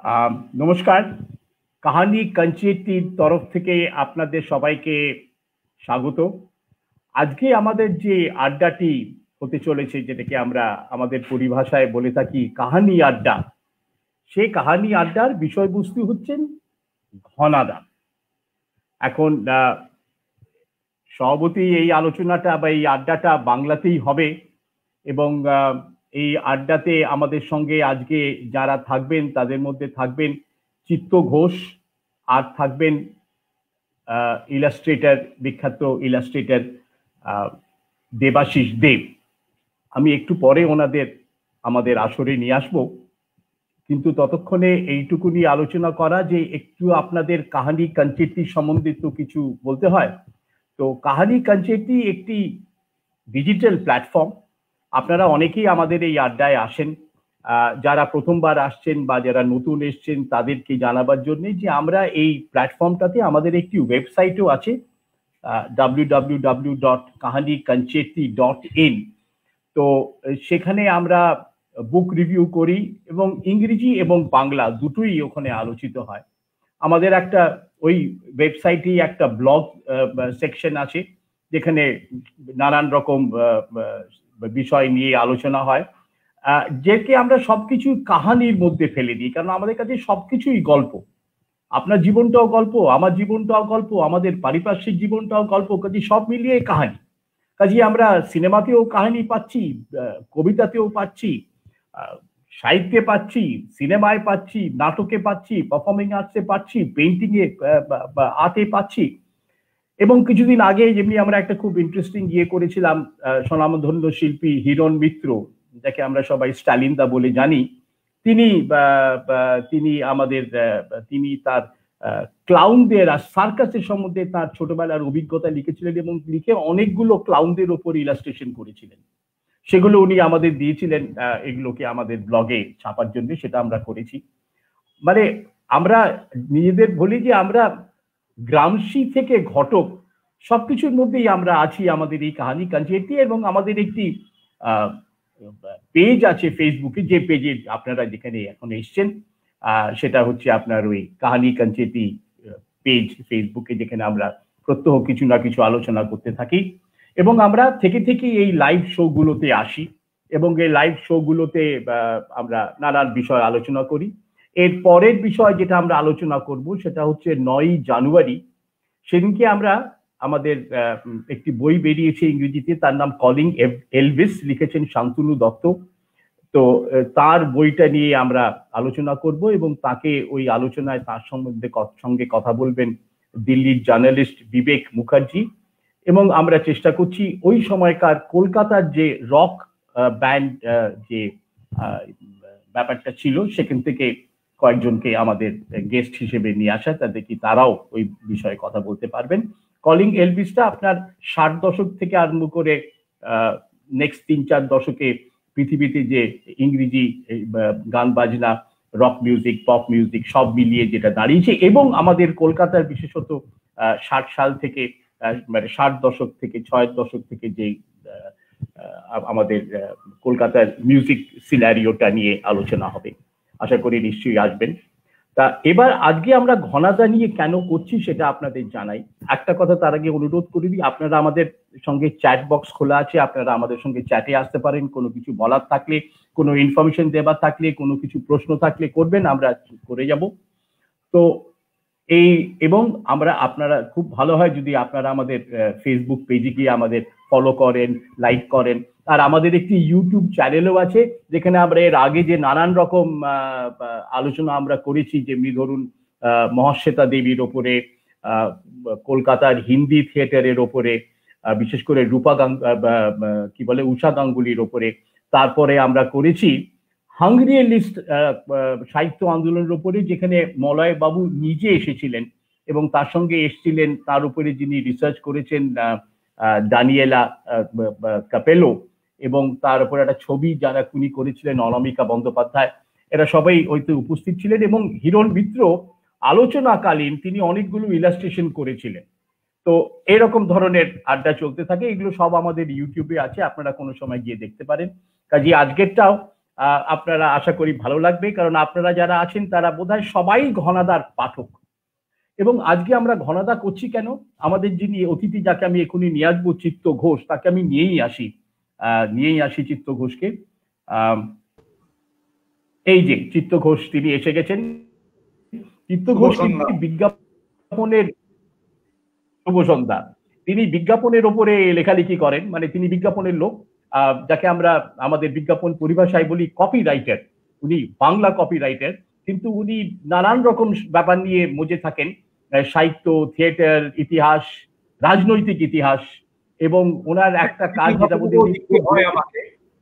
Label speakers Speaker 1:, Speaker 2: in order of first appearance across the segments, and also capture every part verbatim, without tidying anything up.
Speaker 1: আম নমস্কার। কাহানি কাঞ্চেটির তরফ থেকে আপনাদের সবাইকে স্বাগত। আজকে আমাদের যে আড্ডাটি হতে চলেছে, যেটাকে আমরা আমাদের পরিভাষায় বলে থাকি কাহানি আড্ডা, সেই কাহানি আড্ডার বিষয়বস্তু হচ্ছেন ঘনাদা। এখন আহ, স্বভাবতই এই আলোচনাটা বা এই আড্ডাটা বাংলাতেই হবে এবং আহ, এই আড্ডাতে আমাদের সঙ্গে আজকে যারা থাকবেন তাদের মধ্যে থাকবেন চিত্ত ঘোষ, আর থাকবেন ইলাস্ট্রেটর, বিখ্যাত ইলাস্ট্রেটর দেবাশিস দেব। আমি একটু পরে ওনাদের আমাদের আসরে নিয়ে আসবো, কিন্তু ততক্ষণে এইটুকুনি আলোচনা করা যে একটু আপনাদের কাহানি কাঞ্চেটি সম্বন্ধে তো কিছু বলতে হয়। তো কাহানি কাঞ্চেটি একটি ডিজিটাল প্ল্যাটফর্ম। আপনারা অনেকেই আমাদের এই আড্ডায় আসেন, যারা প্রথমবার আসছেন বা যারা নতুন এসছেন তাদেরকে জানাবার জন্য যে আমরা এই প্ল্যাটফর্মটাতে আমাদের একটি ওয়েবসাইটও আছে, ডাব্লিউ ডাব্লিউ ডাব্লিউ ডট কাহানি কাঞ্চেটি ডট ইন। তো সেখানে আমরা বুক রিভিউ করি এবং ইংরেজি এবং বাংলা দুটোই ওখানে আলোচিত হয়। আমাদের একটা ওই ওয়েবসাইটেই একটা ব্লগ সেকশন আছে, যেখানে নানান রকম বিষয় নিয়ে আলোচনা হয়, যেকে আমরা সবকিছু কাহানির মধ্যে ফেলে দিই, কারণ আমাদের কাছে সবকিছুই গল্প। আপনার জীবনটাও গল্প, আমার জীবনটাও গল্প, আমাদের পারিপার্শ্বিক জীবনটাও গল্প, কাজে সব মিলিয়ে কাহানি। কাজে আমরা সিনেমাতেও কাহিনী পাচ্ছি, কবিতাতেও পাচ্ছি, সাহিত্যে পাচ্ছি, সিনেমায় পাচ্ছি, নাটকে পাচ্ছি, পারফর্মিং আর্টসে পাচ্ছি, পেইন্টিং এ আর্টে পাচ্ছি। এবং কিছুদিন আগে যেমনি আমরা একটা খুব ইন্টারেস্টিং ইয়ে করেছিলাম, স্বনামধন্য শিল্পী হিরণ মিত্র, যাকে আমরা সবাই স্টালিন দা বলে জানি, তিনি তিনি আমাদের তিনি তার ক্লাউনদের আর সার্কাসের সম্বন্ধে তার ছোটবেলার অভিজ্ঞতা লিখেছিলেন এবং লিখে অনেকগুলো ক্লাউনদের ওপর ইলাস্ট্রেশন করেছিলেন। সেগুলো উনি আমাদের দিয়েছিলেন এগুলোকে আমাদের ব্লগে ছাপার জন্য, সেটা আমরা করেছি। মানে আমরা নিজেদের বলি যে আমরা গ্রামসি থেকে ঘটক, সবকিছুর মধ্যেই আমরা আছি আমাদের এই কাহানি কাঞ্চেটি। এবং আমাদের একটি পেজ আছে ফেসবুকে, যে পেজে আপনারা যেখানে এখন এসছেন সেটা হচ্ছে আপনার ওই কাহানি কাঞ্চেটি পেজ ফেসবুকে, যেখানে আমরা প্রত্যহ কিছু না কিছু আলোচনা করতে থাকি। এবং আমরা থেকে থেকে এই লাইভ শো গুলোতে আসি এবং এই লাইভ শো গুলোতে আমরা নানান বিষয় আলোচনা করি। এর পরের বিষয় যেটা আমরা আলোচনা করব সেটা হচ্ছে নয়ই জানুয়ারি। সেদিনকে আমরা আমাদের একটি বই বেরিয়েছে ইংরেজিতে, তার নাম কলিং এলভিস, লিখেছেন শান্তনু দত্ত। তো তার বইটা নিয়ে আমরা আলোচনা করব এবং তাকে ওই আলোচনায় তার সম্বন্ধে সঙ্গে কথা বলবেন দিল্লির জার্নালিস্ট বিবেক মুখার্জি। এবং আমরা চেষ্টা করছি ওই সময়কার কলকাতার যে রক ব্যান্ড যে ব্যাপারটা ছিল সেখান থেকে কয়েকজনকে আমাদের গেস্ট হিসেবে নিয়ে আসা, তাদের কি তারাও ওই বিষয়ে কথা বলতে পারবেন। কলিং এলভিসটা আপনার ষাট দশক থেকে আরম্ভ করে নেক্সট তিন চার দশকে পৃথিবীতে যে ইংরেজি গান বাজনা, রক মিউজিক, পপ মিউজিক সব মিলিয়ে যেটা দাঁড়িয়েছে, এবং আমাদের কলকাতার বিশেষত ষাট সাল থেকে মানে ষাট দশক থেকে ছয়ের দশক থেকে যে আমাদের কলকাতার মিউজিক সিনারিওটা নিয়ে আলোচনা হবে। আশা করি নিশ্চয়ই আসবেন। তা এবার আজকে আমরা ঘনাদা নিয়ে কেন করছি সেটা আপনাদের জানাই। একটা কথা তার আগে অনুরোধ করে দিই, আপনারা আমাদের সঙ্গে চ্যাট বক্স খোলা আছে, আপনারা আমাদের সঙ্গে চ্যাটে আসতে পারেন। কোনো কিছু বলার থাকলে, কোনো ইনফরমেশন দেবার থাকলে, কোনো কিছু প্রশ্ন থাকলে করবেন, আমরা করে যাব। তো এই এবং আমরা আপনারা খুব ভালো হয় যদি আপনারা আমাদের ফেসবুক পেজে গিয়ে আমাদের ফলো করেন, লাইক করেন। আর আমাদের একটি ইউটিউব চ্যানেলও আছে, যেখানে আমরা এর আগে যে নানান রকম আলোচনা আমরা করেছি, যেমনি ধরুন মহাশ্বেতা দেবীর ওপরে, কলকাতার হিন্দি থিয়েটারের ওপরে, বিশেষ করে রূপা গাঙ্গ কি বলে উষা গাঙ্গুলির ওপরে। তারপরে আমরা করেছি হাঙ্গরিয়ান লিস্ট সাহিত্য আন্দোলনের উপরে, যেখানে মলয় বাবু নিজে এসেছিলেন এবং তার সঙ্গে এসেছিলেন তার উপরে যিনি রিসার্চ করেছেন ডানিয়েলা কাপেলো, এবং তার উপরে একটা ছবি যারা উনি করেছিলেন অনামিকা বন্দ্যোপাধ্যায়, এরা সবাই হয়তো উপস্থিত ছিলেন। এবং হিরণ মিত্র আলোচনাকালীন তিনি অনেকগুলো ইলাস্ট্রেশন করেছিলেন। তো এরকম ধরনের আড্ডা চলতে থাকে, এগুলো সব আমাদের ইউটিউবে আছে, আপনারা কোনো সময় গিয়ে দেখতে পারেন। কাজে আজকেরটাও আপনারা আশা করি ভালো লাগবে, কারণ আপনারা যারা আছেন তারা বোধহয় সবাই ঘনাদার পাঠক। এবং আজকে আমরা ঘনাদা করছি কেন, আমাদের যিনি অতিথি যাকে আমি এখনই নিয়ে আসবো চিত্ত ঘোষ, তাকে আমি নিয়েই আসি নিয়েই আসি চিত্ত ঘোষকে। এই যে চিত্ত ঘোষ তিনি এসে গেছেন। চিত্ত ঘোষ কিন্তু বিজ্ঞাপনের, শুভ সন্ধ্যা, তিনি বিজ্ঞাপনের ওপরে লেখালেখি করেন, মানে তিনি বিজ্ঞাপনের লোক, যাকে আমরা আমাদের বিজ্ঞাপন পরিভাষায় বলি কপি রাইটার। উনি বাংলা কপি রাইটার, কিন্তু উনি নানান রকম ব্যাপার নিয়ে মজে থাকেন, সাহিত্য, থিয়েটার, ইতিহাস, রাজনৈতিক ইতিহাস। এবং ওনার একটা কাজ যেটা বলতে
Speaker 2: হয় আমাকে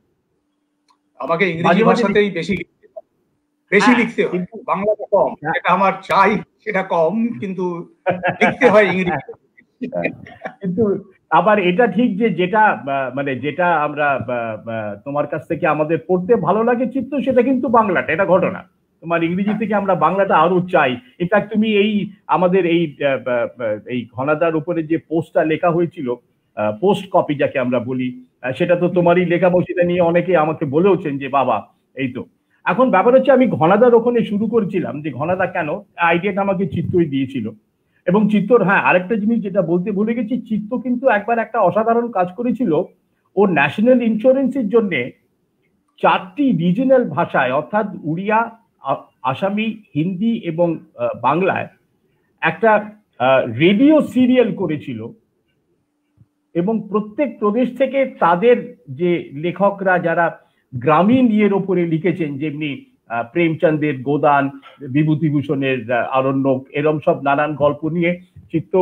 Speaker 2: আমাকে ইংরেজি ভাষাতেই বেশি বেশি লিখতে হয়, বাংলাটা কম, এটা আমার চাই সেটা কম, কিন্তু লিখতে হয় ইংরেজি।
Speaker 1: কিন্তু আবার এটা ঠিক যে যেটা মানে যেটা আমরা তোমার কাছ থেকে আমাদের পড়তে ভালো লাগে চিত্ত, সেটা কিন্তু বাংলাটা, এটা ঘটনা। তোমার ইংরেজি থেকে আমরা বাংলাটা আরো চাই। ইনফ্যাক্ট তুমি এই আমাদের এই এই ঘনাদার উপরে যে পোস্টটা লেখা হয়েছিল, পোস্ট কপি যাকে আমরা বলি, সেটা তো তোমারই লেখা, সেটা নিয়ে অনেকে আমাকে বলেওছেন যে বাবা এই তো। এখন ব্যাপার হচ্ছে আমি ঘনাদার ওখানে শুরু করেছিলাম যে ঘনাদা কেন, আইডিয়াটা আমাকে চিত্তই দিয়েছিল। এবং চিত্তর, হ্যাঁ আরেকটা জিনিস যেটা বলতে ভুলে গেছি, চিত্ত কিন্তু একবার একটা অসাধারণ কাজ করেছিল। ও ন্যাশনাল ইন্স্যুরেন্সের জন্য চারটি রিজনাল ভাষায়, অর্থাৎ উড়িয়া, আসামি, হিন্দি এবং বাংলায় একটা রেডিও সিরিয়াল করেছিল। এবং প্রত্যেক প্রদেশ থেকে তাদের যে লেখকরা যারা গ্রামীণ ইয়ের ওপরে লিখেছেন, যেমনি প্রেমচন্দের গোদান, বিভূতিভূষণের আরণ্যক, এরম সব নানান গল্প নিয়ে চিত্ত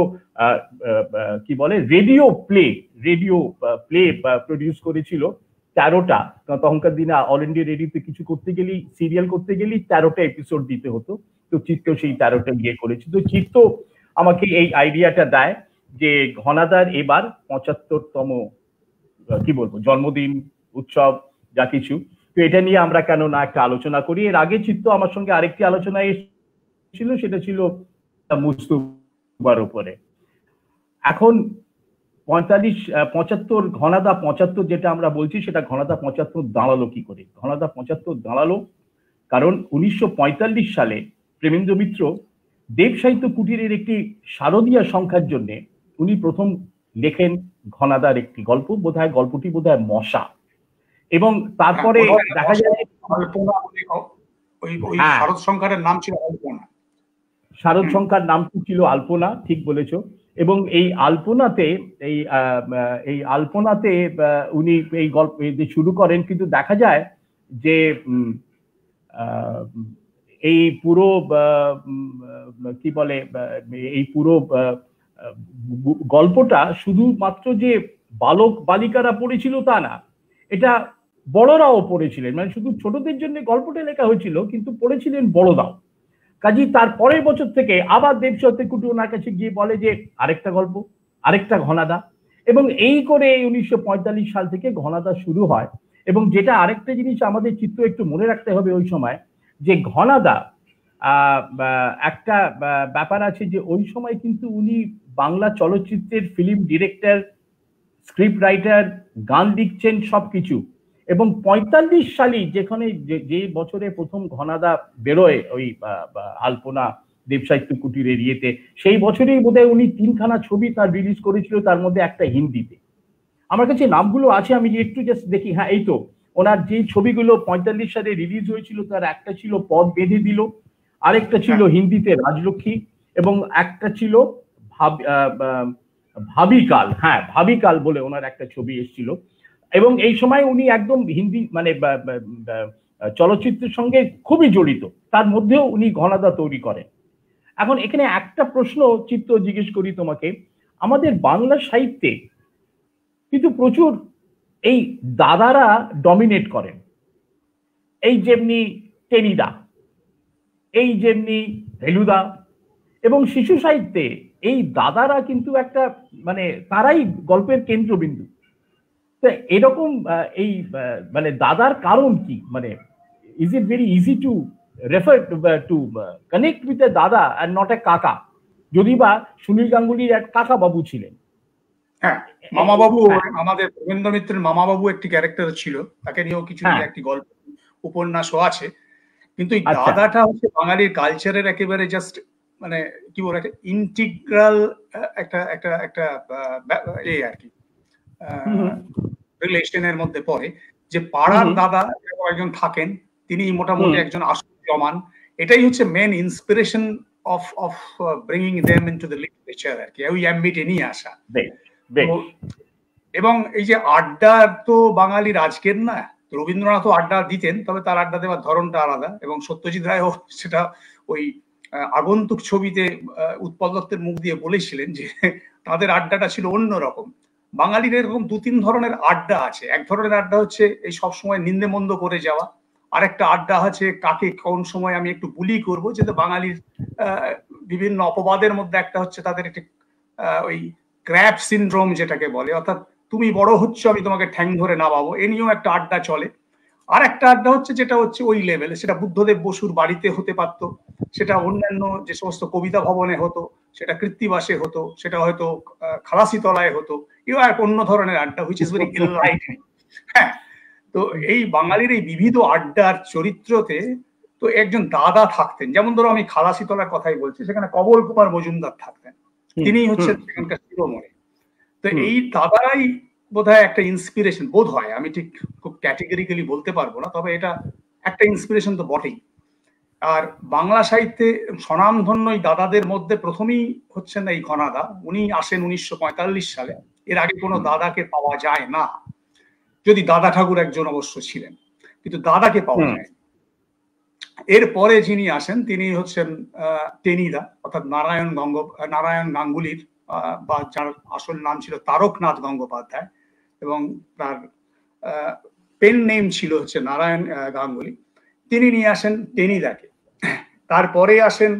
Speaker 1: কি বলে radio play radio play produce করেছিল তেরোটা। তখনকার দিনে অল ইন্ডিয়া রেডিওতে কিছু করতে গেলে, সিরিয়াল করতে গেলে তেরোটা এপিসোড দিতে হতো। তো চিত্ত সেই তেরোটা ইয়ে করেছে। তো চিত্ত আমাকে এই আইডিয়াটা দেয় যে ঘনাদার এবার পঁচাত্তরতম কি বলবো জন্মদিন উৎসব যা কিছু, তো এটা নিয়ে আমরা কেন না একটা আলোচনা করি। এর আগে চিত্ত আমার সঙ্গে আরেকটি আলোচনা এসেছিল, সেটা ছিল মুস্তাফার উপরে। এখন পঁয়তাল্লিশ পঁচাত্তর ঘনাদা পঁচাত্তর যেটা আমরা বলছি, সেটা ঘনাদা পঁচাত্তর দাঁড়ালো কি করে? ঘনাদা পঁচাত্তর দাঁড়ালো কারণ উনিশশো পঁয়তাল্লিশ সালে প্রেমেন্দ্র মিত্র দেব সাহিত্য কুটিরের একটি শারদীয়া সংখ্যার জন্য উনি প্রথম লেখেন ঘনাদার একটি গল্প, বোধহয় গল্পটি বোধহয় মশা। এবং তারপরে দেখা যায়
Speaker 2: শারদ সংখ্যার নাম ছিল আলপনা,
Speaker 1: শারদ সংখ্যার নামটি ছিল আলপনা, ঠিক বলেছ। এবং এই আলপনাতে এই এই আলপনাতে উনি এই গল্প শুরু করেন, কিন্তু দেখা যায় যে এই পুরো কি বলে এই পুরো গল্পটা শুধুমাত্র যে বালক বালিকারা পড়েছিল তা না, এটা বড়রাও পড়েছিলেন। মানে শুধু ছোটদের জন্য গল্পটা লেখা হয়েছিল, কিন্তু পড়েছিলেন বড়রাও। কাজী তার পরের বছর থেকে আবার দেব সাহিত্য কুটির ওনার কাছে গিয়ে বলে যে আরেকটা গল্প, আরেকটা ঘনাদা। এবং এই করে উনিশশো পঁয়তাল্লিশ সাল থেকে ঘনাদা শুরু হয়। এবং যেটা আরেকটা জিনিস আমাদের চিত্ত একটু মনে রাখতে হবে ওই সময়, যে ঘনাদা একটা ব্যাপার আছে যে ওই সময় কিন্তু উনি বাংলা চলচ্চিত্রের ফিল্ম ডিরেক্টর, স্ক্রিপ্ট রাইটার, গান লিখছেন সবকিছু। এবং পঁয়তাল্লিশ সালে যেখানে যে বছরে প্রথম ঘনাদা বেরোয় ওই আলপনা দেব সাহিত্য কুটিরের ইয়েতে, সেই বছরেই বোধহয় উনি তিনখানা ছবি তার রিলিজ করেছিল, তার মধ্যে একটা হিন্দিতে। আমার কাছে নামগুলো আছে, আমি একটু জাস্ট দেখি। হ্যাঁ, এই তো ওনার যে ছবিগুলো পঁয়তাল্লিশ সালে রিলিজ হয়েছিল, তার একটা ছিল পথ বেঁধে দিল, আরেকটা ছিল হিন্দিতে রাজলক্ষ্মী, এবং একটা ছিল ভাবিকাল। হ্যাঁ, ভাবিকাল বলে ওনার একটা ছবি এসেছিল। এবং এই সময় উনি একদম হিন্দি মানে চলচ্চিত্রের সঙ্গে খুবই জড়িত, তার মধ্যেও উনি ঘনাদা তৈরি করেন। এখন এখানে একটা প্রশ্ন চিত্ত জিজ্ঞেস করি তোমাকে, আমাদের বাংলা সাহিত্যে কিন্তু প্রচুর এই দাদারা ডমিনেট করেন, এই যেমনি টেনিদা, এই যেমনি ফেলুদা, এবং শিশু সাহিত্যে এই দাদারা কিন্তু একটা মানে তারাই গল্পের কেন্দ্রবিন্দু। এরকম এই মানে দাদার কারণ কি? মানে is it very easy to refer to connect with a দাদা অ্যান্ড নট এ কাকা, যদি বা সুনীল গাঙ্গুলির এক কাকা বাবু ছিলেন।
Speaker 2: হ্যাঁ, মামা বাবু, আমাদের প্রেমেন্দ্র মিত্রের মামা বাবু একটি ক্যারেক্টার ছিল, তাকে নিয়েও কিছু একটি গল্প উপন্যাসও আছে, কিন্তু এই দাদাটা হচ্ছে বাঙালির কালচারের একেবারে জাস্ট মানে কি বলে একটা ইন্টিগ্রাল একটা একটা একটা এই আর কি রিলেশনের মধ্যে পড়ে, যে পাড়ার দাদা একজন থাকেন, তিনি মোটামুটি একজন আসল জমান। এটাই হচ্ছে main inspiration of of bringing them into the literature আর কি, ওই অ্যাম্বিটে নিয়ে আসা। এবং এই যে আড্ডা তো বাঙালির আজকের না, রবীন্দ্রনাথও আড্ডা দিতেন, তবে তার আড্ডা দেওয়ার ধরনটা আলাদা, এবং সত্যজিৎ রায়ও সেটা ওই আগন্তুক ছবিতে উৎপল দত্তের মুখ দিয়ে বলেছিলেন যে তাদের আড্ডাটা ছিল অন্যরকম। বাঙালির এরকম দু তিন ধরনের আড্ডা আছে। এক ধরনের আড্ডা হচ্ছে এই সবসময় নিন্দে মন্দ করে যাওয়া, আর একটা আড্ডা আছে কাকে কোন সময় আমি একটু বুলি করবো, যেটা বাঙালির আহ বিভিন্ন অপবাদের মধ্যে একটা হচ্ছে তাদের একটি আহ ওই ক্র্যাপ সিনড্রোম যেটাকে বলে, অর্থাৎ তুমি বড় হচ্ছ আমি তোমাকে ঠ্যাং ধরে নামাবো, এ নিয়েও একটা আড্ডা চলে। আর একটা আড্ডা হচ্ছে যেটা হচ্ছে ওই লেভেলে, সেটা বুদ্ধদেব বসুর বাড়িতে হতে পারতো, সেটা অন্যান্য যে সমস্ত কবিতা ভবনে হতো, সেটা কৃত্তিবাসে হতো, সেটা হয়তো খালাসি তলায় হতো, এও এক অন্য ধরনের আড্ডা, হুইচ ইজ ভেরি এনলাইটেনিং। হ্যাঁ, তো এই বাঙালির এই বিবিধ আড্ডার চরিত্রতে তো একজন দাদা থাকতেন, যেমন ধরো আমি খালাসি তলার কথাই বলছি, সেখানে কবল কুমার মজুমদার থাকতেন, তিনি হচ্ছেন সেখানকার শিরোমণি। তো এই দাদারাই বোধহয় একটা ইন্সপিরেশন, বোধ হয়, আমি ঠিক খুব ক্যাটেগরিক্যালি বলতে পারবো না, তবে এটা একটা ইন্সপিরেশন তো বটেই। আর বাংলা সাহিত্যে স্বনামধন্য এই দাদাদের মধ্যে প্রথমেই হচ্ছেন এই ঘনাদা, উনি আসেন উনিশশো পঁয়তাল্লিশ সালে, এর আগে কোনো দাদাকে পাওয়া যায় না, যদি দাদা ঠাকুর একজন অবশ্য ছিলেন, কিন্তু দাদাকে পাওয়া যায়। এরপরে যিনি আসেন তিনি হচ্ছেন আহ টেনিদা, অর্থাৎ নারায়ণ গঙ্গ নারায়ণ গাঙ্গুলির, বা যার আসল নাম ছিল তারকনাথ গঙ্গোপাধ্যায়, এবং তার পেন নেম ছিল হচ্ছে নারায়ণ গাঙ্গুলি। তিনি নিয়ে আসেন টেনিদাকে। তারপরে আসেন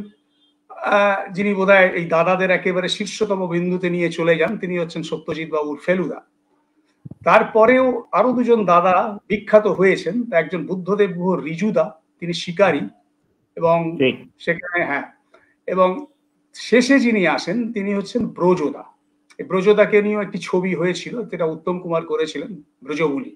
Speaker 2: আহ যিনি বোধহয় এই দাদাদের একেবারে শীর্ষতম বিন্দুতে নিয়ে চলে যান, তিনি হচ্ছেন সত্যজিৎ বাবুর ফেলুদা। তারপরেও আরো দুজন দাদা বিখ্যাত হয়েছেন, একজন বুদ্ধদেব গুহ রিজুদা, তিনি শিকারী, এবং সেখানে হ্যাঁ, এবং শেষে যিনি আসেন তিনি হচ্ছেন ব্রজদা। এই ব্রজদাকে নিয়েও একটি ছবি হয়েছিল, যেটা উত্তম কুমার করেছিলেন, ব্রজবুলি।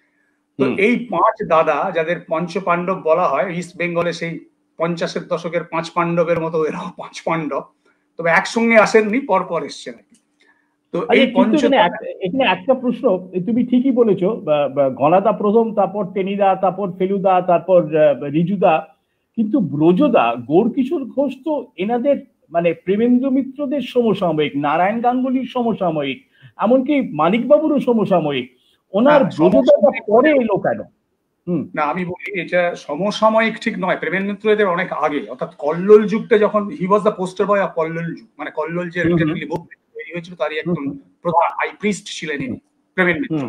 Speaker 2: তো এই পাঁচ দাদা, যাদের পঞ্চ পাণ্ডব বলা হয়, ইস্ট বেঙ্গলে সেই পঞ্চাশের দশকের পাঁচ পাণ্ডবের মতো এরাও পাঁচ পাণ্ডব, তবে একসঙ্গে আসেননি, পরপর এসছেন আর কি। তো এই পঞ্চ,
Speaker 1: এখানে একটা প্রশ্ন, তুমি ঠিকই বলেছো, ঘনাদা প্রথম, তারপর টেনিদা, তারপর ফেলুদা, তারপর রিজুদা, কিন্তু ব্রজদা, গৌরকিশোর ঘোষ তো এনাদের মানে প্রেমেন্দ্র মিত্রদের সমসাময়িক, নারায়ণ গাঙ্গুলির সমসাময়িক, এমনকি মানিকবাবুরও সমসাময়িক, ওনার ব্রজদাটা পরে এলো কেন?
Speaker 2: না, আমি বলি এটা সমসাময়িক ঠিক নয়, প্রেমেন্দ্র মিত্র এদের অনেক আগে, অর্থাৎ কল্লোল যুগটা যখন, he was the poster boy of Kallol যুগ, মানে কল্লোল যে তৈরি হয়েছিল তারই একজন প্রধান হাই প্রিস্ট ছিলেন ইনি, প্রেমেন্দ্র মিত্র।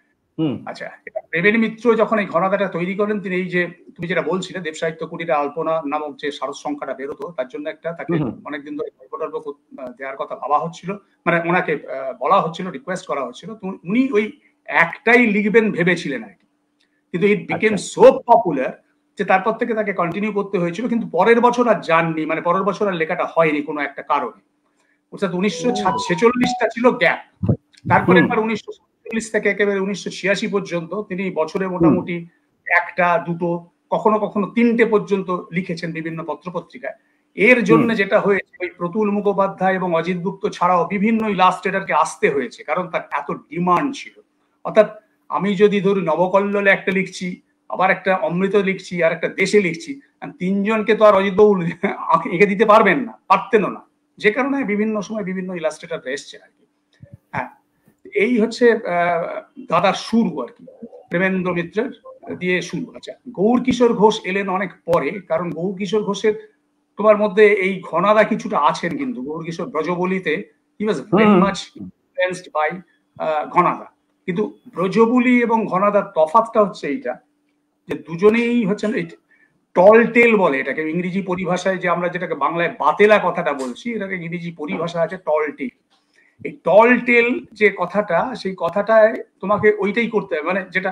Speaker 2: আচ্ছা, প্রেমেন্দ্র মিত্র যখন এই ঘনাদাটা তৈরি করেন, তিনি এই যে তুমি যেটা বলছিলে দেব সাহিত্য কুটিরে আলপনা নামক যে সারস সংখ্যাটা বেরোতো, তার জন্য একটা তাকে অনেকদিন ধরে দেওয়ার কথা ভাবা হচ্ছিল, মানে ওনাকে বলা হচ্ছিল, রিকোয়েস্ট করা হচ্ছিল, তো উনি ওই একটাই লিখবেন ভেবেছিলেন আর কি, কিন্তু ইট বিকেম সো পপুলার যে তারপর থেকে তাকে কন্টিনিউ করতে হয়েছিল, কিন্তু পরের বছর আর যাননি, মানে পরের বছর আর লেখাটা হয়নি কোনো একটা কারণে, অর্থাৎ উনিশশো ছেচল্লিশটা ছিল গ্যাপ, তারপরে একবার উনিশশো সাতচল্লিশ থেকে একেবারে উনিশশো ছিয়াশি পর্যন্ত তিনি বছরে মোটামুটি একটা দুটো কখনো কখনো তিনটে পর্যন্ত লিখেছেন বিভিন্ন পত্রপত্রিকায়। এর জন্য যেটা হয়েছে, ওই প্রতুল মুখোপাধ্যায় এবং অজিত গুপ্ত ছাড়াও বিভিন্ন ইলাস্ট্রেটরকে আসতে হয়েছে, কারণ তার এত ডিমান্ড ছিল। অর্থাৎ আমি যদি ধরুন নবকল্লোলে একটা লিখছি, আবার একটা অমৃত লিখছি, আর একটা দেশে লিখছি, তিনজনকে তো আর অজিতবাবু এঁকে দিতে পারবেন না, পারতেনও না, যে কারণে বিভিন্ন সময় বিভিন্ন ইলাস্ট্রেটররা এসছে আর কি। হ্যাঁ, এই হচ্ছে আহ দাদার শুরু আর কি, প্রেমেন্দ্র মিত্রের দিয়ে শুরু। আচ্ছা, গৌরকিশোর ঘোষ এলেন অনেক পরে, কারণ গৌরকিশোর ঘোষের তোমার মধ্যে এই ঘনাদা কিছুটা আছেন, কিন্তু গৌরকিশোর ব্রজবলিতে he was very much influenced by Ghanada. কিন্তু ব্রজবুলি এবং ঘনাদার তফাৎটা হচ্ছে এইটা, যে দুজনেই হচ্ছেন এই টল টেল বলে এটাকে, ইংরেজি পরিভাষায় যে আমরা যেটাকে বাংলায় বাতেলা কথাটা বলছি, এটাকে ইংরেজি পরিভাষা আছে টল টেল। এই টল টেল যে কথাটা, সেই কথাটায় তোমাকে ওইটাই করতে হবে, মানে যেটা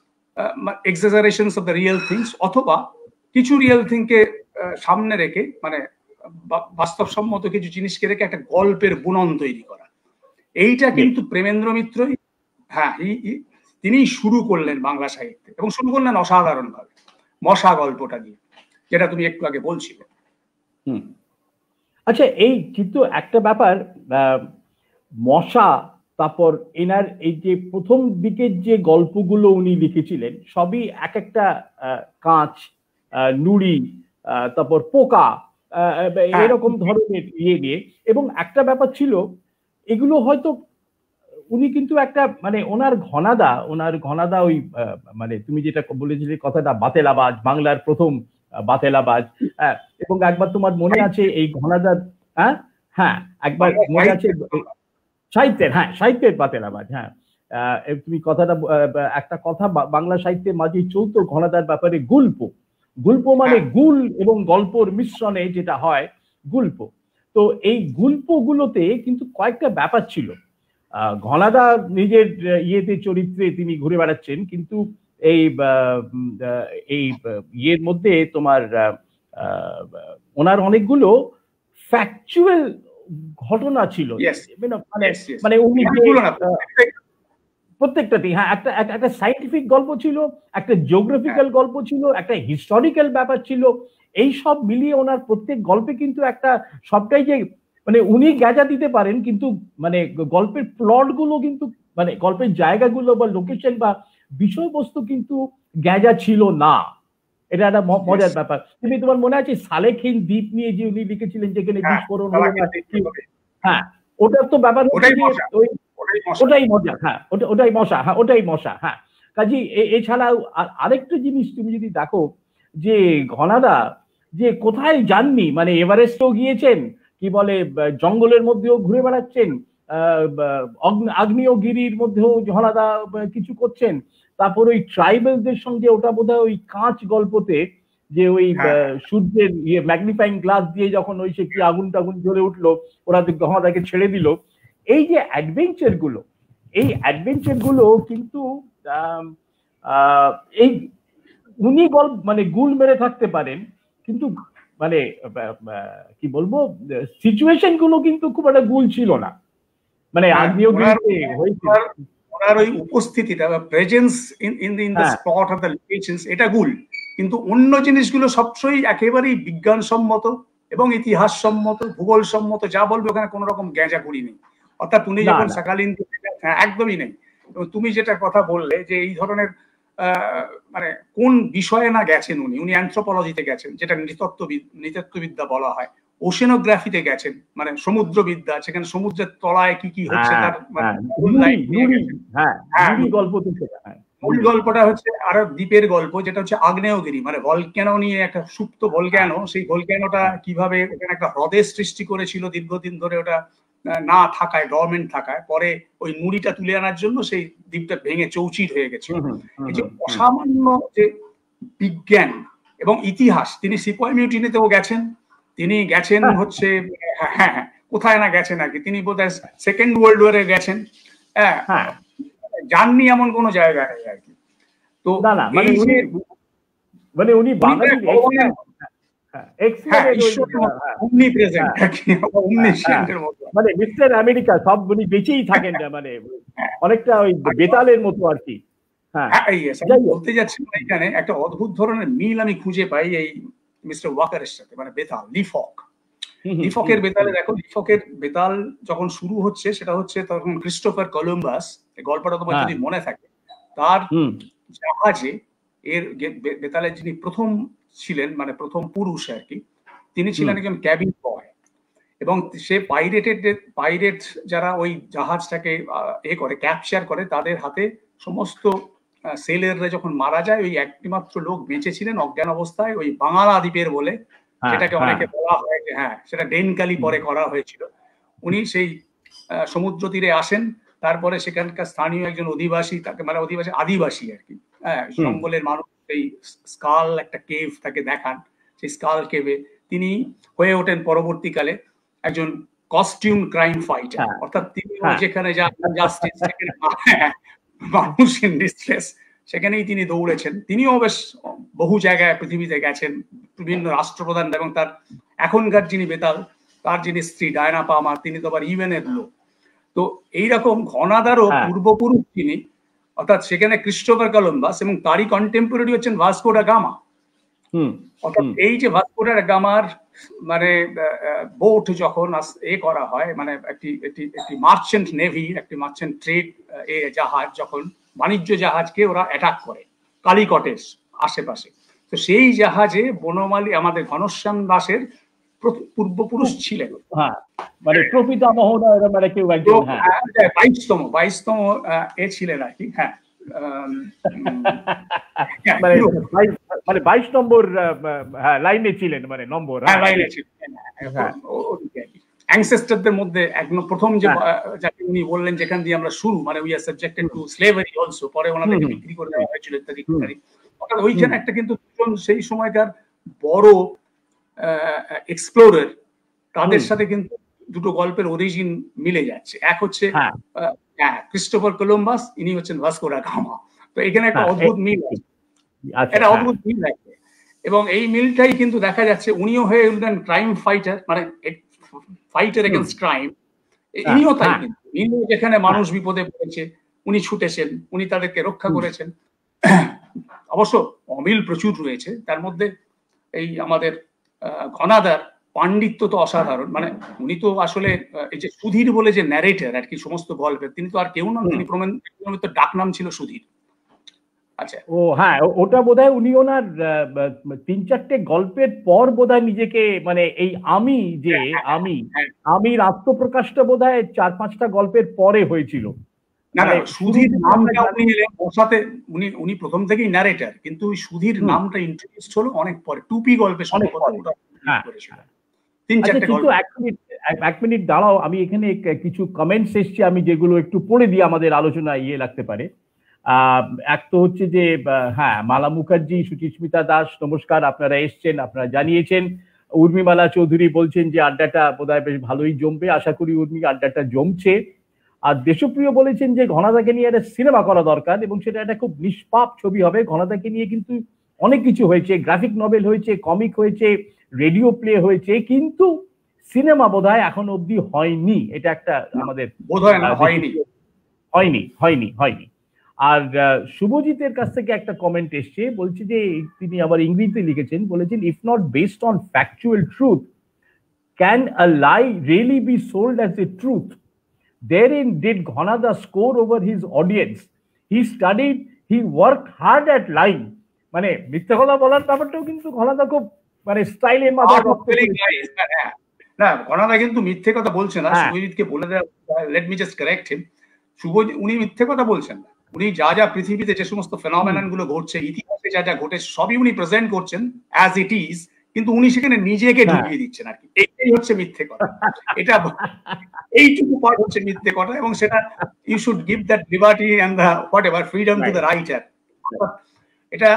Speaker 2: exaggerations of the real things, অথবা কিছু রিয়েল থিংকে সামনে রেখে, মানে বাস্তবসম্মত কিছু জিনিসকে রেখে একটা গল্পের বুনন তৈরি করা। এইটা কিন্তু প্রেমেন্দ্র মিত্রই, হ্যাঁ, তিনি শুরু করলেন বাংলা সাহিত্যে, এবং শুরু করলেন অসাধারণ ভাবে। মশা গল্পটা দিয়ে, যেটা তুমি একটু আগে বলছিলে।
Speaker 1: হুম, আচ্ছা, এই কিন্তু একটা ব্যাপার, মশা, তারপর এনার এই যে প্রথম দিকের যে গল্পগুলো উনি লিখেছিলেন সবই এক একটা কাঁচ, নুড়ি, তারপর পোকা, এরকম ধরনের ইয়ে নিয়ে। এবং একটা ব্যাপার ছিল, এগুলো হয়তো উনি কিন্তু একটা মানে ওনার ঘনাদা, ওনার ঘনাদা ওই মানে তুমি যেটা বলেছিলে কথাটা বাতেলাবাজ, বাংলার প্রথম বাতেলাবাজ। হ্যাঁ, এবং একবার তোমার মনে আছে এই ঘনাদার, হ্যাঁ হ্যাঁ একবার মনে আছে সাহিত্যের, হ্যাঁ সাহিত্যের বাতেলাবাজ। হ্যাঁ, তুমি কথাটা, একটা কথা বাংলা সাহিত্যের মাঝে চলতো ঘনাদার ব্যাপারে, গুল্প। গুল্প মানে গুল এবং গল্পর মিশ্রণে যেটা হয় গুল্প। তো এই গুল্পগুলোতে কিন্তু কয়েকটা ব্যাপার ছিল। ঘনাদা নিজের ইয়েতে চরিত্রে তিনি ঘুরে বেড়াচ্ছেন, কিন্তু এই এই ইয়ের মধ্যে তোমার ওনার অনেকগুলো ফ্যাকচুয়াল ঘটনা ছিল, মানে মানে উনি প্রত্যেকটাতেই, হ্যাঁ একটা একটা সাইন্টিফিক গল্প ছিল, একটা জিওগ্রাফিক্যাল গল্প ছিল, একটা হিস্টোরিক্যাল ব্যাপার ছিল। এই সব মিলিয়ে ওনার প্রত্যেক গল্পে কিন্তু একটা, সবটাই যে মানে উনি গ্যাজা দিতে পারেন, কিন্তু মানে গল্পের প্লট গুলো কিন্তু, মানে গল্পের জায়গাগুলো বা লোকেশন বা বিষয়বস্তু কিন্তু গ্যাজা ছিল না। এটা একটা মজার ব্যাপার। তুমি, তোমার মনে আছে সালেখিন দ্বীপ নিয়ে যে উনি লিখেছিলেন, যেখানে বিস্ফোরণ হলো না? হ্যাঁ, ওটার তো ব্যাপার হচ্ছে যে ওই ওটাই মজা। হ্যাঁ, ওটা ওটাই মশা। হ্যাঁ, ওটাই মশা। হ্যাঁ, কাজী এছাড়াও আরেকটা জিনিস তুমি যদি দেখো, যে ঘনাদা যে কোথায় যাননি, মানে এভারেস্টেও গিয়েছেন, কি বলে জঙ্গলের মধ্যেও ঘুরে বেড়াচ্ছেন, আগ্নেয়গিরির মধ্যেও ঘনাদা কিছু করছেন। তারপর ওই ট্রাইবেলদের সঙ্গে, ওটা বোধহয় ওই কাঁচ গল্পতে, যে ওই সূর্যের ইয়ে ম্যাগনিফাইং গ্লাস দিয়ে যখন ওই সে কি আগুন টাগুন জ্বলে উঠলো, ওরা ঘনাদাকে ছেড়ে দিল। এই যে অ্যাডভেঞ্চার গুলো, এই অ্যাডভেঞ্চার গুলো কিন্তু এই উনি গল্প মানে গুল মেরে থাকতে পারেন, কিন্তু মানে কি বলবো, সিচুয়েশন গুলো কিন্তু খুব একটা গুল ছিল না। মানে আগ্নেয়গিরিতে
Speaker 2: ওনার ওই উপস্থিতিটা বা presence in in in the spot of the locations, এটা গুল। কিন্তু অন্য জিনিসগুলো সবসময় একেবারেই বিজ্ঞানসম্মত এবং ইতিহাস সম্মত, ভূগোল সম্মত, যা বলবে ওখানে কোনো রকম গ্যাঁজাগুড়ি নেই। অর্থাৎ উনি যখন সাকালিন, একদমই নেই। এবং তুমি যেটা কথা বললে যে এই ধরনের মানে কোন বিষয়ে না গেছেন উনি, উনি অ্যানথ্রোপোলজিতে গেছেন, যেটা নৃতত্ত্ববিদ নৃতত্ত্ববিদ্যা বলা হয়। ওশেনোগ্রাফিতে গেছেন, মানে সমুদ্রবিদ্যা, সেখানে সমুদ্রের তলায় কি কি হচ্ছে তার মূল গল্পটা হচ্ছে আরো দ্বীপের গল্প, যেটা হচ্ছে আগ্নেয়গিরি, মানে ভলক্যানো নিয়ে, একটা সুপ্ত ভলক্যানো। সেই ভলক্যানোটা কিভাবে ওখানে একটা হ্রদের সৃষ্টি করেছিল দীর্ঘদিন ধরে, ওটা না থাকায়, ডরমেন্ট থাকায়, পরে ওই নুড়িটা তুলে আনার জন্য সেই দ্বীপটা ভেঙে চৌচির হয়ে গেছে। এই যে অসামান্য যে বিজ্ঞান এবং ইতিহাস, তিনি সিপয় মিউটিনিতেও গেছেন, তিনি গেছেন হচ্ছে হ্যাঁ হ্যাঁ কোথায় না গেছেন আর কি, তিনি বোধহয় সেকেন্ড ওয়ার্ল্ড ওয়ারে গেছেন। হ্যাঁ, যাননি এমন কোনো জায়গা নেই আর কি। তো
Speaker 1: মানে উনি মানে উনি বাঙালি মানে মিস্টার আমেরিকা, সব উনি বেঁচেই থাকেন না, মানে অনেকটা ওই বেতালের মতো আর কি।
Speaker 2: হ্যাঁ, বলতে যাচ্ছি এখানে একটা অদ্ভুত ধরনের মিল আমি খুঁজে পাই এই মিস্টার ওয়াকারের সাথে, মানে বেতাল, লিফক। লিফকের বেতালে দেখো, লিফকের বেতাল যখন শুরু হচ্ছে, সেটা হচ্ছে তখন ক্রিস্টোফার কলম্বাস, এই গল্পটা তোমার যদি মনে থাকে, তার জাহাজে এর বেতালের যিনি প্রথম ছিলেন, মানে প্রথম পুরুষ আর কি, তিনি ছিলেন একজন ক্যাবিন বয়। এবং সে পাইরেটেড পাইরেট যারা ওই জাহাজটাকে এ করে, ক্যাপচার করে, তাদের হাতে সমস্ত সেলেররা যখন মারা যায়, ওই একটিমাত্র লোক বেঁচে ছিলেন অজ্ঞান অবস্থায়, ওই বাঙালা দ্বীপের বলে সেটাকে অনেকে বলা হয় যে, হ্যাঁ সেটা ডেনকালি পরে করা হয়েছিল। উনি সেই সমুদ্র তীরে আসেন, তারপরে সেখানকার স্থানীয় একজন অধিবাসী তাকে, মানে অধিবাসী আদিবাসী আর কি, হ্যাঁ জঙ্গলের মানুষ, এই স্কাল একটা কেভ তাকে দেখান। সেই স্কাল কেভে তিনি হয়ে ওঠেন পরবর্তীকালে একজন কস্টিউম ক্রাইম ফাইটার। অর্থাৎ তিনি যেখানে যা জাস্টিস, মানুষ ইন ডিস্ট্রেস, সেখানেই তিনি দৌড়েছেন। তিনিও বেশ বহু জায়গায় পৃথিবীতে গেছেন, বিভিন্ন রাষ্ট্রপ্রধান, এবং তার এখনকার যিনি বেতাল, তার যিনি স্ত্রী ডায়না পামার, তিনি তো আবার ইউএনের লোক। তো এইরকম ঘনাদারও পূর্বপুরুষ তিনি, অর্থাৎ সেখানে ক্রিস্টোফার কলম্বাস, এবং তারই কন্টেম্পোরারি হচ্ছেন ভাস্কো ডা গামা। অর্থাৎ এই যে ভাস্কো ডা গামার মানে বোট যখন এ করা হয়, মানে একটি একটি একটি মার্চেন্ট নেভি, একটি মার্চেন্ট ট্রেড এ জাহাজ যখন বাণিজ্য জাহাজকে ওরা অ্যাটাক করে কালিকটের আশেপাশে, তো সেই জাহাজে বনমালী আমাদের ঘনশ্যাম দাসের পূর্বপুরুষ ছিলেন,
Speaker 1: মানে প্রপিতামহ মানে কেউ একজন
Speaker 2: বাইশতম বাইশতম এ ছিলেন আর কি। হ্যাঁ,
Speaker 1: মানে বাইশ নম্বর লাইনে ছিলেন, মানে নম্বর
Speaker 2: লাইনে ছিলেন অ্যানসেস্টরদের মধ্যে একদম প্রথম যে যাকে উনি বললেন যেখান দিয়ে আমরা শুরু, মানে we are subjected to slavery also, পরে ওনাদেরকে বিক্রি করে দেওয়া হয়েছিল ইত্যাদি ইত্যাদি। অর্থাৎ ওইখানে একটা কিন্তু দুজন সেই সময়কার বড় এক্সপ্লোরার, তাদের সাথে কিন্তু দুটো গল্পের অরিজিন মিলে যাচ্ছে। এক হচ্ছে ক্রিস্টোফার কলম্বাস, ইনি হচ্ছেন ভাস্কো ডা গামা। তো এখানে একটা অদ্ভুত মিল আছে, একটা অদ্ভুত মিল আছে, এবং এই মিলটাই কিন্তু দেখা যাচ্ছে উনিও হয়ে উঠলেন ক্রাইম ফাইটার, মানে ফাইটার এগেইনস্ট ক্রাইম। ইনিও তাই, কিন্তু ইনিও যেখানে মানুষ বিপদে পড়েছে উনি ছুটেছেন, উনি তাদেরকে রক্ষা করেছেন। অবশ্য অমিল প্রচুর রয়েছে তার মধ্যে। এই আমাদের ঘনাদার পাণ্ডিত্য তো অসাধারণ, মানে উনি তো আসলে এই যে সুধীর বলে যে ন্যারেটর আর কি সমস্ত গল্পের, তিনি তো আর কেউ নন, তিনি প্রমাণিত ডাক নাম ছিল সুধীর। আচ্ছা,
Speaker 1: ও হ্যাঁ, ওটা বোধহয় উনি ওনার তিন চারটে গল্পের পর বোধহয় নিজেকে, মানে এই আমি যে আমি আমির আত্মপ্রকাশটা বোধহয় চার পাঁচটা গল্পের পরে হয়েছিল।
Speaker 2: না না, সুধীর নামটা উনি বসাতে, উনি উনি প্রথম থেকেই ন্যারেটর, কিন্তু ওই সুধীর নামটা ইন্ট্রোডিউস হলো অনেক পরে, টুপি গল্পে সম্ভবত ওটা করেছিল। তিন চারটে গল্প।
Speaker 1: এক মিনিট এক মিনিট দাঁড়াও, আমি এখানে কিছু কমেন্টস এসছে, আমি যেগুলো একটু পড়ে দিই, আমাদের আলোচনা ইয়ে লাগতে পারে। আহ এক তো হচ্ছে যে হ্যাঁ, মালা মুখার্জি, সুচিস্মিতা দাস নমস্কার, আপনারা এসছেন, আপনারা জানিয়েছেন। উর্মিমালা চৌধুরী বলছেন যে আড্ডাটা বোধহয় বেশ ভালোই জমবে, আশা করি উর্মি আড্ডাটা জমছে। আর দেশপ্রিয় বলেছেন যে ঘনাদাকে নিয়ে একটা সিনেমা করা দরকার, এবং সেটা একটা খুব নিষ্পাপ ছবি হবে। ঘনাদাকে নিয়ে কিন্তু অনেক কিছু হয়েছে, গ্রাফিক নভেল হয়েছে, কমিক হয়েছে, রেডিও প্লে হয়েছে, কিন্তু সিনেমা বোধহয় এখন অবধি হয়নি। এটা একটা আমাদের
Speaker 2: হয়নি
Speaker 1: হয়নি হয়নি হয়নি আর শুভজিতের কাছ থেকে একটা কমেন্ট এসছে, বলছে যে তিনি আবার ইংরেজিতে লিখেছেন, বলেছেন if not based on factual truth, can a lie really be sold as a truth? Therein did Ghanada score over his audience. He studied, he worked hard at lying. মানে মিথ্যা কথা বলার ব্যাপারটাও কিন্তু ঘনাদা খুব মানে স্টাইলের মাধ্যমে।
Speaker 2: না, ঘনাদা কিন্তু মিথ্যে কথা বলছেন না, শুভজিৎকে বলে দেয়, let me just correct him, Shubhojit উনি মিথ্যে কথা বলছেন না। উনি যা যা পৃথিবীতে যে সমস্ত ফেনোমেনন গুলো ঘটছে, ইতিহাসে যা যা ঘটেছে সবই উনি প্রেজেন্ট করছেন অ্যাজ ইট ইজ, কিন্তু উনি সেখানে নিজেকে ঢুকিয়ে দিচ্ছেন আর কি। এটাই হচ্ছে মিথ্যে কথা, এটা এইটুকু পার্ট হচ্ছে মিথ্যে কথা, এবং সেটা you should give that liberty and the whatever freedom to the writer. এটা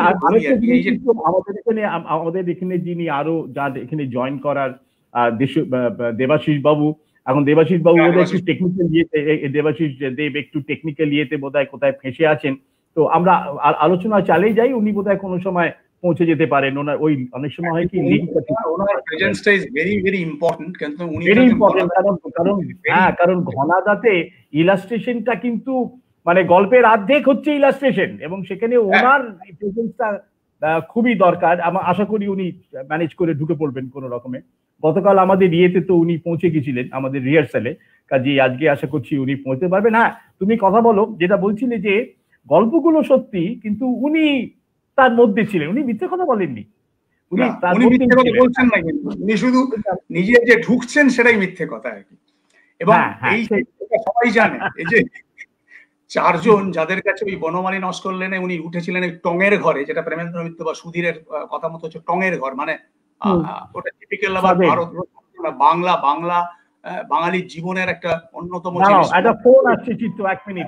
Speaker 1: আমাদের এখানে আমাদের এখানে যিনি আরো যা এখানে জয়েন করার দেবাশিস বাবু, এখন দেবাশিস বাবু বোধহয় একটু টেকনিক্যাল ইয়েতে, দেবাশিস দেব একটু টেকনিক্যাল ইয়েতে বোধহয় কোথায় ফেঁসে আছেন, তো আমরা আলোচনা চালিয়ে যাই। উনি বোধহয় কোনো সময় পৌঁছে যেতে পারেন। ওনার ওই অনেক সময় হয় কি
Speaker 2: ওনার প্রেজেন্সটা ইজ ভেরি ভেরি ইম্পর্টেন্ট, কিন্তু উনি
Speaker 1: ভেরি ইম্পর্টেন্ট, কারণ কারণ হ্যাঁ কারণ ঘনাদাতে ইলাস্ট্রেশনটা কিন্তু মানে গল্পের অর্ধেক হচ্ছে ইলাস্ট্রেশন, এবং সেখানে ওনার প্রেজেন্সটা খুবই দরকার। আশা করি উনি ম্যানেজ করে ঢুকে পড়বেন কোনো রকমে। গতকাল আমাদের ইয়েতে তো উনি পৌঁছে গেছিলেন আমাদের রিহার্সালে, কাজে আজকে আশা করছি উনি পৌঁছতে পারবেন। হ্যাঁ, তুমি কথা বলো, যেটা বলছিলে যে গল্পগুলো সত্যি, কিন্তু উনি তার মধ্যে ছিলেন, উনি মিথ্যে কথা বলেননি, উনি তার মধ্যে
Speaker 2: বলছেন না, কিন্তু উনি শুধু নিজে যে ঢুকছেন সেটাই মিথ্যে কথা আর কি। এবং এই সবাই জানে, এই যে চারজন যাদের কাছে ওই বনমালী নস্কর লেনে উনি উঠেছিলেন এই টঙের ঘরে, যেটা প্রেমেন্দ্র মিত্র বা সুধীরের কথা মতো হচ্ছে টঙের ঘর, মানে ওটা টিপিক্যাল আবার ভারত বাংলা বাংলা বাঙালির জীবনের একটা অন্যতম জিনিস।
Speaker 1: একটা ফোন আসছে চিত্ত, এক মিনিট।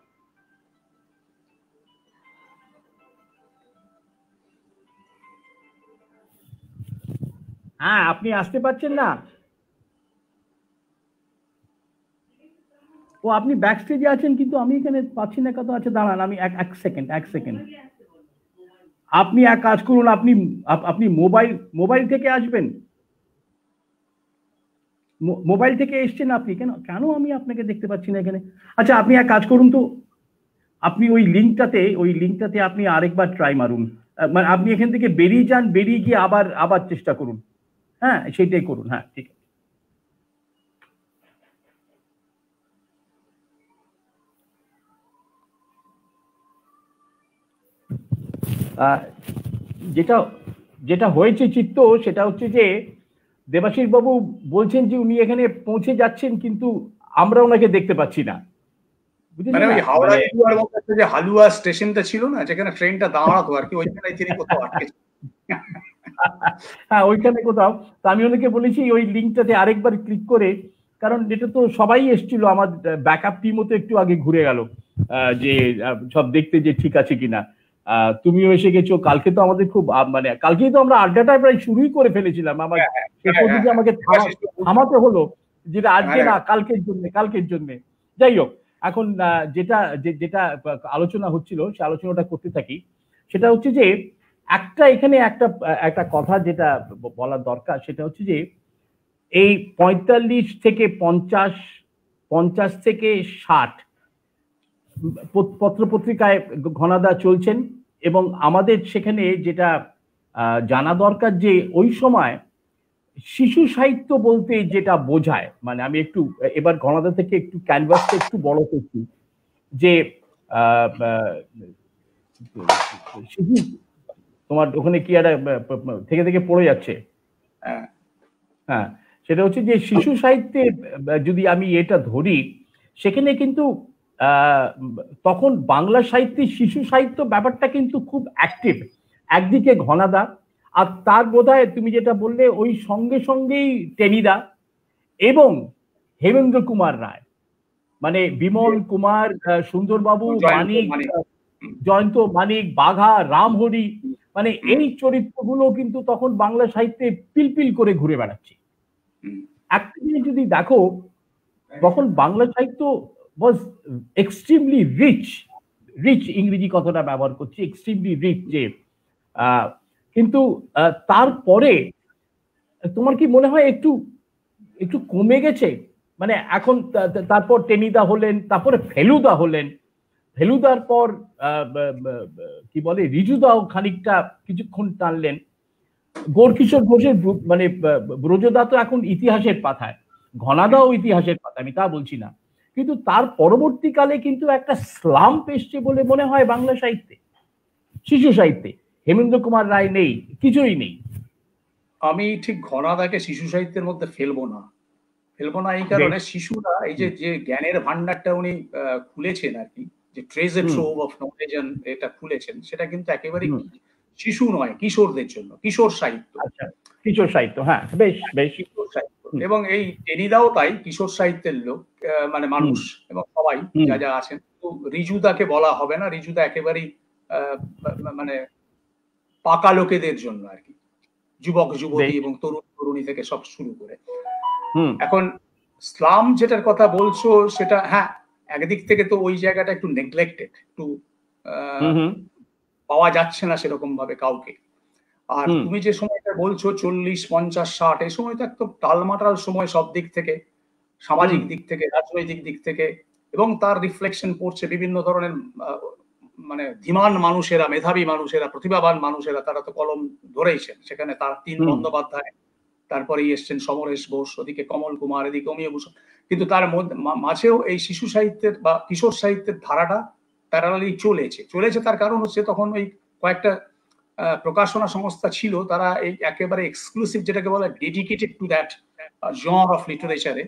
Speaker 1: হ্যাঁ, আপনি আসতে পারছেন না? ও আপনি ব্যাক স্টেজে আছেন, কিন্তু আমি এখানে পাচ্ছি না কত আছে। দাঁড়ান, আমি এক এক সেকেন্ড এক সেকেন্ড আপনি এক কাজ করুন, আপনি আপনি মোবাইল মোবাইল থেকে আসবেন, মোবাইল থেকে এসছেন আপনি, কেন কেন আমি আপনাকে দেখতে পাচ্ছি না এখানে? আচ্ছা, আপনি এক কাজ করুন তো, আপনি ওই লিঙ্কটাতে ওই লিঙ্কটাতে আপনি আরেকবার ট্রাই মারুন, মানে আপনি এখান থেকে বেরিয়ে যান, বেরিয়ে গিয়ে আবার আবার চেষ্টা করুন। হ্যাঁ, সেইটাই করুন। হ্যাঁ, ঠিক আছে। যেটা যেটা হয়েছে চিত্ত, সেটা হচ্ছে যে দেবাশিস বাবু বলছেন যে উনি এখানে পৌঁছে যাচ্ছেন, কিন্তু আমরা ওনাকে দেখতে পাচ্ছি না।
Speaker 2: মানে ওই হাওড়া লিচুয়ার মধ্যে যে হালুয়া স্টেশনটা ছিল না, যেখানে ট্রেনটা দাঁড়াতো আর কি, ওইখানে তিনি কোথাও আটকে।
Speaker 1: হ্যাঁ, ওইখানে কোথাও। তো আমি ওনাকে বলেছি ওই লিঙ্কটাতে আরেকবার ক্লিক করে, কারণ এটা তো সবাই এসেছিল, আমার ব্যাকআপ টিমও তো একটু আগে ঘুরে গেল যে সব দেখতে যে ঠিক আছে কিনা। তুমিও এসে গেছো। কালকে তো আমাদের খুব মানে কালকেই তো আমরা আড্ডাটা প্রায় শুরুই করে ফেলেছিলাম। আমার যে আমাকে থামাতে হলো যেটা আজকে না, কালকের জন্য কালকের জন্য যাই হোক, এখন যেটা যেটা আলোচনা হচ্ছিল সে আলোচনাটা করতে থাকি। সেটা হচ্ছে যে একটা এখানে একটা একটা কথা যেটা বলার দরকার, সেটা হচ্ছে যে এই পঁয়তাল্লিশ থেকে পঞ্চাশ, পঞ্চাশ থেকে ষাট পত্রপত্রিকায় ঘনাদা চলছেন, এবং আমাদের সেখানে যেটা জানা দরকার যে ওই সময় শিশু সাহিত্য বলতে যেটা বোঝায়, মানে আমি একটু এবার ঘনাদা থেকে একটু ক্যানভাসটা একটু বড় করছি, যে শিশু, তোমার ওখানে কি একটা থেকে থেকে পড়ে যাচ্ছে। হ্যাঁ, সেটা হচ্ছে যে শিশু সাহিত্যে যদি আমি এটা ধরি, সেখানে কিন্তু তখন বাংলা সাহিত্যে শিশু সাহিত্য ব্যাপারটা কিন্তু খুব অ্যাক্টিভ। একদিকে ঘনাদা, আর তার বোধহয় তুমি যেটা বললে ওই সঙ্গে সঙ্গেই টেনিদা এবং হেমেন্দ্র কুমার রায়, মানে বিমল কুমার, সুন্দরবাবু, মানিক, জয়ন্ত মানিক, বাঘা, রামহরি, মানে এই চরিত্রগুলো কিন্তু তখন বাংলা সাহিত্যে পিলপিল করে ঘুরে বেড়াচ্ছে। একটা জিনিস যদি দেখো, তখন বাংলা সাহিত্য ওয়াজ এক্সট্রিমলি রিচ, রিচ ইংরেজি কথাটা ব্যবহার করছি, এক্সট্রিমলি রিচ। যে কিন্তু তারপরে তোমার কি মনে হয় একটু একটু কমে গেছে? মানে এখন তারপর টেনিদা হলেন, তারপরে ফেলুদা হলেন, ফেলুদার পর কি বলে রিজুদাও খানিকটা কিছুক্ষণ টানলেন, গৌরকিশোর ঘোষের মানে ব্রজদা তো এখন ইতিহাসের পাতায়, ঘনাদাও ইতিহাসের পাতায়, আমি তা বলছি না, কিন্তু তার পরবর্তীকালে কিন্তু একটা স্লাম্প এসছে বলে মনে হয় বাংলা সাহিত্যে, শিশু সাহিত্যে। হেমেন্দ্র কুমার রায় নেই, কিছুই নেই।
Speaker 2: আমি ঠিক ঘনাদাকে শিশু সাহিত্যের মধ্যে ফেলবো না, ফেলবো না এই কারণে, শিশুরা এই যে যে জ্ঞানের ভান্ডারটা উনি খুলেছেন আর কি, যে ট্রেজার ট্রোভ অফ নলেজ এটা খুলেছেন, সেটা কিন্তু একেবারে শিশু নয়, কিশোরদের জন্য, কিশোর সাহিত্য।
Speaker 1: আচ্ছা, কিশোর সাহিত্য, হ্যাঁ, বেশ বেশ
Speaker 2: কিশোর সাহিত্য। এবং এই টেনিদাও তাই কিশোর সাহিত্যের লোক, মানে মানুষ, এবং সবাই যা যা আছেন। তো রিজুদাকে বলা হবে না, রিজুদা একেবারেই মানে পাকা লোকেদের জন্য আর কি, যুবক যুবতী এবং তরুণ তরুণী থেকে সব শুরু করে। এখন স্লাম যেটার কথা বলছো, সেটা হ্যাঁ একদিক থেকে তো ওই জায়গাটা একটু নেগলেক্টেড, একটু পাওয়া যাচ্ছে না সেরকম ভাবে কাউকে। আর তুমি যে সময়টা বলছো চল্লিশ, পঞ্চাশ, ষাট, এই সময় তো একদম টালমাটাল সময়, সব দিক থেকে, সামাজিক দিক থেকে, রাজনৈতিক দিক থেকে, এবং তার রিফ্লেকশন পড়ছে বিভিন্ন ধরনের মানে ধীমান মানুষেরা, মেধাবী মানুষেরা, প্রতিভাবান মানুষেরা, তারা তো কলম ধরেইছেন সেখানে। তার তিন বন্দ্যোপাধ্যায়, তারপরেই এসছেন সমরেশ বোস, ওদিকে কমল কুমার, এদিকে অমিয় ভূষণ। কিন্তু তার মাঝেও এই শিশু সাহিত্যের বা কিশোর সাহিত্যের ধারাটা প্যারালালি চলেছে চলেছে তার কারণ হচ্ছে তখন ওই কয়েকটা প্রকাশনা সংস্থা ছিল, তারা এই একেবারে এক্সক্লুসিভ, যেটাকে বলে dedicated to that genre of লিটারেচারে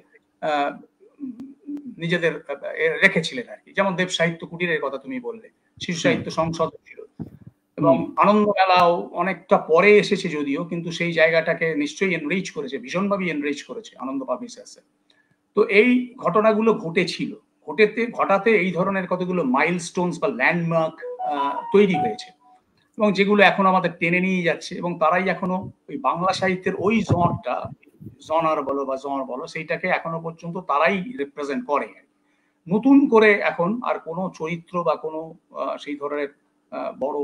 Speaker 2: নিজেদের রেখেছিলেন আর কি। যেমন দেব সাহিত্য কুটিরের কথা তুমি বললে, শিশু সাহিত্য সংসদ ছিল, এবং আনন্দ মেলাও অনেকটা পরে এসেছে যদিও, কিন্তু সেই জায়গাটাকে নিশ্চয়ই এনরিচ করেছে, ভীষণভাবে এনরিচ করেছে আনন্দ পাবলিশার্সে। তো এই ঘটনাগুলো ঘটেছিল, ঘটেতে ঘটাতে এই ধরনের কতগুলো মাইলস্টোনস বা ল্যান্ডমার্ক তৈরি হয়েছে, এবং যেগুলো এখন আমাদের টেনে নিয়ে যাচ্ছে, এবং তারাই এখনো ওই বাংলা সাহিত্যের ওই জনটা, জনার বলো বা জন বলো, সেইটাকে এখনো পর্যন্ত তারাই রিপ্রেজেন্ট করে। নতুন করে এখন আর কোনো চরিত্র বা কোনো সেই ধরনের বড়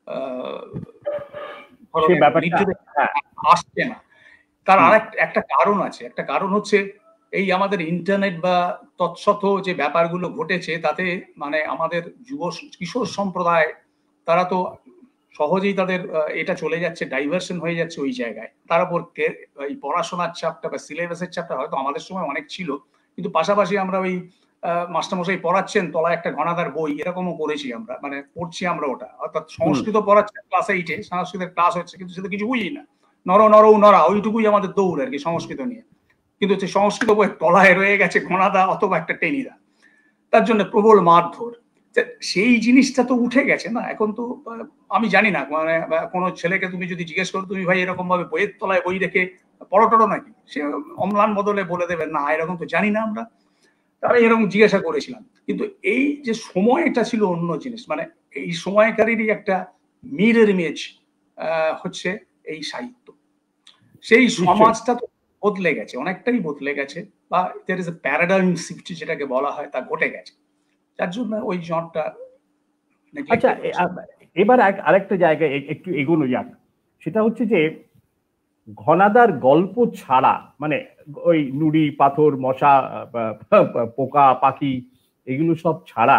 Speaker 2: আসছে না। তার আর একটা কারণ আছে, একটা কারণ হচ্ছে এই আমাদের ইন্টারনেট বা তৎসত যে ব্যাপারগুলো ঘটেছে, তাতে মানে আমাদের যুব কিশোর সম্প্রদায়, তারা তো সহজেই তাদের এটা চলে যাচ্ছে, ডাইভার্সন হয়ে যাচ্ছে ওই জায়গায়। তার উপর এই পড়াশোনার চাপটা বা সিলেবাসের চাপটা হয়তো আমাদের সময় অনেক ছিল, কিন্তু পাশাপাশি আমরা ওই মাস্টারমশাই পড়াচ্ছেন তলায় একটা ঘনাদার বই, এরকমও করেছি আমরা, মানে পড়ছি আমরা ওটা। অর্থাৎ সংস্কৃত পড়াচ্ছেন ক্লাস এইটে, সংস্কৃতের ক্লাস হচ্ছে কিন্তু সেটা কিছু বুঝি না, নর নর নরা ওইটুকুই আমাদের দৌড় আর কি সংস্কৃত নিয়ে। কিন্তু হচ্ছে সংস্কৃত বই তলায় রয়ে গেছে ঘনাদা অথবা একটা টেনিদা, তার জন্য প্রবল মারধর। সেই জিনিসটা তো উঠে গেছে না এখন। তো আমি জানি না, মানে কোনো ছেলেকে তুমি যদি জিজ্ঞেস করো তুমি ভাই এরকম ভাবে বইয়ের তলায় বই রেখে পড়ো টড়ো নাকি, সে অম্লান বদলে বলে দেবে না এরকম তো জানি না আমরা। তারা এরকম জিজ্ঞাসা করেছিলাম। কিন্তু এই যে সময়টা ছিল অন্য জিনিস, মানে এই সময়কারীরই একটা মিরর ইমেজ হচ্ছে এই সাহিত্য। সেই সমাজটা তো বদলে গেছে, অনেকটাই বদলে গেছে, বা there is a paradigm shift যেটাকে বলা হয় তা ঘটে গেছে, যার জন্য ওই জনটা।
Speaker 1: আচ্ছা, এবার আরেকটা জায়গায় একটু এগোনো যাক, সেটা হচ্ছে যে ঘনাদার গল্প ছাড়া, মানে ওই নুড়ি পাথর মশা পোকা পাখি এগুলো সব ছাড়া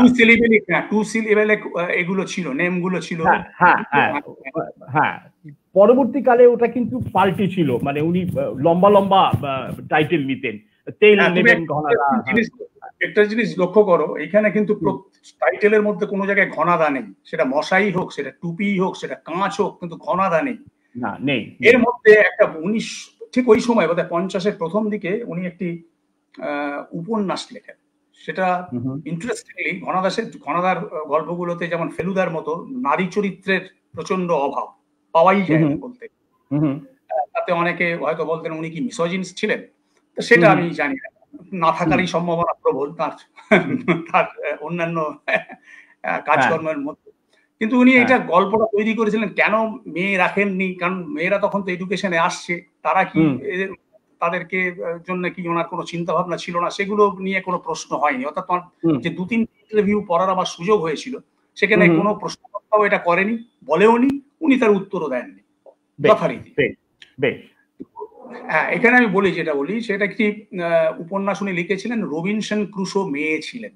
Speaker 2: এগুলো ছিল, নেমগুলো ছিল।
Speaker 1: হ্যাঁ হ্যাঁ হ্যাঁ, পরবর্তীকালে ওটা কিন্তু পাল্টে ছিল, মানে উনি লম্বা লম্বা টাইটেল নিতেন, তেল নেবেন ঘনাদা।
Speaker 2: একটা জিনিস লক্ষ্য করো, এখানে কিন্তু টাইটেলের মধ্যে কোনো জায়গায় ঘনাদা নেই, সেটা মশাই হোক, সেটা টুপি হোক, সেটা কাঁচ হোক, কিন্তু ঘনাদা নেই।
Speaker 1: না নেই।
Speaker 2: এর মধ্যে একটা উনিশ ঠিক ওই সময় বোধহয় পঞ্চাশের প্রথম দিকে উনি একটি উপন্যাস লেখেন, সেটা ইন্টারেস্টিংলি ঘনাদাসের ঘনাদার গল্পগুলোতে যেমন ফেলুদার মতো নারী চরিত্রের প্রচন্ড অভাব পাওয়াই যায় না বলতে। তাতে অনেকে হয়তো বলতেন উনি কি মিসোজিনিস্ট ছিলেন, তো সেটা আমি জানি না, না থাকারই সম্ভাবনা প্রবল তার তার অন্যান্য কাজকর্মের মধ্যে। কিন্তু উনি এটা গল্পটা তৈরি করেছিলেন কেন মেয়ে রাখেননি, কারণ মেয়েরা তখন তো এডুকেশনে আসছে, তারা কি তাদেরকে জন্য কি ওনার কোনো চিন্তা ভাবনা ছিল না, সেগুলো নিয়ে কোনো প্রশ্ন হয়নি। অর্থাৎ যে দু তিন ইন্টারভিউ পড়ার আমার সুযোগ হয়েছিল, সেখানে কোনো প্রশ্নকর্তাও এটা করেনি, বলেওনি, উনি তার উত্তরও দেননি যথারীতি। হ্যাঁ, এখানে আমি বলি, যেটা বলি সেটা একটি উপন্যাস উনি লিখেছিলেন, রবিনসন ক্রুসো মেয়ে ছিলেন।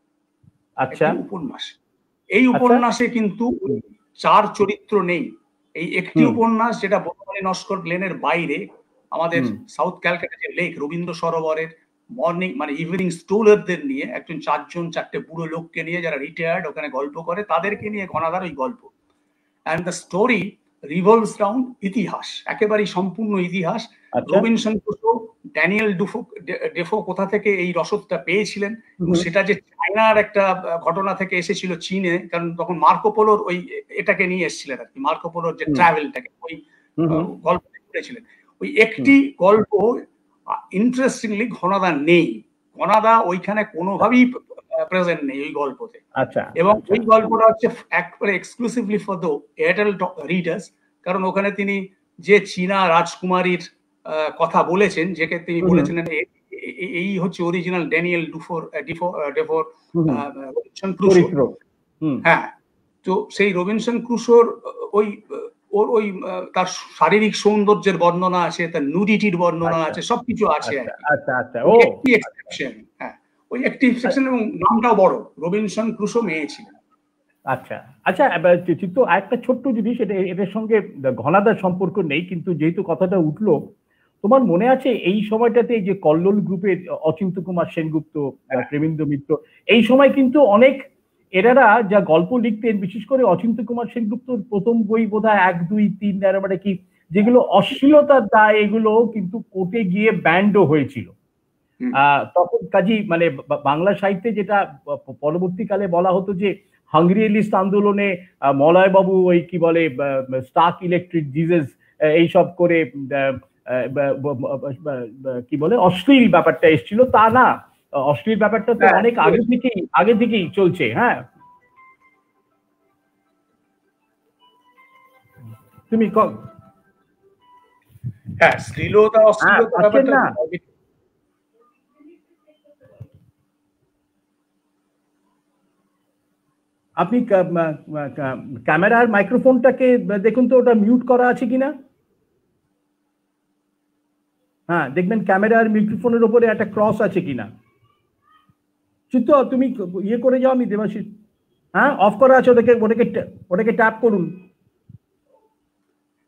Speaker 1: আচ্ছা,
Speaker 2: উপন্যাস। এই উপন্যাসে কিন্তু চার চরিত্র নেই। এই একটি উপন্যাস যেটা বনমালী নস্কর লেনের বাইরে আমাদের সাউথ ক্যালকাটা যে লেক রবীন্দ্র সরোবরের মর্নিং মানে ইভিনিং স্ট্রোলারদের নিয়ে, একজন চারজন চারটে বুড়ো লোককে নিয়ে যারা রিটায়ার্ড ওখানে গল্প করে, তাদেরকে নিয়ে ঘনাদার ওই গল্প। And the story revolves round ইতিহাস, একেবারেই সম্পূর্ণ ইতিহাস। Robinson Crusoe, Daniel Defoe Defoe কোথা থেকে এই রসদটা পেয়েছিলেন, সেটা যে চায়নার একটা ঘটনা থেকে এসেছিল চীনে, কারণ তখন মার্কো পোলোর ওই এটাকে নিয়ে এসেছিলেন আর কি, মার্কো পোলোর যে ট্রাভেলটাকে ওই গল্প করেছিলেন। ওই একটি গল্প ইন্টারেস্টিংলি ঘনাদা নেই, ঘনাদা ওইখানে কোনোভাবেই প্রেজেন্ট নেই ওই গল্পতে।
Speaker 1: আচ্ছা,
Speaker 2: এবং ওই গল্পটা হচ্ছে একবারে exclusively for the adult readers, কারণ ওখানে তিনি যে চীনা রাজকুমারীর কথা বলেছেন, যেকে তিনি বলেছিলেন এই হচ্ছে অরিজিনাল ড্যানিয়েল ডুফোর ডিফো ডেফোর রবিনসন ক্রুসো। হ্যাঁ, তো সেই রবিনসন ক্রুসোর ওই ওর ওই তার শারীরিক সৌন্দর্যের বর্ণনা আছে, তার নুডিটির বর্ণনা আছে, সবকিছু আছে।
Speaker 1: আচ্ছা আচ্ছা, ও
Speaker 2: একটি এক্সেপশন। হ্যাঁ, ওই একটি এক্সেপশন, এবং নামটাও বড়, রবিনসন ক্রুসো মেয়ে ছিলেন।
Speaker 1: আচ্ছা আচ্ছা, চিত্ত একটা ছোট্ট জিনিস, এটা এটার সঙ্গে ঘনাদার সম্পর্ক নেই, কিন্তু যেহেতু কথাটা উঠলো, তোমার মনে আছে এই সময়টাতে যে কল্লোল গ্রুপের অচিন্ত কুমার সেনগুপ্ত, প্রেমেন্দ্র মিত্র, এই সময় কিন্তু অনেক এরারা যা গল্প লিখতেন, বিশেষ করে অচিন্ত কুমার সেনগুপ্তর প্রথম বই বোধহয় এক দুই তিন মানে কি, যেগুলো অশ্লীলতার দায়, এগুলো কিন্তু কোর্টে গিয়ে ব্যান্ডও হয়েছিল। আহ তখন কাজী মানে বাংলা সাহিত্যে যেটা পরবর্তীকালে বলা হতো যে হাঙ্গরিয়ালিস্ট আন্দোলনে মলয়বাবু ওই কি বলে স্টাক ইলেকট্রিক ডিজেস এইসব করে কি বলে অশ্লীল ব্যাপারটা এসেছিল, তা না, অশ্লীল ব্যাপারটা তো অনেক আগে থেকেই আগে থেকেই চলছে। হ্যাঁ, তুমি কম
Speaker 2: হ্যাঁ শ্লীলতা অশ্লীলতা ব্যাপারটা
Speaker 1: আপনি ক্যামেরার মাইক্রোফোনটাকে দেখুন তো, ওটা মিউট করা আছে কিনা। হ্যাঁ, দেখবেন ক্যামেরার মাইক্রোফোনের উপরে একটা ক্রস আছে কিনা। চিত্ত, তুমি ইয়ে করে যাও, আমি দেবাশিস, হ্যাঁ অফ করা আছে, ওটাকে ওটাকে ওটাকে ট্যাপ করুন।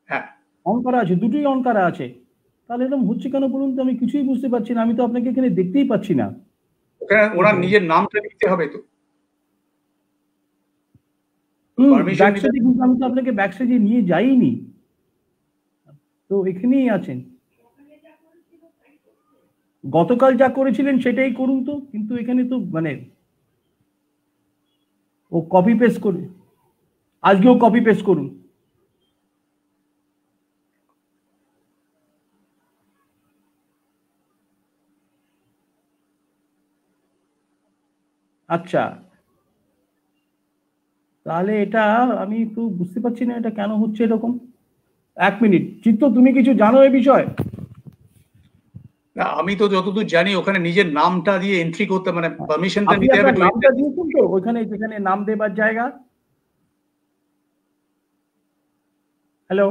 Speaker 2: হ্যাঁ
Speaker 1: অন করা আছে, দুটোই অন করা আছে। তাহলে এরকম হচ্ছে কেন বলুন তো? আমি কিছুই বুঝতে পারছি না। আমি তো আপনাকে এখানে দেখতেই পাচ্ছি না।
Speaker 2: ওখানে ওনার নিজের নামটা দিতে হবে তো।
Speaker 1: হুম,
Speaker 2: পারমিশন
Speaker 1: ব্যাক
Speaker 2: নিতে
Speaker 1: সাইডে কিন্তু আমি তো আপনাকে ব্যাক সাইডে নিয়ে যাইনি। তো এখানেই আছেন। গতকাল যা করেছিলেন সেটাই করুন তো, কিন্তু এখানে তো মানে ও কপি পেস্ট করে, আজকেও কপি পেস্ট করুন। আচ্ছা, তাহলে এটা আমি তো বুঝতে পারছি না এটা কেন হচ্ছে এরকম। এক মিনিট, চিত্ত তুমি কিছু জানো এ বিষয়ে?
Speaker 2: না, আমি তো যতদূর জানি ওখানে নিজের নামটা দিয়ে এন্ট্রি করতে, মানে পারমিশনটা
Speaker 1: আপনি
Speaker 2: নিতে হবে।
Speaker 1: আপনার নামটা দিয়েছেন তো ওইখানে, যেখানে নাম দেবার জায়গা? হ্যালো,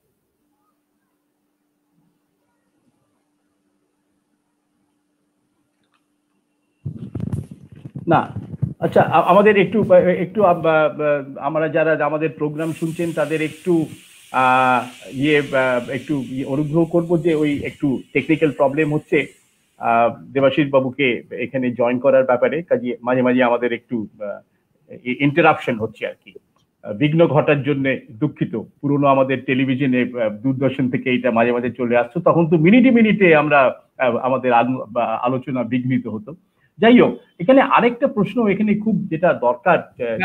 Speaker 1: না, আচ্ছা, আমাদের একটু একটু আমরা যারা আমাদের প্রোগ্রাম শুনছেন তাদের একটু ইয়ে একটু অনুগ্রহ করবো যে ওই একটু টেকনিক্যাল প্রবলেম হচ্ছে দেবাশিস বাবুকে এখানে জয়েন করার ব্যাপারে, কাজে মাঝে মাঝে আমাদের একটু ইন্টারাপশন হচ্ছে আর কি। বিঘ্ন ঘটার জন্য দুঃখিত। পুরনো আমাদের টেলিভিশনে দূরদর্শন থেকে এটা মাঝে মাঝে চলে আসতো, তখন তো মিনিটে মিনিটে আমরা আমাদের আলোচনা বিঘ্নিত হতো। যাই হোক, এখানে আরেকটা প্রশ্ন এখানে খুব যেটা দরকার,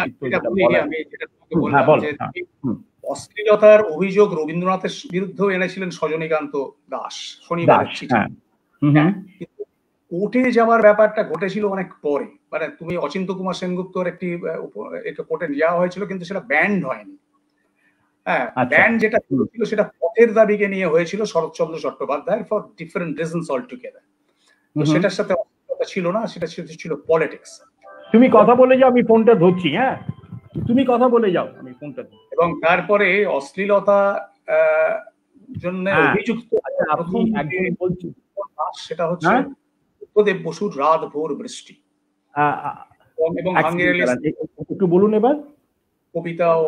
Speaker 2: অশ্লীলতার অভিযোগ রবীন্দ্রনাথের বিরুদ্ধে এনেছিলেন সজনীকান্ত দাস শনিবারের চিঠি। কোর্টে যাওয়ার ব্যাপারটা ঘটেছিল অনেক পরে, মানে তুমি অচিন্ত কুমার সেনগুপ্তর একটি কোর্টে যাওয়া হয়েছিল, কিন্তু সেটা ব্যান্ড হয়নি। হ্যাঁ, ব্যান্ড যেটা ছিল সেটা পথের দাবিকে নিয়ে হয়েছিল Saratchandra Chattopadhyay for different reasons all together. তো সেটার সাথে ছিল না, সেটা ছিল পলিটিক্স।
Speaker 1: তুমি কথা বলে যাও, আমি ফোনটা ধরছি। হ্যাঁ, তুমি কথা বলে যাও, আমি ফোনটা ধরছি।
Speaker 2: এবং তারপরে অশ্লীলতা জন্য অভিযুক্ত প্রথম
Speaker 1: বলছি
Speaker 2: সেটা হচ্ছে বুদ্ধদেব বসুর রাত ভোর বৃষ্টি, এবং
Speaker 1: একটু বলুন এবার
Speaker 2: কবিতাও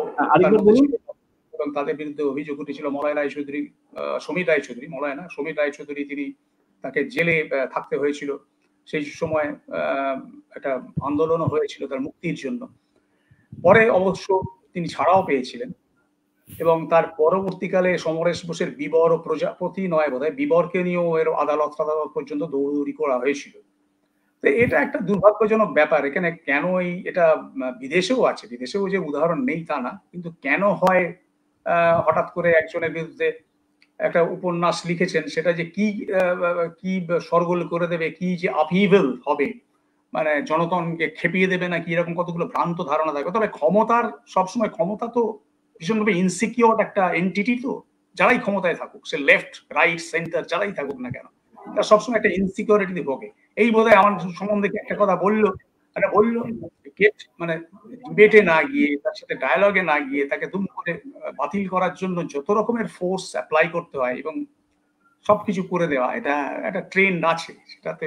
Speaker 2: এবং তাদের বিরুদ্ধে অভিযোগ উঠেছিল। মলয় রায়চৌধুরী, সমীর রায়চৌধুরী, মলয় না সমীর রায়চৌধুরী, তিনি তাকে জেলে থাকতে হয়েছিল। সেই সময় একটা আন্দোলনও হয়েছিল তার মুক্তির জন্য। পরে অবশ্য তিনি ছাড়াও পেয়েছিলেন, এবং তার পরবর্তীকালে সমরেশ বোসের বিবর ও প্রজাপতি নয় বোধহয় বিবরকে নিয়েও এর আদালত আদালত পর্যন্ত দৌড়দৌড়ি করা হয়েছিল। তো এটা একটা দুর্ভাগ্যজনক ব্যাপার। এখানে কেন এই, এটা বিদেশেও আছে, বিদেশেও যে উদাহরণ নেই তা না, কিন্তু কেন হয় হঠাৎ করে একজনের বিরুদ্ধে একটা উপন্যাস লিখেছেন, সেটা যে কি কি সরগোল করে দেবে, কি যে আপহিভেল হবে, মানে জনগণকে খেপিয়ে দেবে নাকি, এরকম কতগুলো ভ্রান্ত ধারণা থাকে। তবে ক্ষমতার সবসময়, ক্ষমতা তো ভীষণভাবে ইনসিকিউর একটা এন্টিটি, তো যারাই ক্ষমতায় থাকুক, সে লেফট রাইট সেন্টার যারাই থাকুক না কেন, তার সবসময় একটা ইনসিকিউরিটি ভোগে। এই বোধহয় আমার সম্বন্ধে একটা কথা বললো, একটা বললো, মানে ডিবেটে না গিয়ে, তার সাথে ডায়ালগে না গিয়ে, তাকে দুম করে বাতিল করার জন্য যত রকমের ফোর্স অ্যাপ্লাই করতে হয় এবং সবকিছু করে দেওয়া, এটা একটা ট্রেন্ড আছে, সেটাতে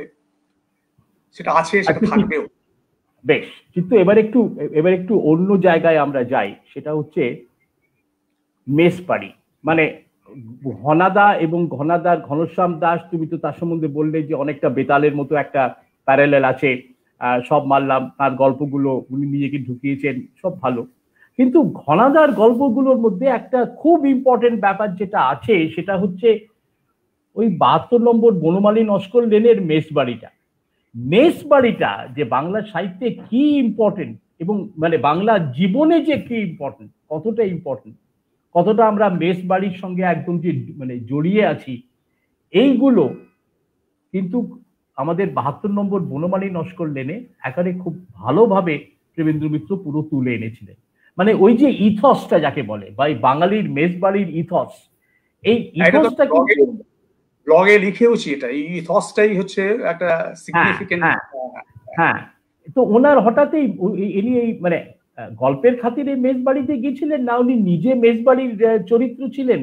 Speaker 2: সেটা আছে, সেটা থাকবেও।
Speaker 1: বেশ, কিন্তু এবার একটু এবার একটু অন্য জায়গায় আমরা যাই, সেটা হচ্ছে মেসবাড়ি। মানে ঘনাদা এবং ঘনাদার ঘনশ্যাম দাস, তুমি তো তার সম্বন্ধে বললে যে অনেকটা বেতালের মতো একটা প্যারালেল আছে, সব মানলাম, তার গল্পগুলো উনি নিজেকে ঢুকিয়েছেন, সব ভালো। কিন্তু ঘনাদার গল্পগুলোর মধ্যে একটা খুব ইম্পর্টেন্ট ব্যাপার যেটা আছে, সেটা হচ্ছে ওই বাহাত্তর নম্বর বনমালী নস্কর লেনের মেসবাড়িটা। মেসবাড়িটা যে বাংলা সাহিত্যে কি ইম্পর্টেন্ট, এবং মানে বাংলা জীবনে যে কি ইম্পর্টেন্ট, কতটা ইম্পর্টেন্ট, কতটা আমরা মেস বাড়ির সঙ্গে একদম যে মানে জড়িয়ে আছি, এইগুলো কিন্তু আমাদের বাহাত্তর নম্বর বনমালী নস্কর লেনে একারে খুব ভালোভাবে প্রেমেন্দ্র মিত্র পুরো তুলে এনেছিলেন। মানে ওই যে ইথসটা যাকে বলে, বা বাঙালির মেস বাড়ির ইথস, এই ইথসটা কিন্তু
Speaker 2: ব্লগে লিখেওছি, এটা এই ইথসটাই হচ্ছে একটা সিগনিফিকেন্ট।
Speaker 1: হ্যাঁ, তো ওনার হঠাৎই ইনি এই মানে গল্পের খাতিরে মেস বাড়িতে গিয়েছিলেন, না উনি নিজে মেস বাড়ির চরিত্র ছিলেন,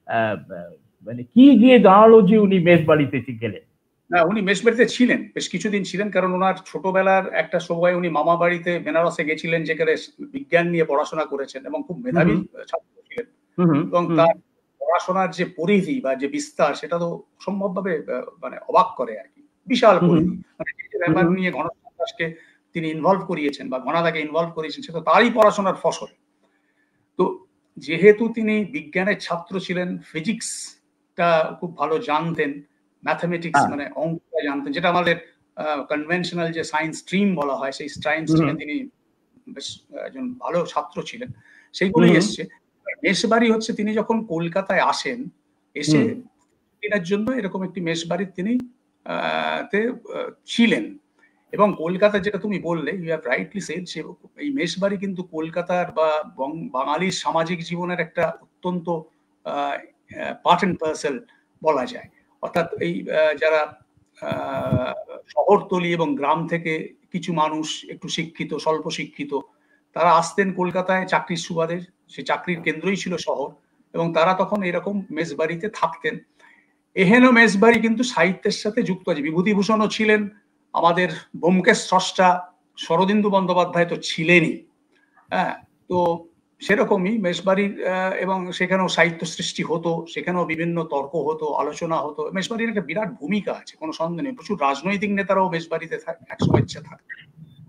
Speaker 1: মানে কি গিয়ে দাঁড়ালো যে উনি মেস বাড়িতে গেলেন?
Speaker 2: না, উনি মেস বাড়িতে ছিলেন, বেশ কিছুদিন ছিলেন, কারণ ওনার ছোটবেলার একটা সময় উনি মামা বাড়িতে বেনারসে গেছিলেন, যেখানে বিজ্ঞান নিয়ে পড়াশোনা করেছেন এবং খুব মেধাবী ছাত্র ছিলেন, এবং তার পড়াশোনার যে পরিধি বা যে বিস্তার সেটা তো সম্ভবভাবে মানে অবাক করে আর কি, বিশাল পরিধি। মানে যে ব্যাপার নিয়ে ঘনশ্যাম দাসকে তিনি ইনভলভ করিয়েছেন বা ঘনাদাকে ইনভলভ করিয়েছেন সেটা তারই পড়াশোনার ফসল। তো যেহেতু তিনি বিজ্ঞানের ছাত্র ছিলেন, ফিজিক্সটা খুব ভালো জানতেন, ম্যাথমেটিক্স মানে অঙ্কটা জানতেন, যেটা আমাদের কনভেনশনাল যে সায়েন্স স্ট্রিম বলা হয় সেই সায়েন্স স্ট্রিমে তিনি বেশ একজন ভালো ছাত্র ছিলেন, সেইগুলোই এসছে। মেসবাড়ি হচ্ছে তিনি যখন কলকাতায় আসেন, এসে দিনের জন্য এরকম একটি মেসবাড়ি তিনি ছিলেন। এবং কলকাতা যেটা তুমি বললে, ইউ হ্যাভ রাইটলি সেড, সে এই মেসবাড়ি কিন্তু কলকাতার বা বাঙালির সামাজিক জীবনের একটা অত্যন্ত পার্ট এন্ড পার্সেল বলা যায়। অর্থাৎ এই যারা শহরতলি এবং গ্রাম থেকে কিছু মানুষ একটু শিক্ষিত, স্বল্প শিক্ষিত, তারা আসতেন কলকাতায় চাকরির সুবাদে, সে চাকরির কেন্দ্রই ছিল শহর, এবং তারা তখন এরকম মেসবাড়িতে থাকতেন। এহেন মেসবাড়ি কিন্তু সাহিত্যের সাথে যুক্ত আছে। বিভূতিভূষণও ছিলেন, আমাদের ব্যোমকেশ স্রষ্টা শরদিন্দু বন্দ্যোপাধ্যায় তো ছিলেনই। হ্যাঁ, তো সেরকমই মেসবাড়ির, এবং সেখানেও সাহিত্য সৃষ্টি হতো, সেখানেও বিভিন্ন তর্ক হতো, আলোচনা হতো। মেসবাড়ির একটা বিরাট ভূমিকা আছে, কোনো সন্দেহ নেই। প্রচুর রাজনৈতিক নেতারাও মেসবাড়িতে একসময় ইচ্ছা থাকতেন,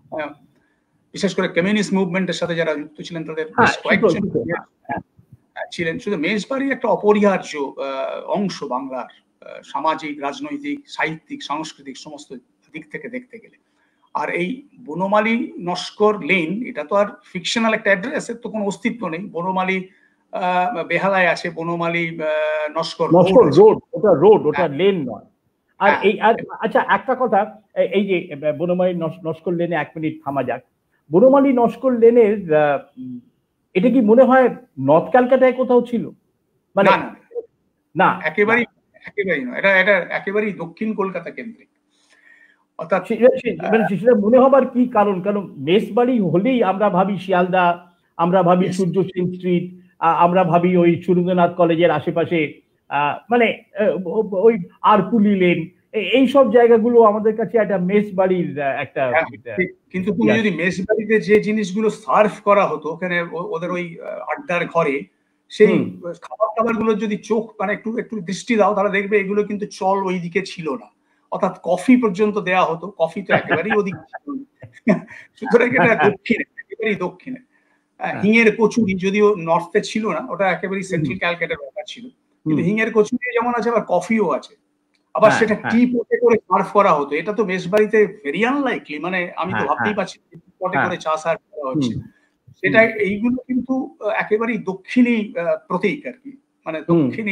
Speaker 2: বিশেষ করে কমিউনিস্ট মুভমেন্টের সাথে যারা যুক্ত ছিলেন তাদের কয়েকজন ছিলেন। শুধু মেসবাড়ি একটা অপরিহার্য অংশ বাংলার সামাজিক, রাজনৈতিক, সাহিত্যিক, সাংস্কৃতিক সমস্ত দিক থেকে দেখতে গেলে। আর এই বনমালী নস্কর লেন, এটা তো আর ফিকশনাল একটা অ্যাড্রেস, এর তো কোনো অস্তিত্ব নেই। বনমালী বেহালায় আছে, বনমালী নস্কর
Speaker 1: রোড, ওটা রোড, ওটা লেন নয়। আর এই আর আচ্ছা একটা কথা, এই যে বনমালী নস্কর লেনে এক মিনিট থামা যাক। বনমালী নস্কর লেনের এটা কি মনে হয় নর্থ ক্যালকাটায় কোথাও ছিল?
Speaker 2: মানে না, একেবারেই একেবারেই নয়, এটা এটা একেবারেই দক্ষিণ কলকাতা কেন্দ্রিক। অর্থাৎ
Speaker 1: সেটা মনে হবার কি কারণ? কারণ মেসবাড়ি হলেই আমরা ভাবি শিয়ালদা, আমরা ভাবি সূর্য সেন স্ট্রিট, আমরা ভাবি ওই সুরেন্দ্রনাথ কলেজের আশেপাশে, মানে ওই আরকুলি লেন, এই সব জায়গাগুলো আমাদের কাছে একটা মেসবাড়ির একটা।
Speaker 2: কিন্তু তুমি যদি মেসবাড়িতে যে জিনিসগুলো সার্ভ করা হতো ওখানে ওদের ওই আড্ডার ঘরে, সেই খাবার টাবার গুলো যদি চোখ মানে একটু একটু দৃষ্টি দাও, তাহলে দেখবে এগুলো কিন্তু চল ওই দিকে ছিল না। অর্থাৎ কফি পর্যন্ত দেয়া হতো, কফি তো একেবারেই ওদিকে ছিল না। সুতরাং এটা দক্ষিণে, একেবারেই দক্ষিণে। হিঙের কচুরি যদিও নর্থে ছিল না, ওটা একেবারেই সেন্ট্রাল ক্যালকাটার ব্যাপার ছিল, কিন্তু হিঙের কচুরি যেমন আছে আবার কফিও আছে, আবার সেটা টি পটে করে সার্ভ করা হতো। এটা তো মেসবাড়িতে ভেরি আনলাইকলি, মানে আমি তো ভাবতেই পারছি পটে করে চা সার্ভ করা হচ্ছে। সেটা এইগুলো কিন্তু একেবারেই দক্ষিণী প্রতীক আর কি, মানে দক্ষিণী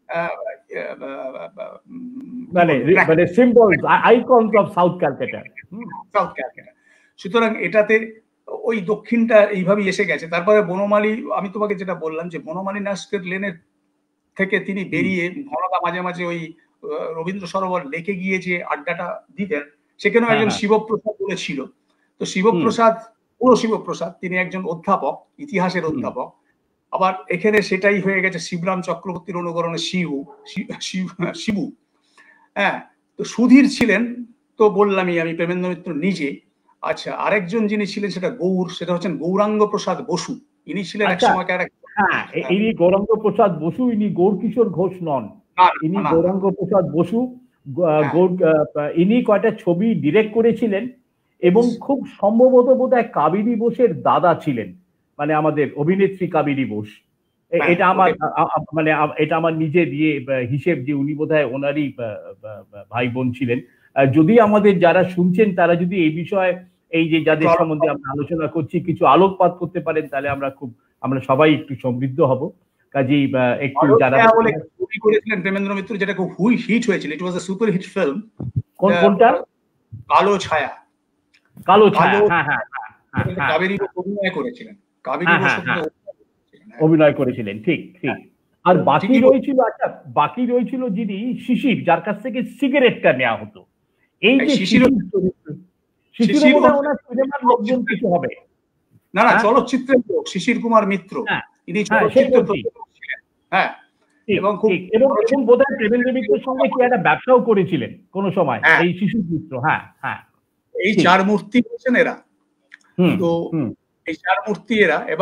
Speaker 1: মানে মানে symbols, icons of south Calcutta,
Speaker 2: south Calcutta. সুতরাং এটাতে ওই দক্ষিণটা এইভাবেই এসে গেছে। তারপরে বনমালী, আমি তোমাকে যেটা বললাম যে বনমালী নস্কর লেনের থেকে তিনি বেরিয়ে ঘনদা মাঝে মাঝে ওই রবীন্দ্র সরোবর লেকে গিয়ে যে আড্ডাটা দিতেন, সেখানেও একজন শিবপ্রসাদ বলে ছিল। তো শিবপ্রসাদ, পুরো শিবপ্রসাদ, তিনি একজন অধ্যাপক, ইতিহাসের অধ্যাপক। আবার এখানে সেটাই হয়ে গেছে শিবরাম চক্রবর্তীর অনুকরণে শিবু শিবু হ্যাঁ। তো সুধীর ছিলেন, তো বললামই আমি, প্রেমেন্দ্র মিত্র নিজে। আচ্ছা, আরেকজন যিনি ছিলেন সেটা গৌর, সেটা হচ্ছেন গৌরাঙ্গ প্রসাদ বসু। ইনি ছিলেন এক সময়কার,
Speaker 1: হ্যাঁ ইনি গৌরাঙ্গ প্রসাদ বসু, ইনি গৌরকিশোর ঘোষ নন, ইনি গৌরাঙ্গ প্রসাদ বসু। ইনি কয়টা ছবি ডিরেক্ট করেছিলেন, এবং খুব সম্ভবত বোধহয় কাবেরী বোসের দাদা ছিলেন, মানে আমাদের অভিনেত্রী কাবেরী বোস। এটা আমার মানে এটা আমার নিজে দিয়ে হিসেব যে উনি বোধহয় ওনারই ভাই বোন ছিলেন। যদি আমাদের যারা শুনছেন তারা যদি এই বিষয়ে, এই যে যাদের সম্বন্ধে আমরা আলোচনা করছি, কিছু আলোকপাত করতে পারেন, তাহলে আমরা খুব আমরা সবাই একটু সমৃদ্ধ হব। কাজেই একটু যারা
Speaker 2: ছবি করেছিলেন প্রেমেন্দ্র মিত্র, যেটা খুব হুই হিট হয়েছিল, it was a super hit film.
Speaker 1: কোন কোনটা?
Speaker 2: কালো ছায়া।
Speaker 1: কালো ছায়া, হ্যাঁ হ্যাঁ হ্যাঁ,
Speaker 2: কাবেরী বোস অভিনয় করেছিলেন, কাবেরী বোস
Speaker 1: অভিনয় করেছিলেন, ঠিক ঠিক। আর বাকি রয়েছিল, আচ্ছা বাকি রয়েছিল যিনি শিশির, যার কাছ থেকে সিগারেটটা নেওয়া হতো। এই যে শিশির, শিশির ওনার সিনেমার লোকজন কিছু হবে
Speaker 2: না, না চলচ্চিত্রের লোক শিশির কুমার মিত্র, ইনি চলচ্চিত্রের হ্যাঁ, এবং খুব
Speaker 1: এবং বোধহয় প্রেমেন্দ্র মিত্রের সঙ্গে কি একটা ব্যবসাও করেছিলেন কোন সময় এই শিশির মিত্র। হ্যাঁ হ্যাঁ,
Speaker 2: এই চার মূর্তি হচ্ছেন এরা। তো এই চার মূর্তি এরা, এবার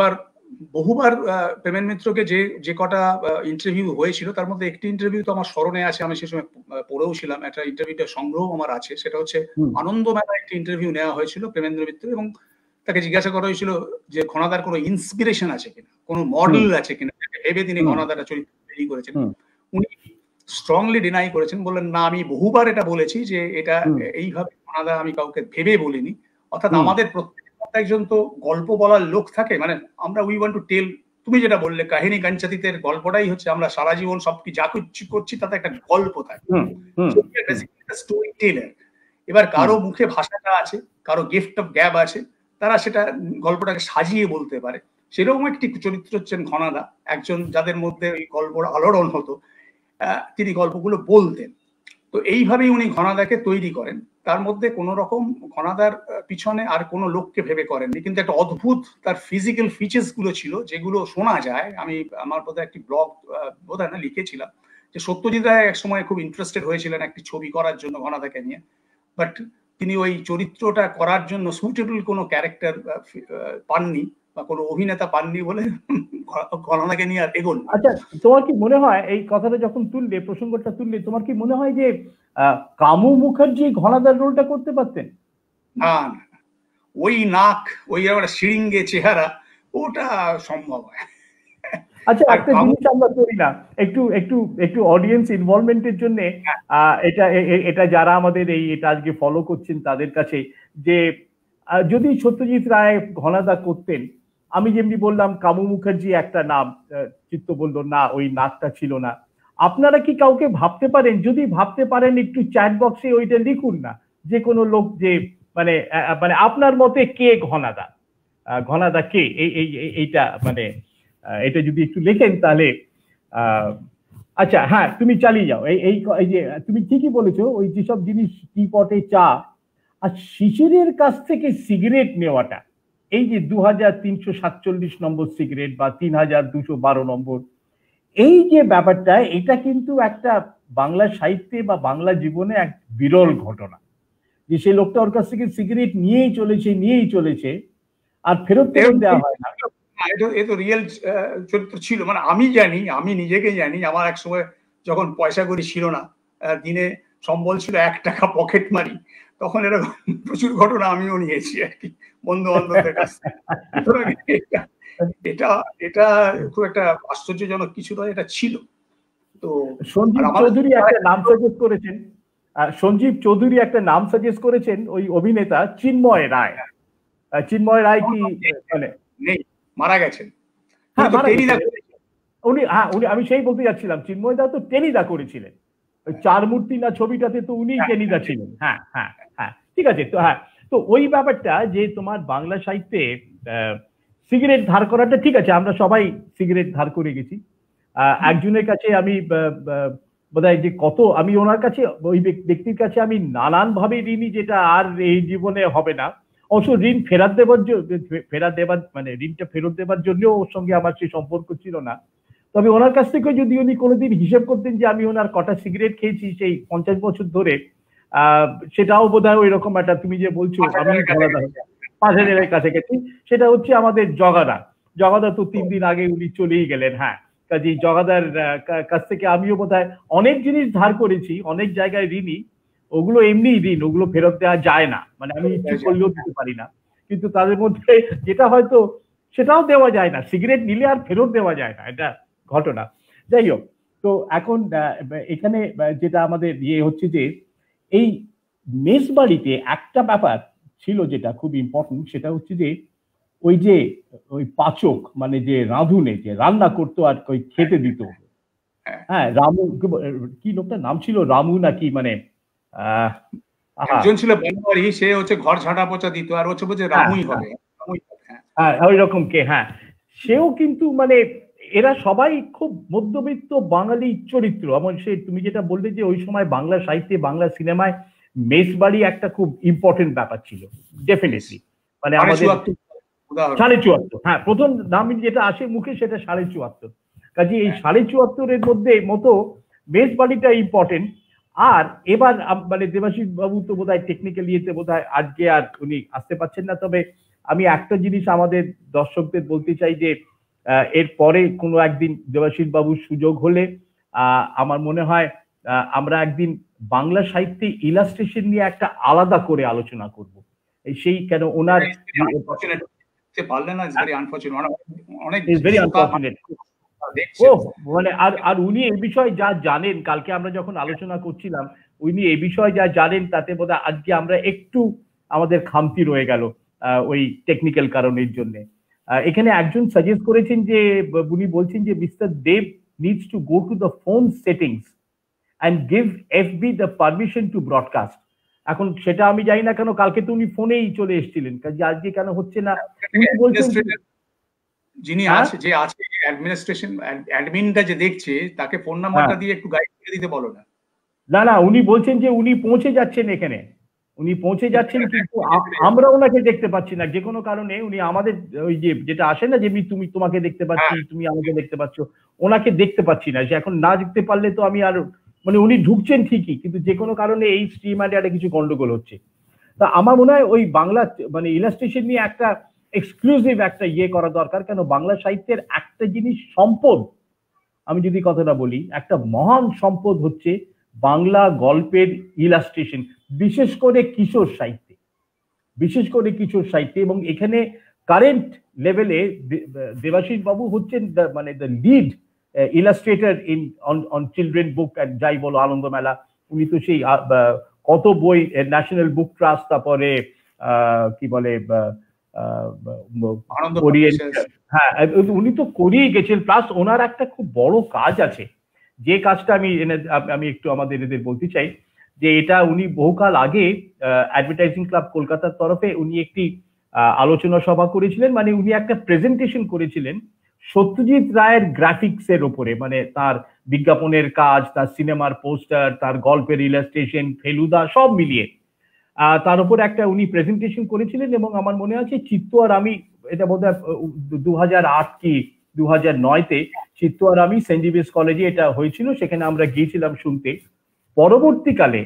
Speaker 2: বহুবার প্রেমেন মিত্রকে যে যে কটা ইন্টারভিউ হয়েছিল তার মধ্যে একটি ইন্টারভিউ তো আমার স্মরণে আছে, আমি সে সময় পড়েও ছিলাম, একটা ইন্টারভিউটা সংগ্রহ আমার আছে, সেটা হচ্ছে আনন্দ মেলায় একটি ইন্টারভিউ নেওয়া হয়েছিল প্রেমেন্দ্র মিত্র, এবং তাকে জিজ্ঞাসা করা হয়েছিল যে ঘনাদার কোনো ইন্সপিরেশন আছে কিনা, কোনো মডেল আছে কিনা ভেবে তিনি ঘনাদার চরিত্র তৈরি করেছেন। উনি স্ট্রংলি ডিনাই করেছেন, বললেন না আমি বহুবার এটা বলেছি যে এটা এইভাবে ঘনাদা আমি কাউকে ভেবে বলিনি। অর্থাৎ আমাদের প্রত্যেক একজন তো গল্প বলার লোক থাকে, মানে আমরা উই ওয়ান্ট টু টেল, তুমি যেটা বললে কাহিনী কাঞ্চাতীতের গল্পটাই হচ্ছে আমরা সারা জীবন সব কি যা কিছু করছি তাতে একটা গল্প থাকে, স্টোরি টেলার। এবার কারো মুখে ভাষাটা আছে, কারো গিফট অফ গ্যাব আছে, তারা সেটা গল্পটাকে সাজিয়ে বলতে পারে। সেরকম একটি চরিত্র হচ্ছেন ঘনাদা, একজন যাদের মধ্যে ওই গল্পর আলোড়ন হতো, তিনি গল্পগুলো বলতেন। তো এইভাবেই উনি ঘনাদাকে তৈরি করেন, তার মধ্যে কোন রকম ঘনাদার পিছনে আর কোনো লোককে ভেবে করেননি, কিন্তু একটা অদ্ভুত তার ফিজিক্যাল ফিচার্স গুলো ছিল যেগুলো শোনা যায়। আমি আমার বোধহয় একটি ব্লগ বোধহয় না লিখেছিলাম যে সত্যজিৎ রায় এক সময় খুব ইন্টারেস্টেড হয়েছিলেন একটি ছবি করার জন্য ঘনাদাকে নিয়ে, বাট তিনি ওই চরিত্রটা করার জন্য সুইটেবল কোনো ক্যারেক্টার পাননি বা কোনো অভিনেতা পাননি বলে ঘনাদাকে নিয়ে আর এগোন।
Speaker 1: আচ্ছা, তোমার কি মনে হয় এই কথাটা যখন তুললে, প্রসঙ্গটা তুললে, তোমার কি মনে হয় যে কামু মুখার্জি ঘনাদার রোলটা করতে পারতেন?
Speaker 2: না না, ওই নাক, ওই একটা শিরিঙ্গে চেহারা, ওটা সম্ভব হয়।
Speaker 1: আচ্ছা, একটা জিনিস আমরা করি না, একটু একটু একটু অডিয়েন্স ইনভলভমেন্টের জন্য, এটা এটা যারা আমাদের এই এটা আজকে ফলো করছেন তাদের কাছে, যে যদি সত্যজিৎ রায় ঘনাদা করতেন, আমি যেমনি বললাম কামু মুখার্জি একটা নাম, চিত্ত বলল না ওই নাকটা ছিল না, আপনারা কি কাউকে ভাবতে পারেন? যদি ভাবতে পারেন একটু চ্যাট বক্সে ওইটা লিখুন না, যে কোনো লোক, যে মানে মানে আপনার মতে কে ঘনাদা, ঘনাদা কে, এই এইটা মানে এটা যদি একটু লেখেন তাহলে। আচ্ছা হ্যাঁ, তুমি চালিয়ে যাও। এই এই যে তুমি ঠিকই বলেছো, ওই যেসব জিনিস, টি পটে চা আর শিশিরের কাছ থেকে সিগারেট নেওয়াটা, এই যে দু হাজার তিনশো সাতচল্লিশ নম্বর সিগারেট বা তিন হাজার দুশো বারো নম্বর, এই যে ব্যাপারটা, এটা কিন্তু একটা বাংলা সাহিত্যে বা বাংলা জীবনে এক বিরল ঘটনা, যে সেই লোকটা ওর কাছ থেকে সিগারেট নিয়েই চলেছে নিয়েই চলেছে আর ফেরত ফেরত দেওয়া হয় না।
Speaker 2: এটা এ তো রিয়েল চরিত্র ছিল, মানে আমি জানি, আমি নিজেকে জানি, আমার এক সময় যখন পয়সা করি ছিল না, দিনে সম্বল ছিল এক টাকা পকেট মারি, তখন এরকম প্রচুর ঘটনা আমিও নিয়েছি আর কি বন্ধু বান্ধবদের কাছ থেকে। এটা এটা খুব একটা আশ্চর্যজনক কিছু নয়, এটা ছিল। তো
Speaker 1: সঞ্জীব চৌধুরী একটা নাম সাজেস্ট করেছেন, সঞ্জীব চৌধুরী একটা নাম সাজেস্ট করেছেন, ওই অভিনেতা চিন্ময় রায়। চিন্ময় রায় কি মানে
Speaker 2: নেই, মারা গেছেন?
Speaker 1: হ্যাঁ, উনি, হ্যাঁ উনি, আমি সেই বলতে যাচ্ছিলাম, চিন্ময় দা তো টেনিদা করেছিলেন, ওই চার মূর্তি না ছবিটাতে তো উনি টেনিদা ছিলেন। হ্যাঁ হ্যাঁ হ্যাঁ, ঠিক আছে। তো হ্যাঁ, তো ওই ব্যাপারটা যে তোমার বাংলা সাহিত্যে সিগারেট ধার করাটা, ঠিক আছে, আমরা সবাই সিগারেট ধার করে গেছি। একজনের কাছে আমি বোধহয় যে কত, আমি ওনার কাছে, ওই ব্যক্তির কাছে আমি নানান ভাবে ঋণী, যেটা আর এই জীবনে হবে না। অবশ্য ঋণ ফেরত দেবার ফেরত দেবার মানে ঋণটা ফেরত দেবার জন্য ওর সঙ্গে আমার সেই সম্পর্ক ছিল না। তবে ওনার কাছ থেকে যদি উনি কোনোদিন হিসেব করতেন যে আমি ওনার কটা সিগারেট খেয়েছি সেই পঞ্চাশ বছর ধরে, আহ সেটাও বোধহয় ওই রকম একটা, তুমি যে বলছো আমি পাঁচ হাজারের কাছাকাছি, সেটা হচ্ছে আমাদের জগাদা। জগাদা তো তিন দিন আগে উনি চলেই গেলেন। হ্যাঁ, কাজী জগাদার কাছ থেকে আমিও বোধহয় অনেক জিনিস ধার করেছি, অনেক জায়গায় ঋণী। ওগুলো এমনি ঋণ, ওগুলো ফেরত দেওয়া যায় না, মানে আমি ইচ্ছে করলেও দিতে পারি না। কিন্তু তাদের মধ্যে যেটা হয়তো সেটাও দেওয়া যায় না, সিগারেট নিলে আর ফেরত দেওয়া যায় না, এটা ঘটনা। যাই হোক, তো এখন এখানে যেটা আমাদের ইয়ে হচ্ছে যে এই মেস বাড়িতে একটা ব্যাপার ছিল যেটা খুব ইম্পর্টেন্ট, সেটা হচ্ছে যে ওই যে ওই পাচক, মানে যে রাঁধুনে যে রান্না করতো আর ওই খেতে দিত, হ্যাঁ রামু, কি লোকটার নাম ছিল, রামু নাকি, মানে
Speaker 2: একজন ছিল বনবাড়ি, সে হচ্ছে ঘর ঝাঁটা পোছা দিত, আর হচ্ছে বলছে রামুই হবে,
Speaker 1: হ্যাঁ ওই রকম কে, হ্যাঁ সেও কিন্তু মানে এরা সবাই খুব মধ্যবিত্ত বাঙালি চরিত্র। এমন সে তুমি যেটা বললে যে ওই সময় বাংলা সাহিত্যে, বাংলা সিনেমায় মেস বাড়ি একটা খুব ইম্পর্টেন্ট ব্যাপার ছিল, ডেফিনেটলি। মানে আমাদের সাড়ে চুয়াত্তর, হ্যাঁ প্রথম নাম যেটা আসে মুখে সেটা সাড়ে চুয়াত্তর। কাজে এই সাড়ে চুয়াত্তরের মধ্যে মতো মেস বাড়িটা ইম্পর্টেন্ট। আর এবার মানে দেবাশিস বাবু তো বোধহয় টেকনিক্যাল ইয়েতে বোধহয় আজকে আর উনি আসতে পারছেন না, তবে আমি একটা জিনিস আমাদের দর্শকদের বলতে চাই যে এরপরে কোনো একদিন দেবাশিস বাবুর সুযোগ হলে আমার মনে হয় আমরা একদিন বাংলা সাহিত্যে ইলাস্ট্রেশন নিয়ে একটা আলাদা করে আলোচনা করব। সেই কেন ওনার মানে আর আর উনি এই বিষয়ে যা জানেন, কালকে আমরা যখন আলোচনা করছিলাম উনি এই বিষয়ে যা জানেন তাতে বোধহয় আজকে আমরা একটু আমাদের খামতি রয়ে গেল ওই টেকনিক্যাল কারণের জন্য। এখানে একজন সাজেস্ট করেছেন যে উনি বলছেন যে mister Dev needs to go to the phone settings and give F B the permission to broadcast। এখন সেটা আমি জানি না কেন, কালকে তো উনি ফোনেই চলে এসেছিলেন, কাজে আজকে কেন হচ্ছে না। উনি বলছেন
Speaker 2: যিনি আছে যে আছে অ্যাডমিনিস্ট্রেশন অ্যাডমিনটা যে দেখছে তাকে ফোন নাম্বারটা দিয়ে একটু গাইড করে দিতে বলো না।
Speaker 1: না না উনি বলছেন যে উনি পৌঁছে যাচ্ছেন, এখানে উনি পৌঁছে যাচ্ছেন কিন্তু আমরা ওনাকে দেখতে পাচ্ছি না যে কোনো কারণে। উনি আমাদের ওই যে যেটা আসে না যে তুমি তোমাকে দেখতে পাচ্ছি, তুমি আমাকে দেখতে পাচ্ছ, ওনাকে দেখতে পাচ্ছি না। যে এখন না দেখতে পারলে তো আমি আর মানে উনি ঢুকছেন ঠিকই কিন্তু যে কোনো কারণে এই স্ট্রিম আইডিয়াটা কিছু গন্ডগোল হচ্ছে। তা আমার মনে হয় ওই বাংলা মানে ইলাস্ট্রেশন নিয়ে একটা এক্সক্লুসিভ একটা ইয়ে করা দরকার। কেন বাংলা সাহিত্যের একটা জিনিস সম্পদ, আমি যদি কথাটা বলি, একটা মহান সম্পদ হচ্ছে বাংলা গল্পের ইলাস্ট্রেশন, বিশেষ করে কিশোর সাহিত্যে, বিশেষ করে কিশোর সাহিত্যে। এবং এখানে কারেন্ট লেভেলে দেবাশিস বাবু হচ্ছেন মানে the lead illustrator in on children book, যাই বলো আনন্দমেলা। উনি তো সেই কত বই, ন্যাশনাল বুক ট্রাস্ট, তারপরে কি বলে হ্যাঁ উনি তো করিয়ে গেছেন। প্লাস ওনার একটা খুব বড় কাজ আছে, যে কাজটা আমি আমি একটু আমাদের এদের বলতে চাই যে এটা উনি বহুকাল আগে অ্যাডভার্টাইজিং ক্লাব কলকাতার তরফে উনি একটি আলোচনা সভা করেছিলেন। মানে উনি একটা প্রেজেন্টেশন করেছিলেন সত্যজিৎ রায়ের গ্রাফিক্স এর উপরে, মানে তার বিজ্ঞাপনের কাজ, তার সিনেমার পোস্টার, তার গল্পের ইলাস্ট্রেশন, ফেলুদা সব মিলিয়ে তার উপর একটা উনি প্রেজেন্টেশন করেছিলেন। এবং আমার মনে আছে চিত্ত আর আমি, এটা বোধহয় দু হাজার আট কি দু হাজার নয়তে চিত্ত আর আমি সেন্ট জেভিয়ার্স কলেজে এটা হয়েছিল, সেখানে আমরা গিয়েছিলাম শুনতে। পরবর্তীকালে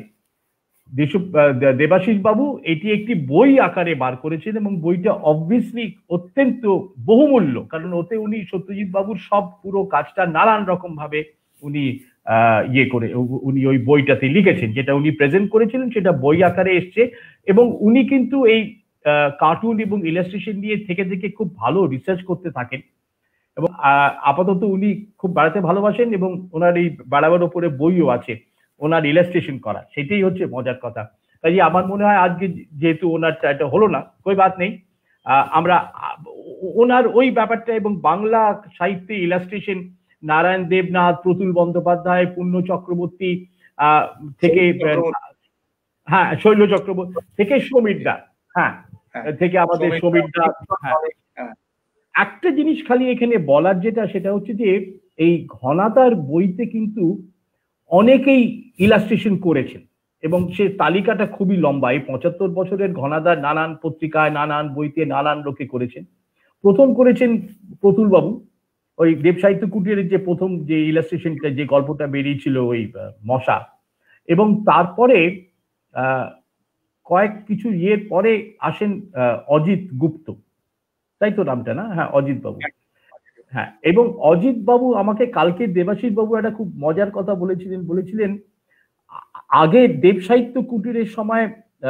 Speaker 1: দেবাশিস বাবু এটি একটি বই আকারে বার করেছেন এবং বইটা অবভিয়াসলি অত্যন্ত বহুমূল্য, কারণ ওতে উনি সত্যজিৎ বাবুর সব পুরো কাজটা নানান রকম ভাবে উনি আহ ইয়ে করে উনি ওই বইটাতে লিখেছেন। যেটা উনি প্রেজেন্ট করেছিলেন সেটা বই আকারে এসছে। এবং উনি কিন্তু এই কার্টুন এবং ইলাস্ট্রেশন নিয়ে থেকে থেকে খুব ভালো রিসার্চ করতে থাকেন এবং আপাতত উনি খুব বাড়াতে ভালোবাসেন এবং ওনার এই বাড়াবার ওপরে বইও আছে ওনার ইলাস্ট্রেশন করা, সেটাই হচ্ছে মজার কথা। তাই আমার মনে হয় আজকে যেহেতু ওনার এটা হলো না, কই বাত নেই, আমরা ওনার ওই ব্যাপারটা এবং বাংলা সাহিত্যে ইলাস্ট্রেশন নারায়ণ দেবনাথ, প্রতুল বন্দ্যোপাধ্যায়, পূর্ণ চক্রবর্তী আহ থেকে হ্যাঁ শৈল চক্রবর্তী থেকে সমীর দা, হ্যাঁ থেকে আমাদের সমীর দা। হ্যাঁ একটা জিনিস খালি এখানে বলার যেটা সেটা হচ্ছে যে এই ঘনাদার বইতে কিন্তু অনেকেই ইলাস্ট্রেশন করেছেন এবং সে তালিকাটা খুবই লম্বা। এই পঁচাত্তর বছরের ঘনাদার নানান পত্রিকায়, নানান বইতে, নানান লোকে করেছেন। প্রথম করেছেন প্রতুল বাবু, ওই দেব সাহিত্য কুটিরের যে প্রথম যে ইলাস্ট্রেশনটা, যে গল্পটা বেরিয়েছিল ওই মশা। এবং তারপরে আহ কয়েক কিছু ইয়ের পরে আসেন অজিত গুপ্ত, তাই তো নামটা না? হ্যাঁ অজিত বাবু। হ্যাঁ এবং অজিত বাবু আমাকে কালকে দেবাশিস বাবু একটা খুব মজার কথা বলেছিলেন, বলেছিলেন আগে দেব সাহিত্য কুটিরের সময়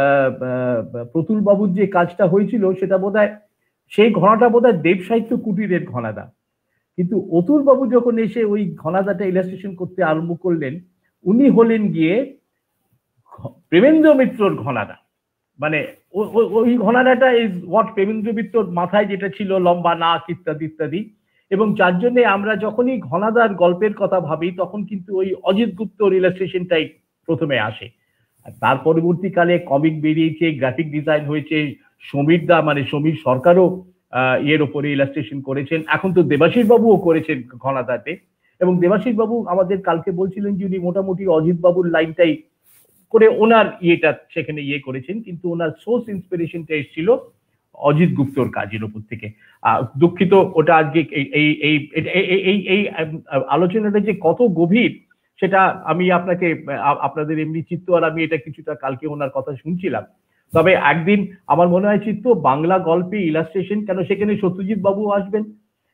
Speaker 1: প্রতুল বাবুর যে কাজটা হয়েছিল সেটা বোধহয় সেই ঘনাটা বোধহয় দেব সাহিত্য কুটিরের ঘনাদা, কিন্তু অতুল বাবু যখন এসে ওই ঘনাদাটা ইলাস্ট্রেশন করতে আরম্ভ করলেন উনি হলেন গিয়ে প্রেমেন্দ্র মিত্রর ঘনাদা। মানে ওই ঘনাদাটা ইজ হোয়াট প্রেমেন্দ্র মিত্রর মাথায় যেটা ছিল, লম্বা নাক ইত্যাদি ইত্যাদি। এবং যার জন্য আমরা যখনই ঘনাদার গল্পের কথা ভাবি তখন কিন্তু ওই অজিত গুপ্তর ইলাস্ট্রেশনটাই প্রথমে আসে। আর তার পরবর্তীকালে কমিক বেরিয়েছে, গ্রাফিক ডিজাইন হয়েছে, সমীর দা মানে সমীর সরকারও আহ এর ওপরে ইলাস্ট্রেশন করেছেন। এখন তো দেবাশিস বাবুও করেছেন ঘনাদাতে। এবং দেবাশিস বাবু আমাদের কালকে বলছিলেন যে উনি মোটামুটি অজিত বাবুর লাইনটাই করে ওনার ইয়েটা সেখানে ইয়ে করেছেন, কিন্তু ওনার সোর্স ইন্সপিরেশনটা এসেছিল অজিত গুপ্তর কাজের উপর থেকে। আহ দুঃখিত, ওটা আজকে এই এই এই এই আলোচনাটা যে কত গভীর সেটা আমি আপনাকে আপনাদের এমনি চিত্ত আর আমি এটা কিছুটা কালকে ওনার কথা শুনছিলাম। তবে একদিন আমার মনে হয় চিত্ত বাংলা গল্পে ইলাস্ট্রেশন, কেন সেখানে সত্যজিৎ বাবু আসবেন,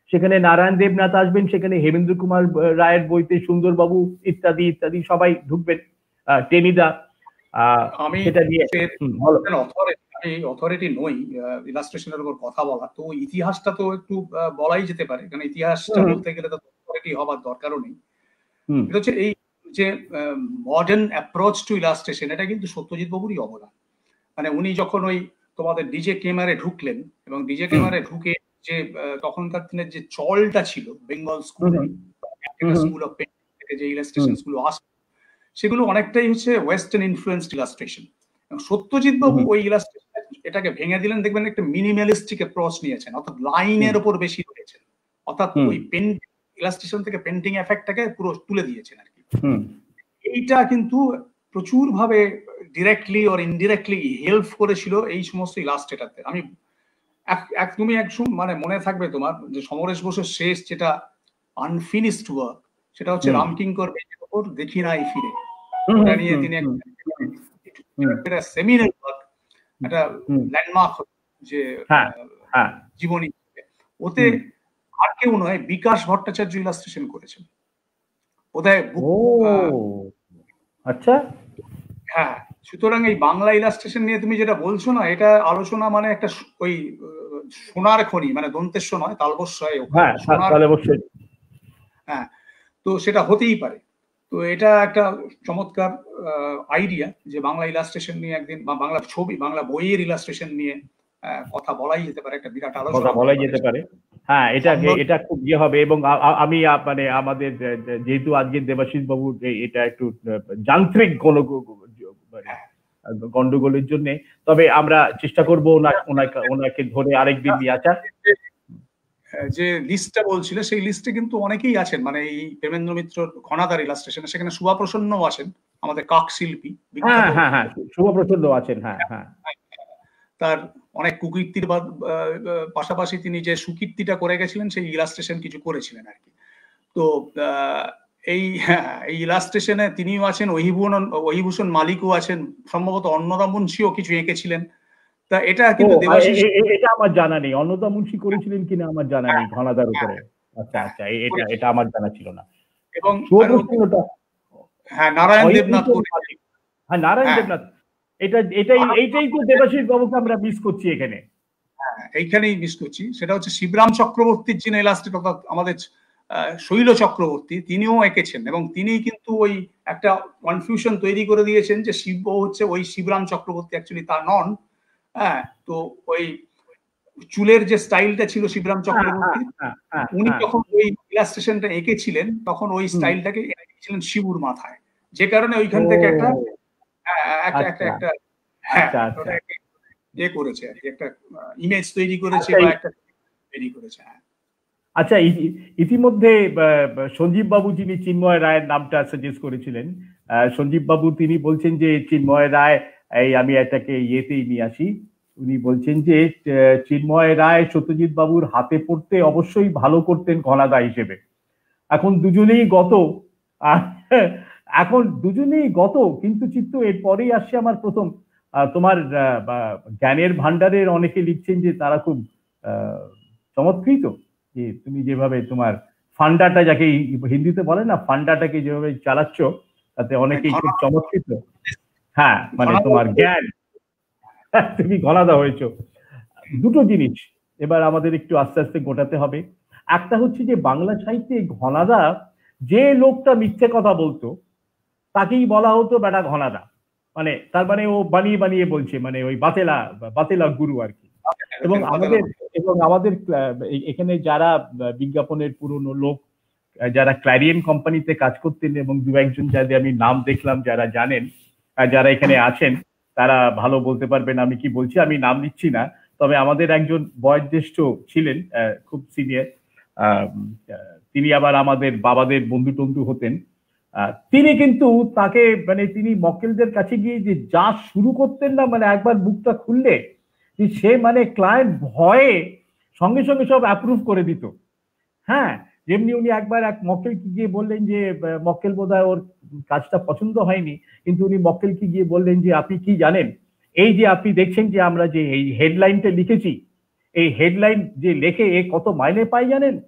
Speaker 1: সেখানে নারায়ণ দেবনাথ আসবেন, সেখানে হেমেন্দ্র কুমার রায়ের বইতে সুন্দরবাবু ইত্যাদি ইত্যাদি সবাই ঢুকবেন, টেনিদা।
Speaker 2: আমি
Speaker 1: সেটা নিয়ে
Speaker 2: আমি অথরিটি নই ইলাস্ট্রেশনের উপর কথা বলা, তো ইতিহাসটা তো একটু বলাই যেতে পারে, কারণ ইতিহাসটা বলতে গেলে তো অথরিটি হবার দরকারও নেই। এটা হচ্ছে এই যে মডার্ন অ্যাপ্রোচ টু ইলাস্ট্রেশন, এটা কিন্তু সত্যজিৎ বাবুরই অবদান। মানে উনি যখন ওই তোমাদের ডিজে ক্যামেরায় ঢুকলেন এবং ডিজে ক্যামেরায় ঢুকে যে তখনকার দিনের যে চলটা ছিল Bengal school school of painting থেকে যে ইলাস্ট্রেশন গুলো আসে, সেগুলো অনেকটাই হচ্ছে ওয়েস্টার্ন ইনফ্লুয়েন্সড ইলাস্ট্রেশন। সত্যজিৎ বাবু ওই ইলাস্ট্রেশন এটাকে ভেঙে দিলেন, দেখবেন একটা মিনিমালিস্টিক অ্যাপ্রোচ নিয়েছেন, অর্থাৎ লাইনের উপর বেশি রয়েছেন, অর্থাৎ ওই পেন্টিং ইলাস্ট্রেশন থেকে পেন্টিং এফেক্টটাকে পুরো তুলে দিয়েছেন আর কি। এইটা কিন্তু প্রচুর ভাবে ডিরেক্টলি অর ইনডিরেক্টলি হেল্প করেছিল এই সমস্ত ইলাস্ট্রেটারদের। আমি একদমই একদম মানে মনে থাকবে তোমার যে সমরেশ বোসের শেষ যেটা আনফিনিশড ওয়ার্ক, সেটা হচ্ছে রামকিঙ্কর বেঞ্চের উপর দেখি নাই ফিরে। ওটা নিয়ে তিনি একটা সেমিনাল ওয়ার্ক, একটা ল্যান্ডমার্ক যে জীবনী, ওতে আর কেউ নয় বিকাশ ভট্টাচার্য ইলাস্ট্রেশন করেছেন বোধহয়।
Speaker 1: আচ্ছা,
Speaker 2: হ্যাঁ। সুতরাং এই বাংলা ইলাস্ট্রেশন নিয়ে তুমি যেটা বলছো না, এটা আলোচনা মানে একটা ওই সোনার খনি, মানে দন্তেশ্ব নয় তালবস্য, হ্যাঁ, তো সেটা হতেই পারে। তো এটা একটা চমৎকার আইডিয়া যে বাংলা ইলাস্ট্রেশন নিয়ে একদিন, বা বাংলা ছবি বাংলা বইয়ের ইলাস্ট্রেশন নিয়ে কথা বলাই যেতে পারে, একটা বিরাট আলোচনা
Speaker 1: বলাই যেতে পারে। হ্যাঁ, এটা এটা খুব ইয়ে হবে। এবং আমি মানে আমাদের যেহেতু আজকে দেবাশিস বাবু এটা একটু যান্ত্রিক কোনো গন্ডগোলের জন্য, তবে আমরা চেষ্টা করব ওনাকে ধরে আরেকদিন নিয়ে আসার।
Speaker 2: যে লিস্টটা বলছিল সেই লিস্টে কিন্তু অনেকেই আছেন, মানে এই প্রেমেন্দ্র মিত্র ঘনাদার ইলাস্ট্রেশন, সেখানে শুভা প্রসন্ন আছেন, আমাদের কাক শিল্পী।
Speaker 1: হ্যাঁ হ্যাঁ হ্যাঁ, শুভা প্রসন্ন আছেন। হ্যাঁ হ্যাঁ,
Speaker 2: তার অনেক কুকীর্তির পাশাপাশি তিনি যে সুকীর্তিটা করে গেছিলেন সেই ইলাস্ট্রেশন কিছু করেছিলেন আর কি। তো এই এই ইলাস্ট্রেশনে তিনিও আছেন, অহিভূষণ মালিকও আছেন, সম্ভবত অন্নদা মুন্সিও কিছু এঁকেছিলেন। তা এটা কিন্তু দেবাশিস,
Speaker 1: এটা আমার জানা নেই, অন্নদা মুন্সি করেছিলেন কিনা আমার জানা নেই ঘনাদার উপরে। আচ্ছা আচ্ছা, এটা এটা আমার জানা ছিল না।
Speaker 2: এবং হ্যাঁ, নারায়ণ দেবনাথ,
Speaker 1: হ্যাঁ নারায়ণ দেবনাথ, এটা এটাই এইটাই তো দেবাশিস বাবুকে আমরা মিস করছি এখানে।
Speaker 2: হ্যাঁ, এইখানেই মিস করছি। সেটা হচ্ছে শিবরাম চক্রবর্তীর যিনি ইলাস্ট্রেটর, অর্থাৎ আমাদের শৈল চক্রবর্তী, তিনিও এঁকেছেন এবং তিনি কিন্তু ওই একটা কনফিউশন তৈরি করে দিয়েছেন যে শিব হচ্ছে ওই শিবরাম চক্রবর্তী, অ্যাকচুয়ালি তা নন। হ্যাঁ, তো ওই চুলের যে স্টাইলটা ছিল শিবরাম চক্রবর্তী, উনি যখন ওই ইলাস্ট্রেশনটা এঁকেছিলেন তখন ওই স্টাইলটাকে এঁকেছিলেন শিবুর মাথায়, যে কারণে ওইখান থেকে একটা একটা একটা একটা হ্যাঁ এ করেছে আর কি, একটা ইমেজ তৈরি করেছে বা একটা তৈরি করেছে।
Speaker 1: আচ্ছা, ইতিমধ্যে সঞ্জীব বাবু যিনি চিন্ময় রায়ের নামটা সাজেস্ট করেছিলেন, সঞ্জীব বাবু তিনি বলছেন যে চিন্ময় রায়, এই আমি এটাকে ইয়েতেই নিয়ে আসি, উনি বলছেন যে চিন্ময় রায় সত্যজিৎ বাবুর হাতে পড়তে অবশ্যই ভালো করতেন ঘনাদা হিসেবে। এখন দুজনেই গত, এখন দুজনেই গত, কিন্তু চিত্ত এরপরেই আসছে আমার প্রথম তোমার জ্ঞানের ভান্ডারের অনেকে লিখছেন যে তারা খুব চমৎকৃত, যে তুমি যেভাবে তোমার ফান্ডাটা, যাকে হিন্দিতে বলে না, ফান্ডাটাকে যেভাবে চালাচ্ছ, তাতে অনেকেই খুব চমৎকৃত। হ্যাঁ, মানে তোমার জ্ঞান, তুমি ঘনাদা হয়েছো। দুটো জিনিস এবার আমাদের একটু আস্তে আস্তে গোটাতে হবে। একটা হচ্ছে যে বাংলা সাহিত্যে ঘনাদা, যে লোকটা মিথ্যে কথা বলতো তাকেই বলা হতো বেটা ঘনাদা, মানে তার মানে ও বানিয়ে বানিয়ে বলছে, মানে ওই বাতেলা বাতেলা গুরু আর কি। এবং আমাদের এবং আমাদের এখানে যারা বিজ্ঞাপনের পুরনো লোক, যারা ক্ল্যারিয়ন কোম্পানিতে কাজ করতেন, এবং দু একজন যাদের আমি নাম দেখলাম যারা জানেন, যারা এখানে আছেন, তারা ভালো বলতে পারবেন আমি কি বলছি, আমি নাম নিচ্ছি না। তবে আমাদের একজন বয়োজ্যেষ্ঠ ছিলেন, খুব সিনিয়র, তিনি আবার আমাদের বাবাদের বন্ধু টন্ধু হতেন। তিনি কিন্তু তাকে মানে তিনি মক্কেলদের কাছে গিয়ে যে যা শুরু করতেন না, মানে একবার বুকটা খুললে সে মানে ক্লায়েন্ট ভয়ে সঙ্গে সঙ্গে সব অ্যাপ্রুভ করে দিত। হ্যাঁ, যেমনি উনি একবার এক মক্কেলকে গিয়ে বললেন যে মক্কেল বোধহয় ওর কাজটা পছন্দ হয়নি, কিন্তু উনি মক্কেলকে গিয়ে বললেন যে আপনি কি জানেন, এই যে আপনি দেখছেন যে আমরা যে এই হেডলাইনটা লিখেছি, এই হেডলাইন যে লেখে এ কত মাইনে পাই জানেন?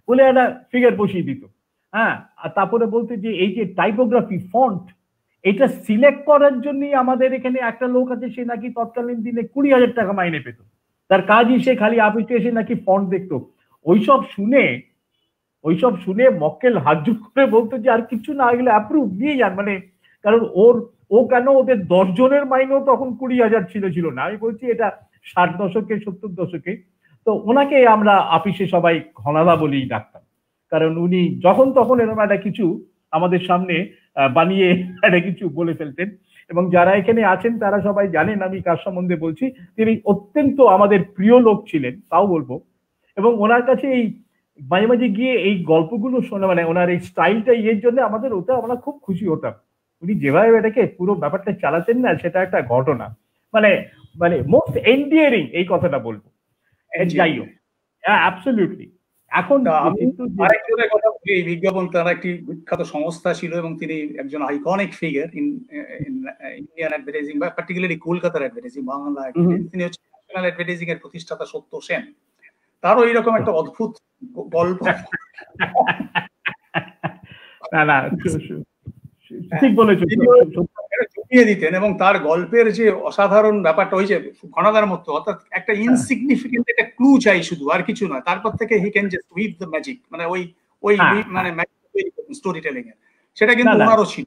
Speaker 1: বলে একটা ফিগার বসিয়ে দিত। হ্যাঁ, আর তারপরে বলতে যে এই যে টাইপোগ্রাফি ফন্ট, এটা সিলেক্ট করার জন্যই আমাদের এখানে একটা লোক আছে, সে নাকি তৎকালীন দিনে কুড়ি হাজার টাকা মাইনে পেত। তার কাজই সে খালি অফিসে এসে নাকি ফন্ট দেখতো। ওইসব শুনে ওইসব শুনে মক্কেল হাতজোড় করে বলতো যে আর কিছু না গেলে অ্যাপ্রুভ দিয়ে যান, মানে কারণ ওর ও কেন ওদের দশ জনের মাইনেও তখন কুড়ি হাজার ছিল ছিল না। আমি বলছি এটা ষাট দশকে সত্তর দশকে। তো ওনাকে আমরা অফিসে সবাই ঘনাদা বলেই ডাকতাম, কারণ উনি যখন তখন এরকম একটা কিছু আমাদের সামনে বানিয়ে একটা কিছু বলে ফেলতেন। এবং যারা এখানে আছেন তারা সবাই জানেন আমি কার সম্বন্ধে বলছি। তিনি অত্যন্ত আমাদের প্রিয় লোক ছিলেন, তাও বলবো। এবং ওনার কাছে এই মাঝে মাঝে গিয়ে এই গল্পগুলো শোনা, মানে ওনার এই স্টাইলটা ইয়ের জন্য আমাদের ওটা আমরা খুব খুশি হতাম। উনি যেভাবে এটাকে পুরো ব্যাপারটা চালাতেন না, সেটা একটা ঘটনা, মানে মানে মোস্ট এন্ডিয়ারিং, এই কথাটা বলবো। যাই হোক, অ্যাবসলিউটলি। এখন
Speaker 2: আরেকজনের কথা বলি, এই বিজ্ঞাপন তার একটি বিখ্যাত সংস্থা ছিল এবং তিনি একজন iconic figure in Indian advertising বা পার্টিকুলারলি কলকাতার অ্যাডভার্টাইজিং, বাংলা। তিনি হচ্ছে ন্যাশনাল অ্যাডভার্টাইজিং এর প্রতিষ্ঠাতা সত্য সেন। তারও এইরকম একটা অদ্ভুত গল্প।
Speaker 1: না না, ঠিক বলেছো,
Speaker 2: জমিয়ে দিতেন এবং তার গল্পের যে অসাধারণ ব্যাপারটা হয়েছে ঘনাদার মতো, অর্থাৎ একটা ইনসিগনিফিকেন্ট একটা ক্লু চাই শুধু, আর কিছু নয়। তারপর থেকে he can just weave the magic, মানে ওই ওই মানে স্টোরি টেলিং এর, সেটা কিন্তু ওনারও ছিল।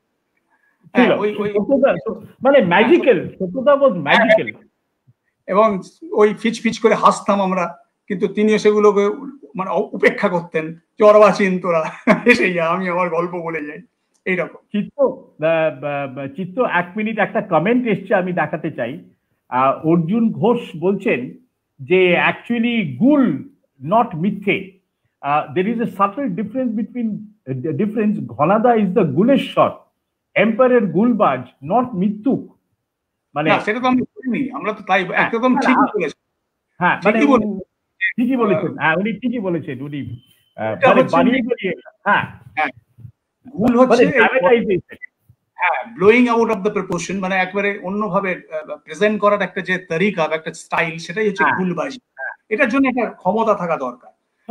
Speaker 1: মানে ম্যাজিক্যাল, সত্যতা ওয়াজ ম্যাজিক্যাল।
Speaker 2: এবং ওই ফিচ ফিচ করে হাসতাম আমরা, কিন্তু তিনিও সেগুলোকে মানে উপেক্ষা করতেন, চরবাচিন তোরা এসে যা, আমি আমার গল্প বলে যাই, এইরকম।
Speaker 1: চিত্ত চিত্ত এক মিনিট, একটা কমেন্ট এসছে আমি দেখাতে চাই। অর্জুন ঘোষ বলছেন যে অ্যাকচুয়ালি গুল নট মিথ্যে, there is a subtle difference between difference, Ghanada is the গুলেশ্বর, এম্পায়ারের গুলবাজ, নট মিথ্যুক।
Speaker 2: মানে সেটা তো আমি বলিনি, আমরা তো তাই একদম ঠিকই বলেছি।
Speaker 1: হ্যাঁ, মানে ঠিকই বলেছেন, হ্যাঁ উনি ঠিকই বলেছেন, উনি বানিয়ে বানিয়ে, হ্যাঁ
Speaker 2: ভুল হচ্ছে হ্যাঁ blowing out of the proportion, মানে একবারে অন্যভাবে প্রেজেন্ট করার একটা যে তরিকা, একটা স্টাইল, সেটাই হচ্ছে গুলবাজি। এটার জন্য একটা ক্ষমতা থাকা দরকার,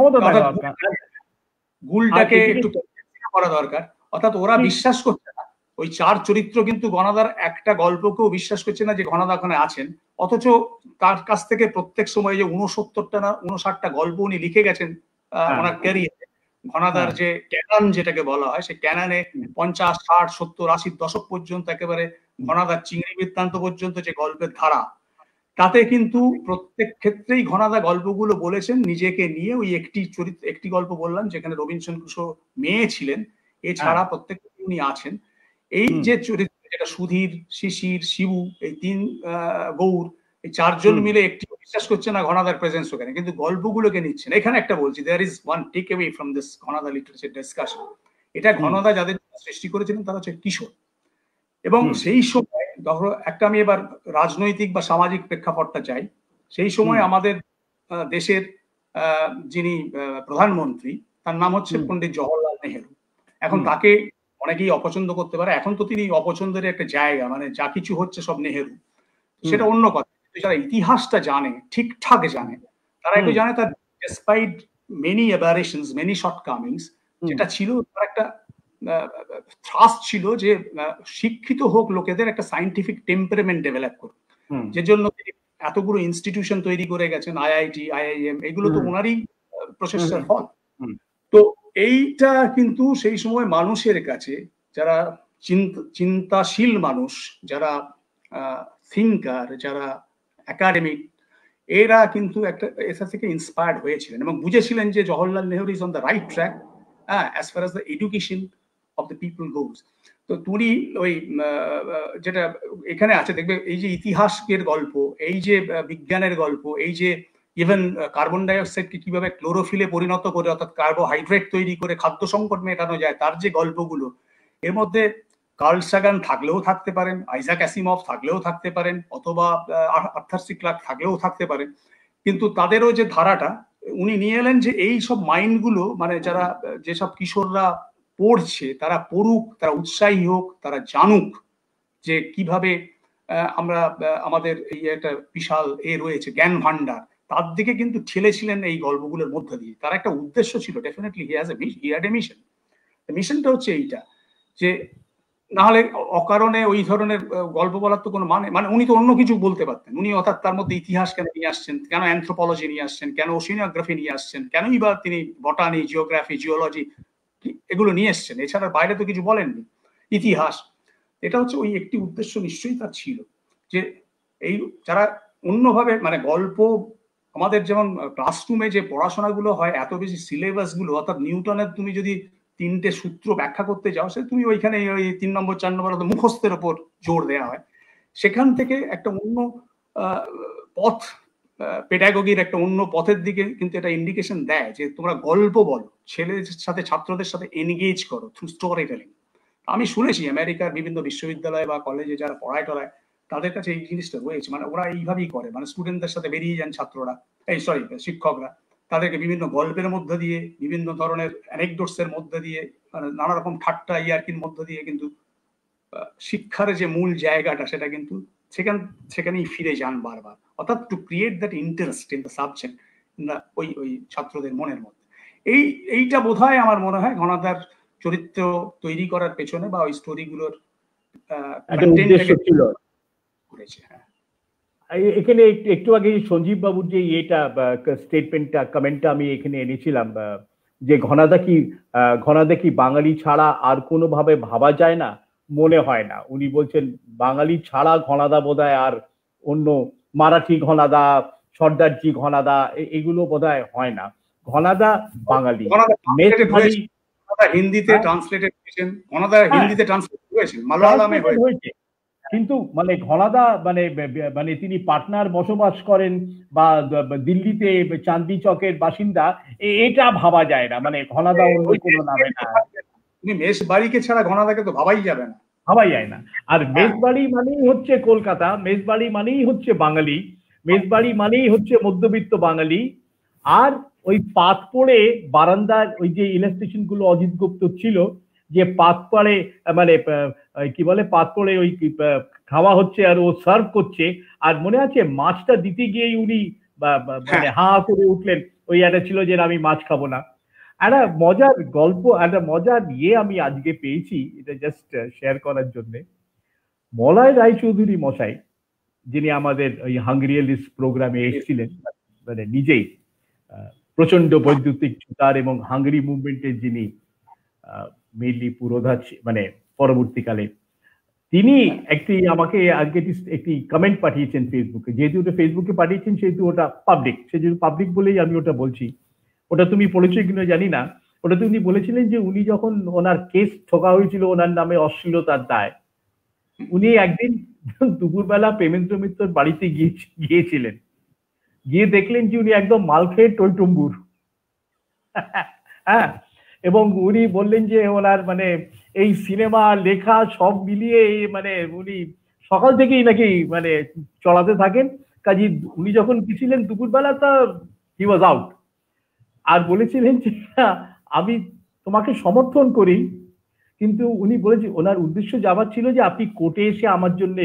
Speaker 2: গুলটাকে একটু করা দরকার। অর্থাৎ ওরা বিশ্বাস করছে না, ওই চার চরিত্র কিন্তু ঘনাদার একটা গল্পকেও বিশ্বাস করছে না যে ঘনাদা ওখানে আছেন, অথচ তার কাছ থেকে প্রত্যেক সময় যে উনসত্তরটা না উনষাটটা গল্প উনি লিখে গেছেন ওনার ক্যারিয়ারে। ঘনাদার যে ক্যানান যেটাকে বলা হয়, সেই ক্যানানে পঞ্চাশ ষাট সত্তর আশির দশক পর্যন্ত একেবারে ঘনাদার চিংড়ি বৃত্তান্ত পর্যন্ত যে গল্পের ধারা, তাতে কিন্তু প্রত্যেক ক্ষেত্রেই ঘনাদা গল্পগুলো বলেছেন নিজেকে নিয়ে। ওই একটি চরিত্র, একটি গল্প বললাম যেখানে রবীন্দ্রনাথ কিশোর মেয়ে ছিলেন, এছাড়া প্রত্যেক উনি আছেন। এই যে চরিত্র, যেটা সুধীর, শিশির, শিবু, এই তিন গৌর, এই চারজন মিলে একটি বিশ্বাস করছে না ঘনাদার প্রেজেন্স ওখানে, কিন্তু গল্পগুলোকে নিচ্ছেন। এখানে একটা বলছি, there is one take away from this Ghanada literature discussion. এটা ঘনাদা যাদের সৃষ্টি করেছিলেন তারা হচ্ছে কিশোর। এবং সেই সময় ধরো একটা, আমি এবার রাজনৈতিক বা সামাজিক প্রেক্ষাপটটা চাই। সেই সময় আমাদের দেশের যিনি প্রধানমন্ত্রী, তার নাম হচ্ছে পণ্ডিত জওহরলাল নেহেরু। এখন তাকে অনেকেই অপছন্দ করতে পারে, এখন তো তিনি অপছন্দের একটা জায়গা, মানে যা কিছু হচ্ছে সব নেহেরু, সেটা অন্য কথা। যারা ইতিহাসটা জানে, ঠিকঠাক জানে, তারা একটু জানে তার despite many aberrations, many shortcomings, যেটা ছিল তার একটা থ্রাস্ট ছিল যে শিক্ষিত হোক লোকেদের একটা সায়েন্টিফিক টেম্পারামেন্ট ডেভেলপ করুক, যে জন্য এতগুলো ইনস্টিটিউশন তৈরি করে গেছেন, আইআইটি, আইআইএম, এগুলো তো ওনারই প্রচেষ্টার ফল। তো এইটা কিন্তু সেই সময় মানুষের কাছে, যারা চিন্তাশীল মানুষ, যারা থিঙ্কার, যারা একাডেমিক, এরা কিন্তু একটা এসা থেকে ইন্সপায়ার্ড হয়েছিলেন এবং বুঝেছিলেন যে Jawaharlal Nehru is on the right track as far as the education of the people goes. তো তুমি ওই যেটা এখানে আছে দেখবে, এই যে ইতিহাসের গল্প, এই যে বিজ্ঞানের গল্প, এই যে ইভেন কার্বন ডাইঅক্সাইডকে কিভাবে ক্লোরোফিলে পরিণত করে, অর্থাৎ কার্বোহাইড্রেট তৈরি করে খাদ্য সংকট মেটানো যায়, তার যে গল্পগুলো, এর মধ্যে কার্ল সাগান থাকলেও থাকতে পারেন, আইজাক অ্যাসিমভ থাকলেও থাকতে পারেন, অথবা আর্থার সি ক্লার্ক থাকলেও থাকতে পারেন, কিন্তু তাদেরও যে ধারাটা উনি নিয়ে এলেন যে এই সব মাইন্ডগুলো, মানে যারা যেসব কিশোররা পড়ছে তারা পড়ুক, তারা উৎসাহী হোক, তারা জানুক যে কিভাবে আমরা আমাদের এই একটা বিশাল এ রয়েছে জ্ঞান ভান্ডার, তার দিকে কিন্তু ঠেলেছিলেন এই গল্পগুলোর মধ্যে দিয়ে। তার একটা উদ্দেশ্য ছিল, definitely he has a he had a mission. মিশনটা হচ্ছে এইটা যে নাহলে অকারণে ওই ধরনের গল্প বলার তো কোনো মানে মানে উনি তো অন্য কিছু বলতে পারতেন। উনি অর্থাৎ তার মধ্যে ইতিহাস কেন নিয়ে আসছেন, কেন অ্যানথ্রোপোলজি নিয়ে আসছেন, কেন ওশিনোগ্রাফি নিয়ে আসছেন, কেনই বা তিনি বটানি, জিওগ্রাফি, জিওলজি এগুলো নিয়ে এসছেন, এছাড়া বাইরে তো কিছু বলেননি। ইতিহাস, এটা হচ্ছে ওই একটি উদ্দেশ্য নিশ্চয়ই তার ছিল যে এই যারা অন্যভাবে মানে গল্প আমাদের যেমন ক্লাসরুমে যে পড়াশোনাগুলো হয় এত বেশি সিলেবাস গুলো, অর্থাৎ নিউটনের তুমি যদি তিনটে সূত্র ব্যাখ্যা করতে যাও সে তুমি ওইখানে ওই তিন নম্বর চার নম্বর মুখস্থের ওপর জোর দেওয়া হয়। সেখান থেকে একটা অন্য পথ, পেডাগোগির একটা অন্য পথের দিকে কিন্তু এটা ইন্ডিকেশন দেয় যে তোমরা গল্প বলো, ছেলেদের সাথে ছাত্রদের সাথে এনগেজ করো থ্রু স্টোরি টেলিং। আমি শুনেছি আমেরিকার বিভিন্ন বিশ্ববিদ্যালয় বা কলেজে যারা পড়ায় টড়ায় তাদের কাছে এই জিনিসটা রয়েছে, মানে ওরা এইভাবেই করে, মানে স্টুডেন্টদের সাথে বেরিয়ে যান ছাত্ররা, এই সরি শিক্ষকরা, তাদেরকে বিভিন্ন গল্পের মধ্যে দিয়ে, বিভিন্ন ধরনের অ্যানেকডোটস এর মধ্যে দিয়ে, মানে নানা রকম ঠাট্টা ইয়ার্কির মধ্যে দিয়ে কিন্তু শিক্ষার যে মূল জায়গাটা সেটা কিন্তু সেখান সেখানেই ফিরে যান বারবার, অর্থাৎ to create that interest in the subject ওই ওই ছাত্রদের মনের মধ্যে। এই এইটা বোধহয় আমার মনে হয় ঘনাদার চরিত্র তৈরি করার পেছনে বা ওই স্টোরিগুলোর
Speaker 1: ছিল
Speaker 2: করেছে। হ্যাঁ,
Speaker 1: এখানে একটু আগে সঞ্জীব বাবুর যে এটা স্টেটমেন্টটা কমেন্টটা আমি এখানে এনেছিলাম যে ঘনাদা কি ঘনাদা কি বাঙালি ছাড়া আর কোনো ভাবে ভাবা যায় না, মনে হয় না। উনি বলছেন বাঙালি ছাড়া ঘনাদা বোধহয় আর অন্য মারাঠি ঘনাদা, সর্দারজি ঘনাদা এগুলো বোধহয় হয় না। ঘনাদা বাঙালি,
Speaker 2: হিন্দিতে ট্রান্সলেটেড হয়েছেন, ঘনাদা হিন্দিতে ট্রান্সলেট হয়েছেন, মালায়ালামে হয়েছে,
Speaker 1: কিন্তু মানে ঘনাদা মানে মানে তিনি পাটনার বসবাস করেন বা দিল্লিতে চাঁদনি চকের বাসিন্দা, এটা ভাবা যায় না। মানে ঘনাদা অন্য কোনো নামে না,
Speaker 2: তুমি মেষবাড়িকে ছাড়া ঘনাদাকে তো ভাবাই যাবে না,
Speaker 1: ভাবাই যায় না। আর মেষবাড়ি মানেই হচ্ছে কলকাতা, মেষবাড়ি মানেই হচ্ছে বাঙালি, মেষবাড়ি মানেই হচ্ছে মধ্যবিত্ত বাঙালি। আর ওই পাত পড়ে বারান্দার ওই যে ইলাস্ট্রেশন গুলো অজিত গুপ্ত ছিল যে পাত পড়ে মানে কি বলে পাত পড়ে ওই খাওয়া হচ্ছে আর ও সার্ভ করছে, আর মনে আছে মাছটা দিতে গিয়েই উনি মানে হা করে উঠলেন, ওই একটা ছিল যে আমি মাছ খাবো না। একটা মজার গল্প, একটা মজার ইয়ে আমি আজকে পেয়েছি, এটা জাস্ট শেয়ার করার জন্য। মলয় রায়চৌধুরী মশাই যিনি আমাদের ওই হাঙ্গরিয়ালিস্ট প্রোগ্রামে এসেছিলেন, মানে নিজেই প্রচন্ড বৈদ্যুতিক ছুতার এবং হাঙ্গরি মুভমেন্টের যিনি মেইনলি পুরোধা মানে পরবর্তীকালে, তিনি একটি আমাকে আজকে একটি কমেন্ট পাঠিয়েছেন ফেসবুকে। যেহেতু ওটা ফেসবুকে পাঠিয়েছেন সেহেতু ওটা পাবলিক, সেহেতু পাবলিক বলেই আমি ওটা বলছি। ওটা তুমি পড়েছো কিনা জানি না। ওটাতে উনি বলেছিলেন যে উনি যখন ওনার কেস ঠোকা হয়েছিল ওনার নামে অশ্লীলতার দায়, উনি একদিন দুপুরবেলা প্রেমেন্দ্র মিত্রর বাড়িতে গিয়েছিলেন, গিয়ে দেখলেন যে উনি একদম মাল খেয়ে টইটুম্বুর। হ্যাঁ, এবং উনি বললেন যে ওনার মানে এই সিনেমা লেখা সব মিলিয়ে মানে উনি সকাল থেকেই নাকি মানে চলাতে থাকেন। কাজী উনি যখন গেছিলেন দুপুরবেলা তা হি ওয়াজ আউট, আর বলেছিলেন যে আমি তোমাকে সমর্থন করি, কিন্তু উনি বলেছে ওনার উদ্দেশ্য যাবার ছিল যে আপনি কোর্টে এসে আমার জন্য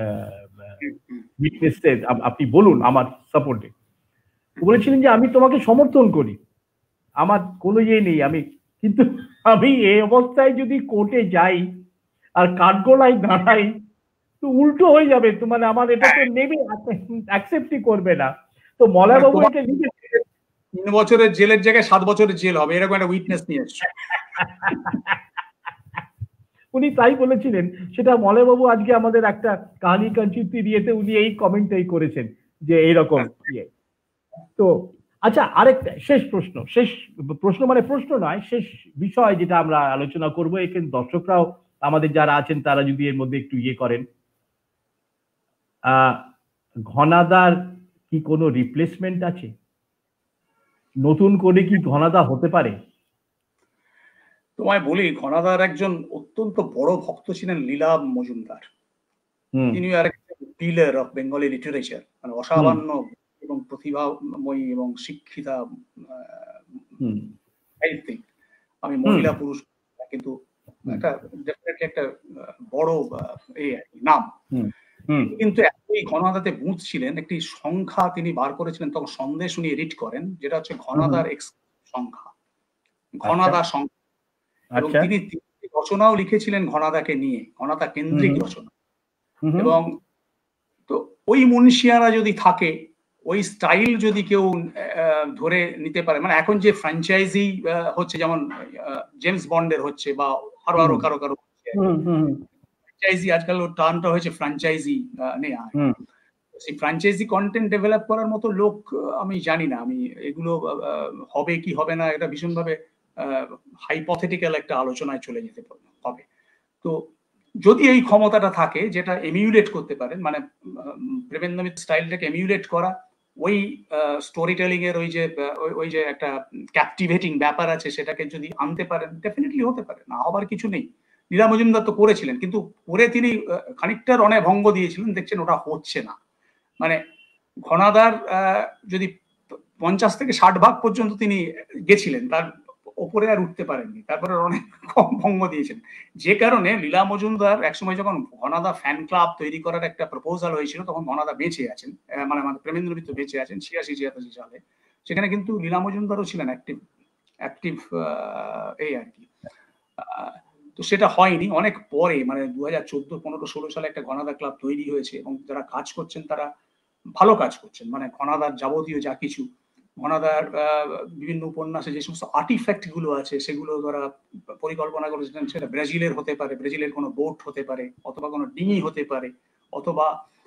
Speaker 1: আপনি বলুন আমার সাপোর্টে। বলেছিলেন যে আমি তোমাকে সমর্থন করি, আমার কোনো ইয়ে নেই, আমি কিন্তু আমি এই অবস্থায় যদি কোর্টে যাই আর কাঠগোলায় দাঁড়াই তো উল্টো হয়ে যাবে, তো মানে আমার এটা তো নেবে, অ্যাকসেপ্টই করবে না। তো মলয়বাবু এটা লিখেছে
Speaker 2: তিন বছরের জেলের জায়গায় সাত বছরের জেল হবে, এরকম একটা উইটনেস নিয়ে এসছে।
Speaker 1: উনি তাই বলেছিলেন। সেটা মলয়বাবু আজকে আমাদের একটা কাহিনী কাঞ্চিতি দিয়েতে উনি এই কমেন্টটাই করেছেন যে এইরকম ইয়ে। তো আচ্ছা, আরেকটা শেষ প্রশ্ন, শেষ প্রশ্ন মানে প্রশ্ন নয়, শেষ বিষয় যেটা আমরা আলোচনা করবো, এখানে দর্শকরাও আমাদের যারা আছেন তারা যদি এর মধ্যে একটু ইয়ে করেন, আহ ঘনাদার কি কোনো রিপ্লেসমেন্ট আছে? নতুন করে কি ঘনাদা হতে পারে?
Speaker 2: তোমায় বলি, ঘনাদার একজন অত্যন্ত বড় ভক্ত ছিলেন লীলা মজুমদার। তিনি are pillar of Bengali literature, মানে অসামান্য এবং প্রতিভাময়ী এবং শিক্ষিতা সাহিত্যিক। আমি মহিলা পুরুষ কিন্তু একটা ডেফিনেটলি একটা বড় এই নাম। কিন্তু একই ঘনাদাতে বুথ ছিলেন, একটি সংখ্যা তিনি বার করেছিলেন, তখন সন্দেশ উনি এডিট করেন, যেটা হচ্ছে ঘনাদার এক্স সংখ্যা, ঘনাদা সংখ্যা। এবং তিনি রচনাও লিখেছিলেন ঘনাদাকে নিয়ে, ঘনাদা কেন্দ্রিক রচনা। এবং তো ওই মুন্সিয়ানা যদি থাকে, ওই স্টাইল যদি কেউ ধরে নিতে পারে, মানে এখন যে ফ্র্যাঞ্চাইজি হচ্ছে, যেমন জেমস বন্ডের হচ্ছে বা আরো আরো কারো কারো ফ্র্যাঞ্চাইজি, আজকাল ওর টার্মটা হয়েছে ফ্র্যাঞ্চাইজি নেয়া। সেই ফ্র্যাঞ্চাইজি কন্টেন্ট ডেভেলপ করার মতো লোক আমি জানি না। আমি এগুলো হবে কি হবে না, এটা ভীষণভাবে হাইপোথেটিক্যাল একটা আলোচনায় চলে যেতে হবে। তো যদি এই ক্ষমতাটা থাকে, যেটা এমিউলেট করতে পারেন, মানে প্রেমেন্দ্র মিত্র স্টাইলটাকে এমিউলেট করা, ওই স্টোরি টেলিং এর ওই যে ওই যে একটা ক্যাপটিভেটিং ব্যাপার আছে, সেটাকে যদি আনতে পারেন, ডেফিনেটলি হতে পারে, না হবার কিছু নেই। লীলা মজুমদার তো করেছিলেন, কিন্তু করে তিনি খানিকটা রণে ভঙ্গ দিয়েছিলেন, দেখছেন ওটা হচ্ছে না। মানে ঘনাদার যদি পঞ্চাশ থেকে ষাট ভাগ পর্যন্ত তিনি গেছিলেন, তার ওপরে আর উঠতে পারেননি, তারপরে অনেক কম ভঙ্গ দিয়েছেন। যে কারণে লীলা মজুমদার একসময় যখন ঘনাদা ফ্যান ক্লাব তৈরি করার একটা প্রপোজাল হয়েছিল, তখন ঘনাদা বেঁচে আছেন, মানে আমাদের প্রেমেন্দ্র মিত্র বেঁচে আছেন ছিয়াশি ছিয়াশি সালে, সেখানে কিন্তু লীলা মজুমদারও ছিলেন অ্যাক্টিভ অ্যাক্টিভ এই আর কি। তো সেটা হয়নি, অনেক পরে, মানে দু হাজার চোদ্দ পনেরো ষোলো সালে একটা ঘনাদা ক্লাব তৈরি হয়েছে, এবং যারা কাজ করছেন তারা ভালো কাজ করছেন। মানে ঘনাদার যাবতীয় যা কিছু, ঘনাদার বিভিন্ন উপন্যাসে যে সমস্ত আর্টিফ্যাক্ট গুলো আছে, সেগুলো তারা পরিকল্পনা করেছিলেন, সেটা ব্রাজিলের হতে পারে, ব্রাজিলের কোনো বোট হতে পারে, অথবা কোনো ডিঙি হতে পারে, অথবা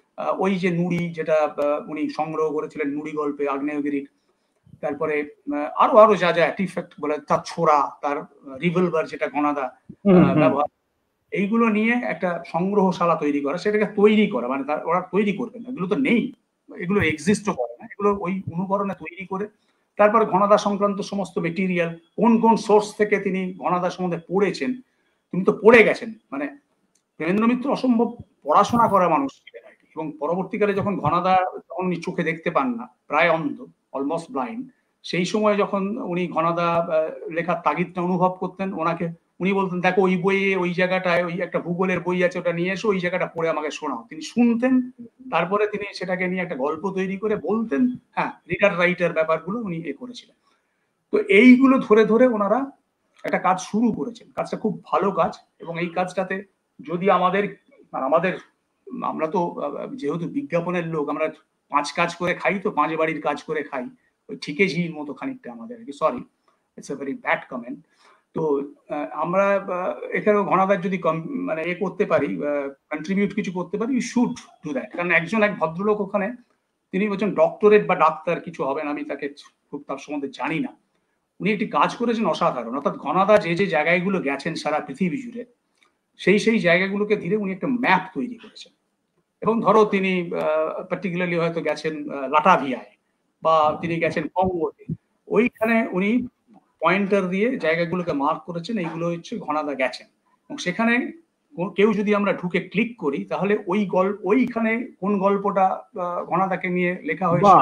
Speaker 2: ওই যে নুড়ি, যেটা উনি সংগ্রহ করেছিলেন নুড়ি গল্পে আগ্নেয়গিরির, তারপরে আরো আরো যা যা আর্টিফ্যাক্ট বলে, তার ছোড়া, তার রিভলভার যেটা ঘনাদা ব্যবহার, এইগুলো নিয়ে একটা সংগ্রহশালা তৈরি করা, সেটাকে তৈরি করা, মানে ওরা তৈরি করবেন, এগুলো তো নেই, এগুলো এক্সিস্টও করে না, এগুলো ওই অনুকরণে তৈরি করে, তারপর ঘনাদা সংক্রান্ত সমস্ত মেটেরিয়াল, কোন কোন সোর্স থেকে তিনি ঘনাদা সম্বন্ধে পড়েছেন, তিনি তো পড়ে গেছেন। মানে প্রেমেন্দ্র মিত্র অসম্ভব পড়াশোনা করা মানুষ ছিলেন আর কি। এবং পরবর্তীকালে যখন ঘনাদা, তখন উনি চোখে দেখতে পান না, প্রায় অন্ধ, অলমোস্ট ব্লাইন্ড, সেই সময় যখন উনি ঘনাদা লেখার তাগিদটা অনুভব করতেন, ওনাকে উনি বলতেন, দেখো ওই বইয়ে ওই জায়গাটায় ওই একটা ভূগোলের বই আছে, ওটা নিয়ে এসো, ওই জায়গাটা পড়ে আমাকে শোনাও। তিনি শুনতেন, তারপরে তিনি সেটাকে নিয়ে একটা গল্প তৈরি করে বলতেন। হ্যাঁ, রিডার রাইটার ব্যাপারগুলো উনি এ করেছিলেন। তো এইগুলো ধরে ধরে ওনারা একটা কাজ শুরু করেছেন, কাজটা খুব ভালো কাজ। এবং এই কাজটাতে যদি আমাদের আমাদের আমরা তো যেহেতু বিজ্ঞাপনের লোক, আমরা পাঁচ কাজ করে খাই, তো পাঁচ বাড়ির কাজ করে খাই, ওই ঠিকে ঝির মতো খানিকটা আমাদের, sorry it's a very bad comment. তো আমরা এখানেও ঘনাদার যদি মানে এ করতে পারি, কন্ট্রিবিউট কিছু করতে পারি, ইউ শুড ডু দ্যাট। কারণ একজন এক ভদ্রলোক ওখানে, তিনি বলছেন ডক্টরেট বা ডাক্তার কিছু হবেন, আমি তাকে খুব তার সম্বন্ধে জানি না, উনি একটি কাজ করেছেন অসাধারণ। অর্থাৎ ঘনাদা যে যে জায়গাগুলো গেছেন সারা পৃথিবী জুড়ে, সেই সেই জায়গাগুলোকে ধীরে উনি একটা ম্যাপ তৈরি করেছেন। এবং ধরো তিনি পার্টিকুলারলি হয়তো গেছেন লাটাভিয়ায়, বা তিনি গেছেন কঙ্গোতে, ওইখানে উনি পয়েন্টার দিয়ে জায়গাগুলোকে মার্ক করেছেন, এইগুলো হচ্ছে ঘনাদা গেছেন। এবং সেখানে কেউ যদি আমরা ঢুকে ক্লিক করি, তাহলে ওই গল্প, ওইখানে কোন গল্পটা ঘনাদাকে নিয়ে লেখা হয়েছে,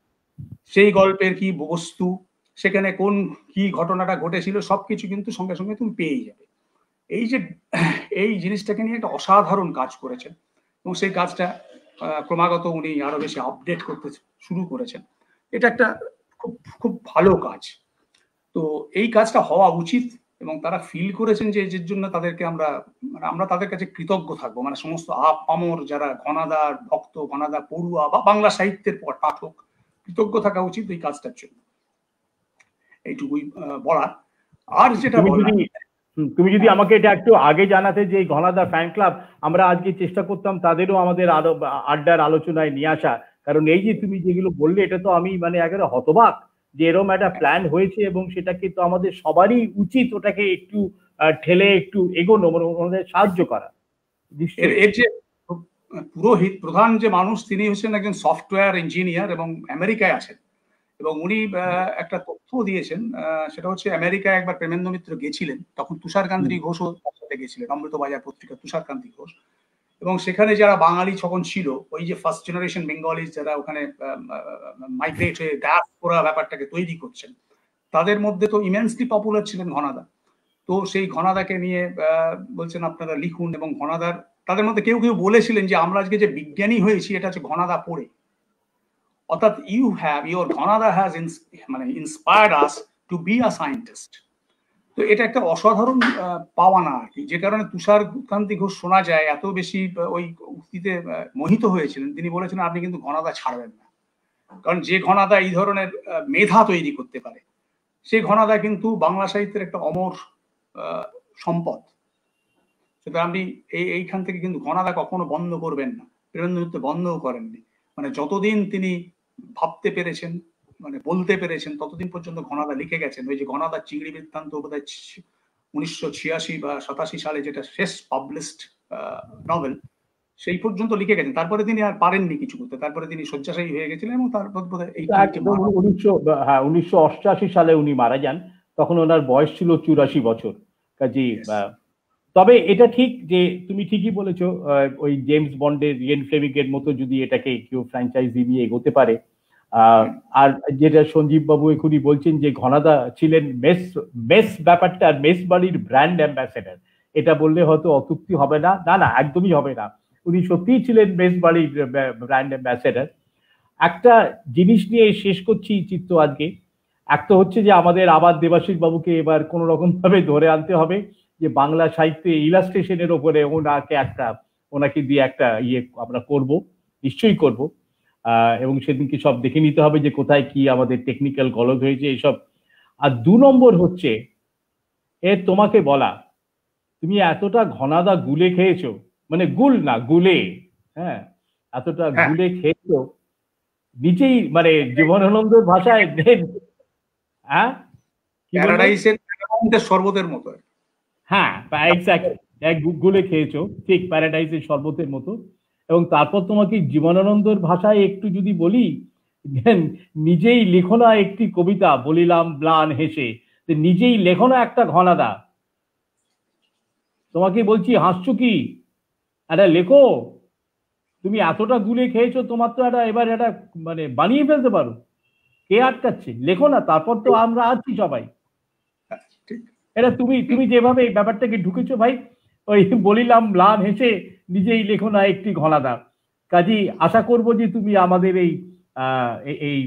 Speaker 2: সেই গল্পের কি বস্তু, সেখানে কোন কি ঘটনাটা ঘটেছিল, সবকিছু কিন্তু সঙ্গে সঙ্গে তুমি পেয়ে যাবে। এই যে এই জিনিসটাকে নিয়ে একটা অসাধারণ কাজ করেছেন, এবং সেই কাজটা ক্রমাগত উনি আরো বেশি আপডেট করতে শুরু করেছেন। এটা একটা খুব খুব ভালো কাজ। তো এই কাজটা হওয়া উচিত, এবং তারা ফিল করেছেন যে এর জন্য তাদেরকে আমরা মানে আমরা তাদের কাছে কৃতজ্ঞ থাকবো। মানে সমস্ত আপামর যারা ঘনাদার ভক্ত, ঘনাদা পড়ুয়া বা বাংলা সাহিত্যের পাঠক, কৃতজ্ঞ থাকা উচিত এই কাজটার জন্য। এইটুকুই বলার। আর যেটা
Speaker 1: তুমি যদি আমাকে এটা একটু আগে জানাতে যে ঘনাদা ফ্যান ক্লাব, আমরা আজকে চেষ্টা করতাম তাদেরও আমাদের আড্ডার আলোচনায় নিয়ে আসা। কারণ এই যে তুমি যেগুলো বললে, এটা তো আমি মানে একেবারে হতবাক যে এরকম একটা প্ল্যান হয়েছে, এবং সেটাকে তো আমাদের সবারই উচিত ওটাকে একটু ঠেলে একটু এগোনো, মানে ওনাদের সাহায্য করা।
Speaker 2: এর যে পুরোহিত প্রধান যে মানুষ, তিনি হচ্ছেন একজন সফটওয়্যার ইঞ্জিনিয়ার এবং আমেরিকায় আছেন। এবং উনি একটা তথ্য দিয়েছেন, সেটা হচ্ছে আমেরিকায় একবার প্রেমেন্দ্র মিত্র গেছিলেন, তখন তুষারকান্তি ঘোষও তার সাথে গেছিলেন, অমৃতবাজার পত্রিকা তুষারকান্তি ঘোষ। এবং সেখানে যারা বাঙালি তখন ছিল, ওই যে ফার্স্ট জেনারেশন বেঙ্গলিজ যারা ওখানে মাইগ্রেট হয়ে ডায়াসপোরা ব্যাপারটাকে তৈরি করছেন, তাদের মধ্যে তো ইমেন্সলি পপুলার ছিলেন ঘনাদা। তো সেই ঘনাদাকে নিয়ে বলছেন আপনারা লিখুন, এবং ঘনাদার তাদের মধ্যে কেউ কেউ বলেছিলেন যে আমরা আজকে যে বিজ্ঞানী হয়েছি এটা হচ্ছে ঘনাদা পড়ে, অর্থাৎ you have your Ghanada has মানে inspired us to be a scientist. তো এটা একটা অসাধারণ পাওয়ানা আর কি, যে কারণে তুষারকান্তি ঘোষ শোনা যায় এত বেশি ওই উক্তিতে মোহিত হয়েছিলেন। তিনি বলেছিলেন আপনি কিন্তু ঘনাদা ছাড়বেন না, কারণ যে ঘনাদা এই ধরনের মেধা তৈরি করতে পারে সেই ঘনাদা কিন্তু বাংলা সাহিত্যের একটা অমর সম্পদ। সেটা আপনি এই এইখান থেকে কিন্তু ঘনাদা কখনো বন্ধ করবেন না, প্রেমেন্দ্র মিত্র বন্ধও করেননি। মানে যতদিন তিনি ভাবতে পেরেছেন, মানে বলতে পেরেছেন, ততদিন পর্যন্ত ঘনাদা লিখে গেছেন। ওই যে ঘনাদা চিংড়ি বৃত্তান্ত বোধহয় উনিশশো ছিয়াশি বা সাতাশি সালে যেটা শেষ পাবলিশড নভেল, সেই পর্যন্ত লিখে গেছেন। তারপরে তিনি আর পারেননি কিছু করতে, তারপরে তিনি শয্যাশায়ী হয়ে গেছিলেন এবং তারপর
Speaker 1: উনিশশো হ্যাঁ উনিশশো অষ্টআশি সালে উনি মারা যান, তখন ওনার বয়স ছিল চুরাশি বছর। কাজী তবে এটা ঠিক যে তুমি ঠিকই বলেছো, ওই জেমস বন্ডের ইয়েন ফ্লেমিং এর মতো যদি এটাকে কেউ ফ্র্যাঞ্চাইজি নিয়ে এগোতে পারে। আর যেটা সঞ্জীব বাবু এখনই বলছেন যে ঘনাদা ছিলেন মেস মেস ব্যাপারটা মেস বাড়ির ব্র্যান্ড অ্যাম্বাসেডার, এটা বললে হয়তো অতুক্তি হবে না। না না একদমই হবে না, উনি সত্যিই ছিলেন মেস বাড়ির ব্র্যান্ড অ্যাম্বাসেডার। একটা জিনিস নিয়ে শেষ করছি চিত্ত আজকে, একটা হচ্ছে যে আমাদের আবার দেবাশিস বাবুকে এবার কোন রকম ভাবে ধরে আনতে হবে যে বাংলা সাহিত্যে ইলাস্ট্রেশনের ওপরে ওনাকে একটা ওনাকে দিয়ে একটা ইয়ে আমরা করব, নিশ্চয়ই করব। আহ এবং সেদিনকে সব দেখে নিতে হবে যে কোথায় কি আমাদের টেকনিক্যাল গলদ হয়েছে এইসব। আর দু নম্বর হচ্ছে এ তোমাকে বলা, তুমি এতটা ঘনাদা গুলে খেয়েছো, মানে গুল না গুলে, হ্যাঁ এতটা গুলে খেয়েছো নিজেই, মানে জীবনানন্দের ভাষায় হ্যাঁ
Speaker 2: শরবতের মতো,
Speaker 1: হ্যাঁ এক্স্যাক্টলি গুলে খেয়েছো, ঠিক প্যারাডাইসের শরবতের মতো। এবং তারপর তোমাকে জীবনানন্দর ভাষায় একটু যদি বলি, নিজেই লেখো না একটি কবিতা বলিলাম ম্লান হেসে, নিজেই লেখো না একটা ঘনাদা। তোমাকে বলছি হাসছো কি, একটা লেখো। তুমি এতটা গুলে খেয়েছো, তোমার তো একটা এবার একটা মানে বানিয়ে ফেলতে পারো, কে আটকাচ্ছে? লেখো না, তারপর তো আমরা আছি সবাই। এটা তুমি তুমি যেভাবে এই ব্যাপারটাকে ঢুকেছো ভাই, ওই বলিলাম ম্লান হেসে নিজেই লেখো না একটি ঘনাদা। কাজী আশা করবো যে তুমি আমাদের এই এই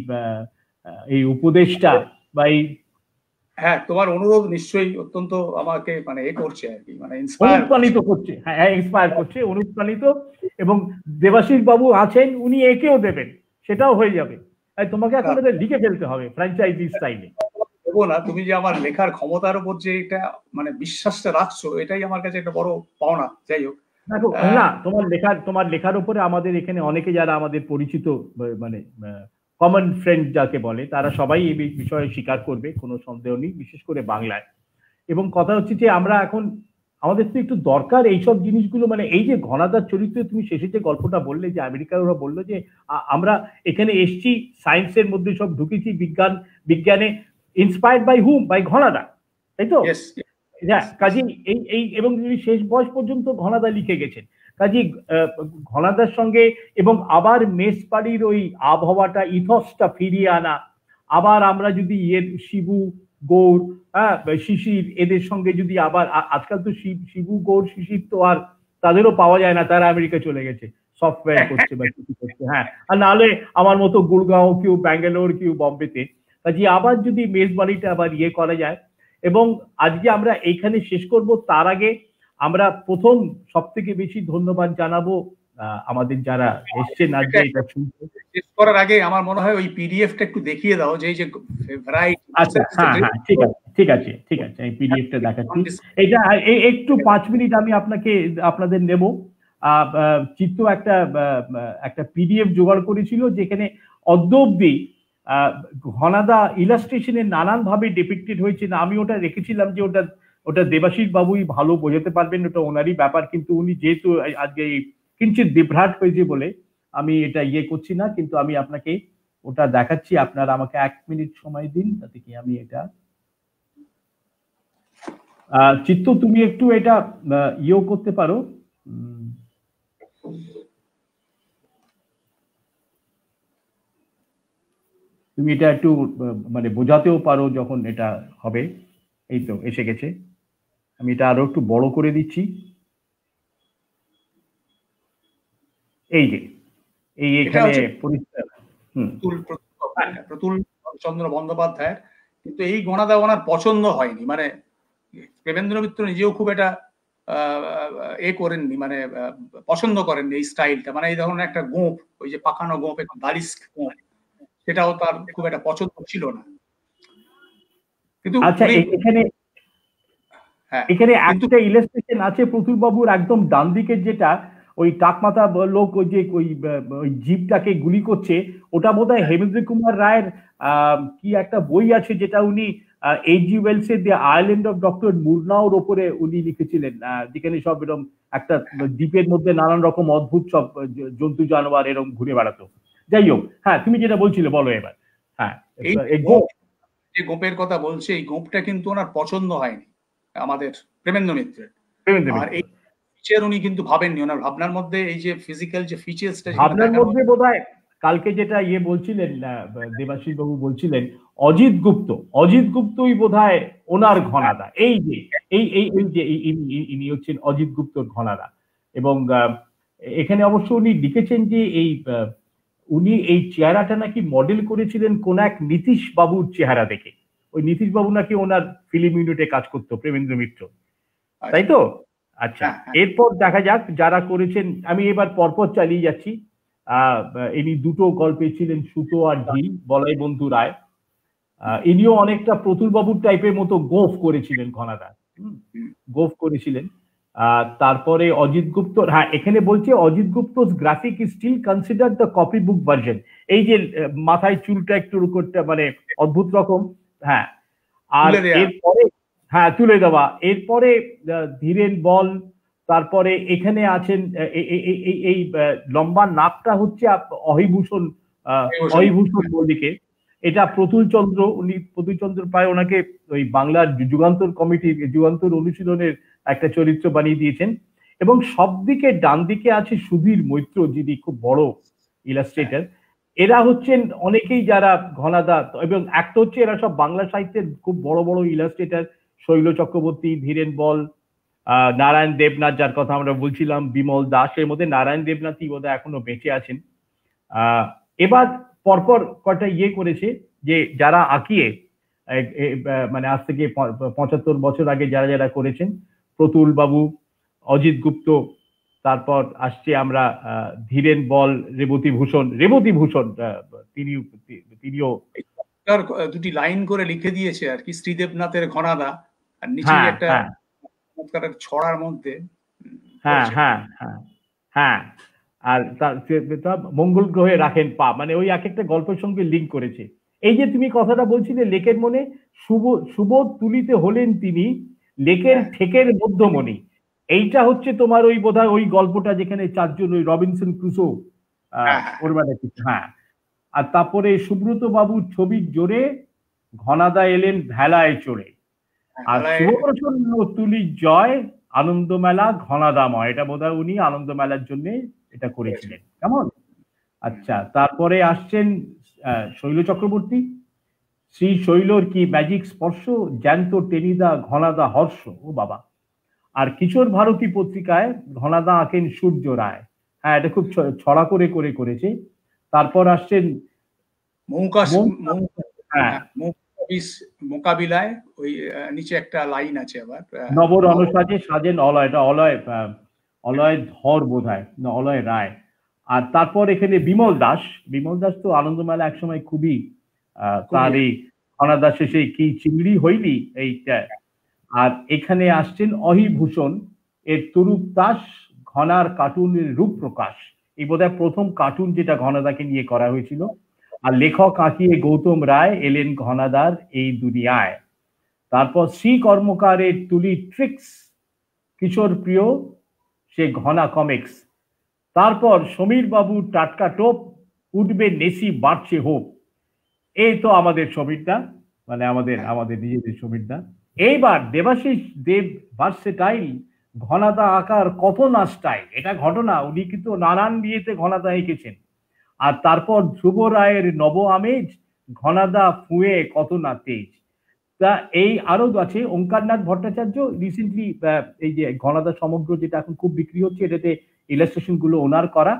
Speaker 1: এই উপদেশটা বা এই
Speaker 2: হ্যাঁ তোমার অনুরোধ নিশ্চয়ই অত্যন্ত আমাকে মানে এ করছে আর কি, মানে
Speaker 1: অনুপ্রাণিত করছে, হ্যাঁ ইন্সপায়ার করছে, অনুপ্রাণিত। এবং দেবাশিস বাবু আছেন, উনি একেও দেবেন, সেটাও হয়ে যাবে। তোমাকে এখন এটা লিখে ফেলতে হবে ফ্র্যাঞ্চাইজি স্টাইলে।
Speaker 2: দেবো না, তুমি যে আমার লেখার ক্ষমতার উপর যে এটা মানে বিশ্বাসটা রাখছো, এটাই আমার কাছে একটা বড় পাওনা। যাই হোক,
Speaker 1: না তোমার লেখার তোমার লেখার উপরে আমাদের এখানে অনেকে যারা আমাদের পরিচিত মানে কমন ফ্রেন্ড যাকে বলে, তারা সবাই এই বিষয়ে স্বীকার করবে, কোনো সন্দেহ নেই, বিশেষ করে বাংলায়। এবং কথা হচ্ছে যে আমরা এখন আমাদের তো একটু দরকার এইসব জিনিসগুলো, মানে এই যে ঘনাদার চরিত্রে তুমি শেষে যে গল্পটা বললে যে আমেরিকার ওরা বললো যে আমরা এখানে এসছি সায়েন্সের মধ্যে সব ঢুকেছি, বিজ্ঞান বিজ্ঞানে inspired by hmm, by Ghanada, তাই তো? হ্যাঁ, কাজী এই এই এবং শেষ বয়স পর্যন্ত ঘনাদা লিখে গেছেন। কাজী ঘনাদার সঙ্গে এবং আবার মেস বাড়ির ওই আবহাওয়াটা, ইথসটা ফিরিয়ে আনা, আবার আমরা যদি ইয়ের শিবু গৌর হ্যাঁ শিশির এদের সঙ্গে যদি আবার, আজকাল তো শিবু গৌর শিশির তো আর তাদেরও পাওয়া যায় না, তারা আমেরিকা চলে গেছে সফটওয়্যার করছে বা কিছু করছে, হ্যাঁ আর নাহলে আমার মতো গুড়গাঁও কেউ ব্যাঙ্গালোর কেউ বম্বেতে। কাজে আবার যদি মেস বাড়িটা আবার ইয়ে করা যায়। এবং আজকে আমরা এইখানে শেষ করব, তার আগে আমরা প্রথম সব থেকে বেশি ধন্যবাদ জানাবো আমাদের যারা এসছেন আজকে এটা শুনতে।
Speaker 2: শেষ করার আগে আমার মনে হয় ওই পিডিএফটা একটু দেখিয়ে দাও, যে এই যে ভ্যারাইটি।
Speaker 1: আচ্ছা হ্যাঁ হ্যাঁ ঠিক আছে ঠিক আছে ঠিক আছে এই পিডিএফটা দেখাচ্ছি। এটা একটু পাঁচ মিনিট আমি আপনাকে আপনাদের নেব। চিত্ত একটা একটা পিডিএফ জোগাড় করেছিল যেখানে অদ্য অব্দি ঘনাদা ইলাস্ট্রেশনের নানান ভাবে ডিপিক্টেড হয়েছে। না আমি ওটা রেখেছিলাম যে ওটা ওটা দেবাশিস বাবুই ভালো বোঝাতে পারবেন, ওটা ওনারই ব্যাপার। কিন্তু উনি যেহেতু আজকে কিঞ্চিত বিভ্রাট হয়েছে বলে আমি এটা ইয়ে করছি না, কিন্তু আমি আপনাকে ওটা দেখাচ্ছি। আপনারা আমাকে এক মিনিট সময় দিন, তাতে কি আমি এটা চিত্ত তুমি একটু এটা ইয়েও করতে পারো, তুমি এটা একটু মানে বোঝাতেও পারো যখন এটা হবে। এই তো এসে গেছে, আমি এটা আরো একটু বড় করে দিচ্ছি। এই যে এই এখানে পরিষ্কার
Speaker 2: প্রতুল চন্দ্র বন্দ্যোপাধ্যায়, কিন্তু এই গণাদা ওনার পছন্দ হয়নি, মানে প্রেমেন্দ্র মিত্র নিজেও খুব এটা এ করেননি, মানে পছন্দ করেননি এই স্টাইলটা, মানে এই ধরনের একটা গোঁপ, ওই যে পাকানো গোঁপ, একটু দারিস্ক গোঁপ, সেটাও তার খুব একটা পছন্দ ছিল না।
Speaker 1: কিন্তু আচ্ছা এখানে এখানে একটা ইলাস্ট্রেশন আছে প্রতুল বাবুর একদম ডান দিকের, যেটা ওই টাকমাথা লোক ওই যে ওই ওই জিপটাকে গুলি করছে, ওটা বোধহয় হেমেন্দ্র কুমার রায়ের কি একটা বই আছে, যেটা উনি এইচ জি ওয়েলসের দ্য আইল্যান্ড অফ ডক্টর মুরনাওর ওপরে উনি লিখেছিলেন, যেখানে সব এরকম একটা দ্বীপের মধ্যে নানান রকম অদ্ভুত সব জন্তু জানোয়ার এরকম ঘুরে বেড়াতো। যাই হোক, হ্যাঁ তুমি যেটা বলছিলে বলো এবার। হ্যাঁ,
Speaker 2: যে গোপের কথা বলছে, এই গোপটা কিন্তু ওনার পছন্দ হয়নি আমাদের প্রেমেন্দ্র মিত্রের। আর এই ফিচার উনি কিন্তু ভাবেননি, ওনার ভাবনার মধ্যে এই যে ফিজিক্যাল যে ফিচার্সটা,
Speaker 1: ভাবনার মধ্যে বোধহয় কালকে যেটা ইয়ে বলছিলেন দেবাশিস বাবু বলছিলেন, অজিত গুপ্ত, অজিত গুপ্তই বোধহয় ওনার ঘনাদা। এই যে এই এই এই যে ইনি হচ্ছেন অজিত গুপ্তর ঘনাদা। এবং এখানে অবশ্য উনি লিখেছেন যে এই উনি এই চেহারাটা নাকি মডেল করেছিলেন কোন এক নীতিশ বাবুর চেহারা দেখে। ওই নীতিশ বাবু নাকি ওনার ফিল্ম ইউনিটে কাজ করতো, প্রেমেন্দ্র মিত্র, তাই তো? আচ্ছা, এরপর দেখা যাক যারা করেছেন, আমি এবার পরপর চালিয়ে যাচ্ছি। আহ ইনি দুটো গল্পে ছিলেন, সুতো আর ঢিল, বলাই বন্ধু রায়। ইনিও অনেকটা প্রতুল বাবুর টাইপের মতো গোফ করেছিলেন, ঘনাদা গোফ করেছিলেন। আহ তারপরে অজিত গুপ্ত, হ্যাঁ এখানে বলছে Ajit Gupta graphic is still consider the copy book version. এই যে মাথায় চুলটা একটু করতে মানে অদ্ভুত রকম, হ্যাঁ। আর এরপরে হ্যাঁ তুলে দেওয়া, এরপরে ধীরেন বল, তারপরে এখানে আছেন এই লম্বা নাকটা হচ্ছে অহিভূষণ, অহিভূষণ মল্লিকের। এটা প্রতুল চন্দ্র, উনি প্রতুল চন্দ্র প্রায় ওনাকে ওই বাংলার যুগান্তর কমিটি, যুগান্তর অনুশীলনের একটা চরিত্র বানিয়ে দিয়েছেন। এবং সব দিকে ডান দিকে আছে সুধীর মৈত্র, যিনি খুব বড় ইলাস্ট্রেটর। এরা হচ্ছেন অনেকেই যারা ঘনাদা, এবং একটা হচ্ছে এরা সব বাংলা সাহিত্যের খুব বড় বড় ইলাস্ট্রেটর, শৈল চক্রবর্তী, ধীরেন বল, আহ নারায়ণ দেবনাথ, যার কথা আমরা বলছিলাম, বিমল দাস। এর মধ্যে নারায়ণ দেবনাথই বোধহয় এখনো বেঁচে আছেন। আহ এবার পরপর কয়টা ইয়ে করেছে, যে যারা আঁকিয়ে মানে আজ থেকে পঁচাত্তর বছর আগে যারা যারা করেছেন, প্রতুল বাবু, অজিত গুপ্ত, তারপর আসছে আমরা ধীরেন বল, রেবতী ভূষণ, রেবতী ভূষণ তিনি তিনিও
Speaker 2: দুটি লাইন করে লিখে দিয়েছে আর কি, শ্রীদেবনাথের ঘনাদা, আর নিচে একটা ছড়ার মধ্যে,
Speaker 1: হ্যাঁ হ্যাঁ হ্যাঁ হ্যাঁ আর মঙ্গল গ্রহে রাখেন পা, মানে ওই এক একটা গল্পের সঙ্গে লিঙ্ক করেছে। এই যে তুমি কথাটা বলছিলে লেকের মনে, শুভ সুবোধ তুলিতে হলেন তিনি লেকের ঠেকের মধ্যমণি, এইটা হচ্ছে তোমার ওই বোধহয় ওই গল্পটা যেখানে চারজন ওই রবিনসন ক্রুসো ওর মানে কিছু, হ্যাঁ। আর তারপরে সুব্রত বাবুর ছবির জোরে ঘনাদা এলেন ভেলায় চড়ে, আর শুভপ্রসন্ন তুলি জয় আনন্দমেলা ঘনাদাময়, এটা বোধহয় উনি আনন্দমেলার জন্য এটা করেছিলেন, কেমন? আচ্ছা, তারপরে আসছেন শৈল চক্রবর্তী, শ্রী শৈলর কি ম্যাজিক স্পর্শ, জ্যান্ত টেনিদা ঘনাদা হর্ষ, ও বাবা। আর কিশোর ভারতী পত্রিকায় ঘনাদা আঁকেন সূর্য রায়, হ্যাঁ এটা খুব ছড়া করে করে করেছে। তারপর আসছেন
Speaker 2: মোকাবিলায়, ওই নিচে একটা লাইন আছে আবার,
Speaker 1: নবর অনুসাজে সাজেন অলয়, এটা অলয় অলয় ধর বোধহয় না অলয় রায়। আর তারপর এখানে বিমল দাস, বিমল দাস তো আনন্দমেলা একসময় খুবই আহ তার এই ঘনাদা শেষে কি চিংড়ি হইলি এইটা। আর এখানে আসছেন অহিভূষণ, এর তরুপ দাস, ঘনার কার্টুনের রূপ প্রকাশ, এই বোধহয় প্রথম কার্টুন যেটা ঘনাদাকে নিয়ে করা হয়েছিল। আর লেখক আঁকিয়ে গৌতম রায় এলেন ঘনাদার এই দুনিয়ায়। তারপর শ্রী কর্মকারের তুলি ট্রিক্স, কিশোর প্রিয় সে ঘনা কমিক্স। তারপর সমীর বাবুর টাটকা টোপ, উঠবে নেসি বাড়ছে হোপ। এই তো আমাদের সমীরদা, মানে আমাদের আমাদের নিজেদের সমীরদা। এইবার দেবাশিস দেব ভার্সেটাইল, ঘনাদা আকার কত না স্টাইল, এটা ঘটনা, উনি কিন্তু নানান বিয়েতে ঘনাদা এঁকেছেন। আর তারপর ধ্রুব রায়ের নব আমেজ, ঘনাদা ফুঁয়ে কত না তেজ। তা এই আরো আছে ওঙ্কারনাথ ভট্টাচার্য, রিসেন্টলি এই যে ঘনাদা সমগ্র যেটা এখন খুব বিক্রি হচ্ছে, এটাতে ইলাস্ট্রেশন গুলো ওনার করা।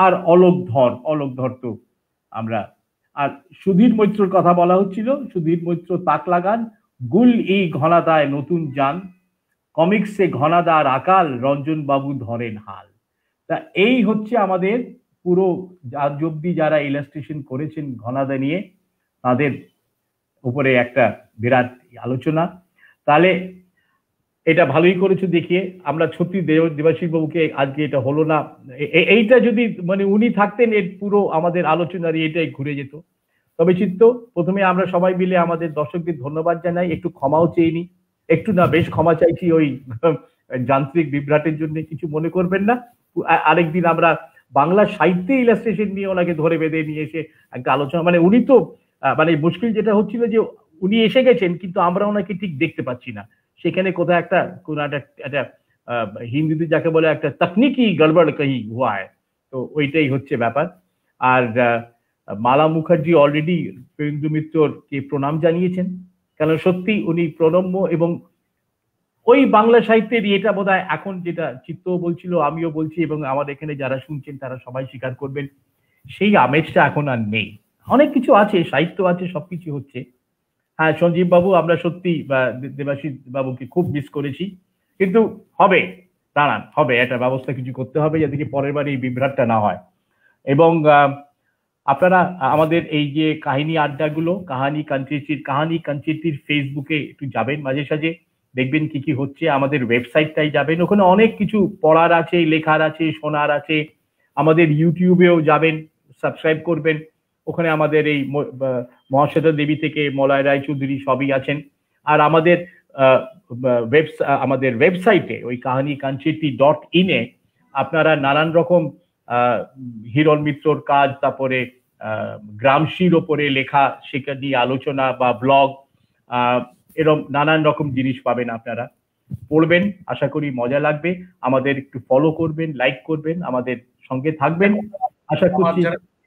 Speaker 1: আর অলোক ধর, অলোক ধর তো আমরা, আর সুধীর মৈত্রর কথা বলা হচ্ছিল। সুধীর মৈত্র তাক লাগান, গুল এই ঘনাদায় নতুন যান, কমিক্সে ঘনাদার আকাল, রঞ্জন বাবু ধরেন হাল। তা এই হচ্ছে আমাদের পুরো আজ অব্দি যারা ইলাস্ট্রেশন করেছেন ঘনাদা নিয়ে, তাদের উপরে একটা বিরাট আলোচনা। তাহলে এটা ভালোই করেছো দেখিয়ে। আমরা সত্যি দেবাশিস বাবুকে আজকে এটা হলো না, এইটা যদি মানে উনি থাকতেন এর পুরো আমাদের আলোচনার এটাই ঘুরে যেত। তবে চিত্ত, প্রথমে আমরা সবাই মিলে আমাদের দর্শকদের ধন্যবাদ জানাই, একটু ক্ষমাও চেয়ে নি, একটু না বেশ ক্ষমা চাইছি ওই যান্ত্রিক বিভ্রাটের জন্য, কিছু মনে করবেন না। আরেকদিন আমরা বাংলা সাহিত্যে ইলাস্ট্রেশন নিয়ে ওনাকে ধরে বেঁধে নিয়ে এসে একটা আলোচনা, মানে উনি তো মানে মুশকিল যেটা হচ্ছিল যে উনি এসে গেছেন কিন্তু আমরা ওনাকে ঠিক দেখতে পাচ্ছি না, সেখানে কোথাও একটা কোন একটা হিন্দিতে যাকে বলে একটা তকনিকি গড়বড় কহি হুয়া হয়, তো ওইটাই হচ্ছে ব্যাপার। আর মালা মুখার্জি অলরেডি পেন্দু মিত্রকে প্রণাম জানিয়েছেন, কারণ সত্যি উনি প্রণম্য, এবং ওই বাংলা সাহিত্যের এটা বোধহয় এখন যেটা চিত্ত বলছিল, আমিও বলছি, এবং আমার এখানে যারা শুনছেন তারা সবাই স্বীকার করবেন, সেই আমেজটা এখন আর নেই। অনেক কিছু আছে, সাহিত্য আছে, সবকিছু হচ্ছে। হ্যাঁ সঞ্জীব বাবু, আমরা সত্যি দেবাশিস বাবুকে খুব মিস করেছি, কিন্তু হবে, দাঁড়ান, হবে, একটা ব্যবস্থা কিছু করতে হবে যাতে কি পরের বার এই বিভ্রাটটা না হয়। এবং আপনারা আমাদের এই যে কাহিনী আড্ডাগুলো, কাহানি কাঞ্চেটির কাহানি কাঞ্চেটির ফেসবুকে একটু যাবেন, মাঝে সাঝে দেখবেন কি কি হচ্ছে। আমাদের ওয়েবসাইটটাই যাবেন, ওখানে অনেক কিছু পড়ার আছে, লেখার আছে, শোনার আছে। আমাদের ইউটিউবেও যাবেন, সাবস্ক্রাইব করবেন, ওখানে আমাদের এই মহাশ্বেতা দেবী থেকে মলয় রায়চৌধুরী সবই আছেন। আর আমাদের আমাদের ওয়েবসাইটে ওই কাহানি কাঞ্চেটি ডট ইনে আপনারা নানান রকম হিরণ মিত্রর কাজ, তারপরে গ্রামশির ওপরে লেখা, সেটা নিয়ে আলোচনা বা ব্লগ, এরকম নানান রকম জিনিস পাবেন, আপনারা পড়বেন, আশা করি মজা লাগবে। আমাদের একটু ফলো করবেন, লাইক করবেন, আমাদের সঙ্গে থাকবেন, আশা করছি।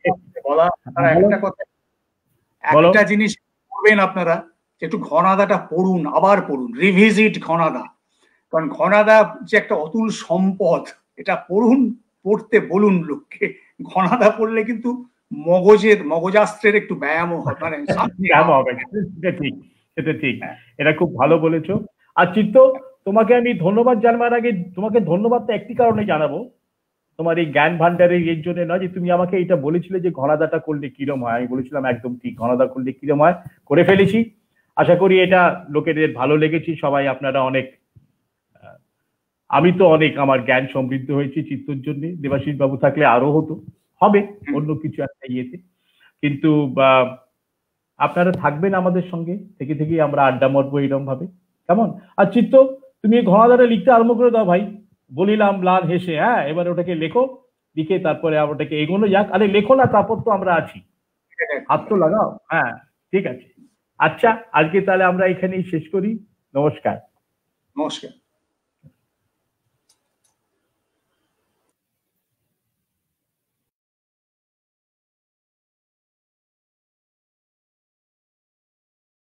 Speaker 2: একটা জিনিস করবেন আপনারা, একটু ঘনাদাটা পড়ুন, আবার পড়ুন, রিভিজিট ঘনাদা, কারণ ঘনাদা যে একটা অতুল সম্পদ, এটা পড়ুন, পড়তে বলুন লোককে। ঘনাদা পড়লে কিন্তু মগজের মগজাস্ত্রের একটু ব্যায়াম হবে, মানে
Speaker 1: সেটা ঠিক, সেটা ঠিক, এটা খুব ভালো বলেছো। আর চিত্ত, তোমাকে আমি ধন্যবাদ জানাবার আগে তোমাকে ধন্যবাদটা একটি কারণে জানাবো, তোমার এই জ্ঞান ভান্ডারের এর জন্য নয়, যে তুমি আমাকে এটা বলেছিলে যে ঘনাদাটা করলে কিরম হয়, আমি বলেছিলাম একদম ঠিক, ঘনাদা করলে কিরম হয়, করে ফেলেছি। আশা করি এটা লোকেদের ভালো লেগেছে, সবাই আপনারা অনেক, আমি তো অনেক আমার জ্ঞান সমৃদ্ধ হয়েছি চিত্তর জন্য, দেবাশিস বাবু থাকলে আরো হতো, হবে অন্য কিছু একটা ইয়েতে, কিন্তু আপনারা থাকবেন আমাদের সঙ্গে, থেকে থেকে আমরা আড্ডা মারবো এরকম ভাবে, কেমন? আর চিত্ত, তুমি ঘনাদাটা লিখতে আরম্ভ করে দাও ভাই, বলিলাম লাল হেসে, হ্যাঁ এবার ওটাকে লেখো, লিখে তারপরে ওটাকে এগোনো যাক। আরে লেখো না, তারপর তো আমরা আছি, হাত তো লাগাও। হ্যাঁ ঠিক আছে, আচ্ছা আজকে তাহলে আমরা এখানেই শেষ করি, নমস্কার।
Speaker 2: নমস্কার।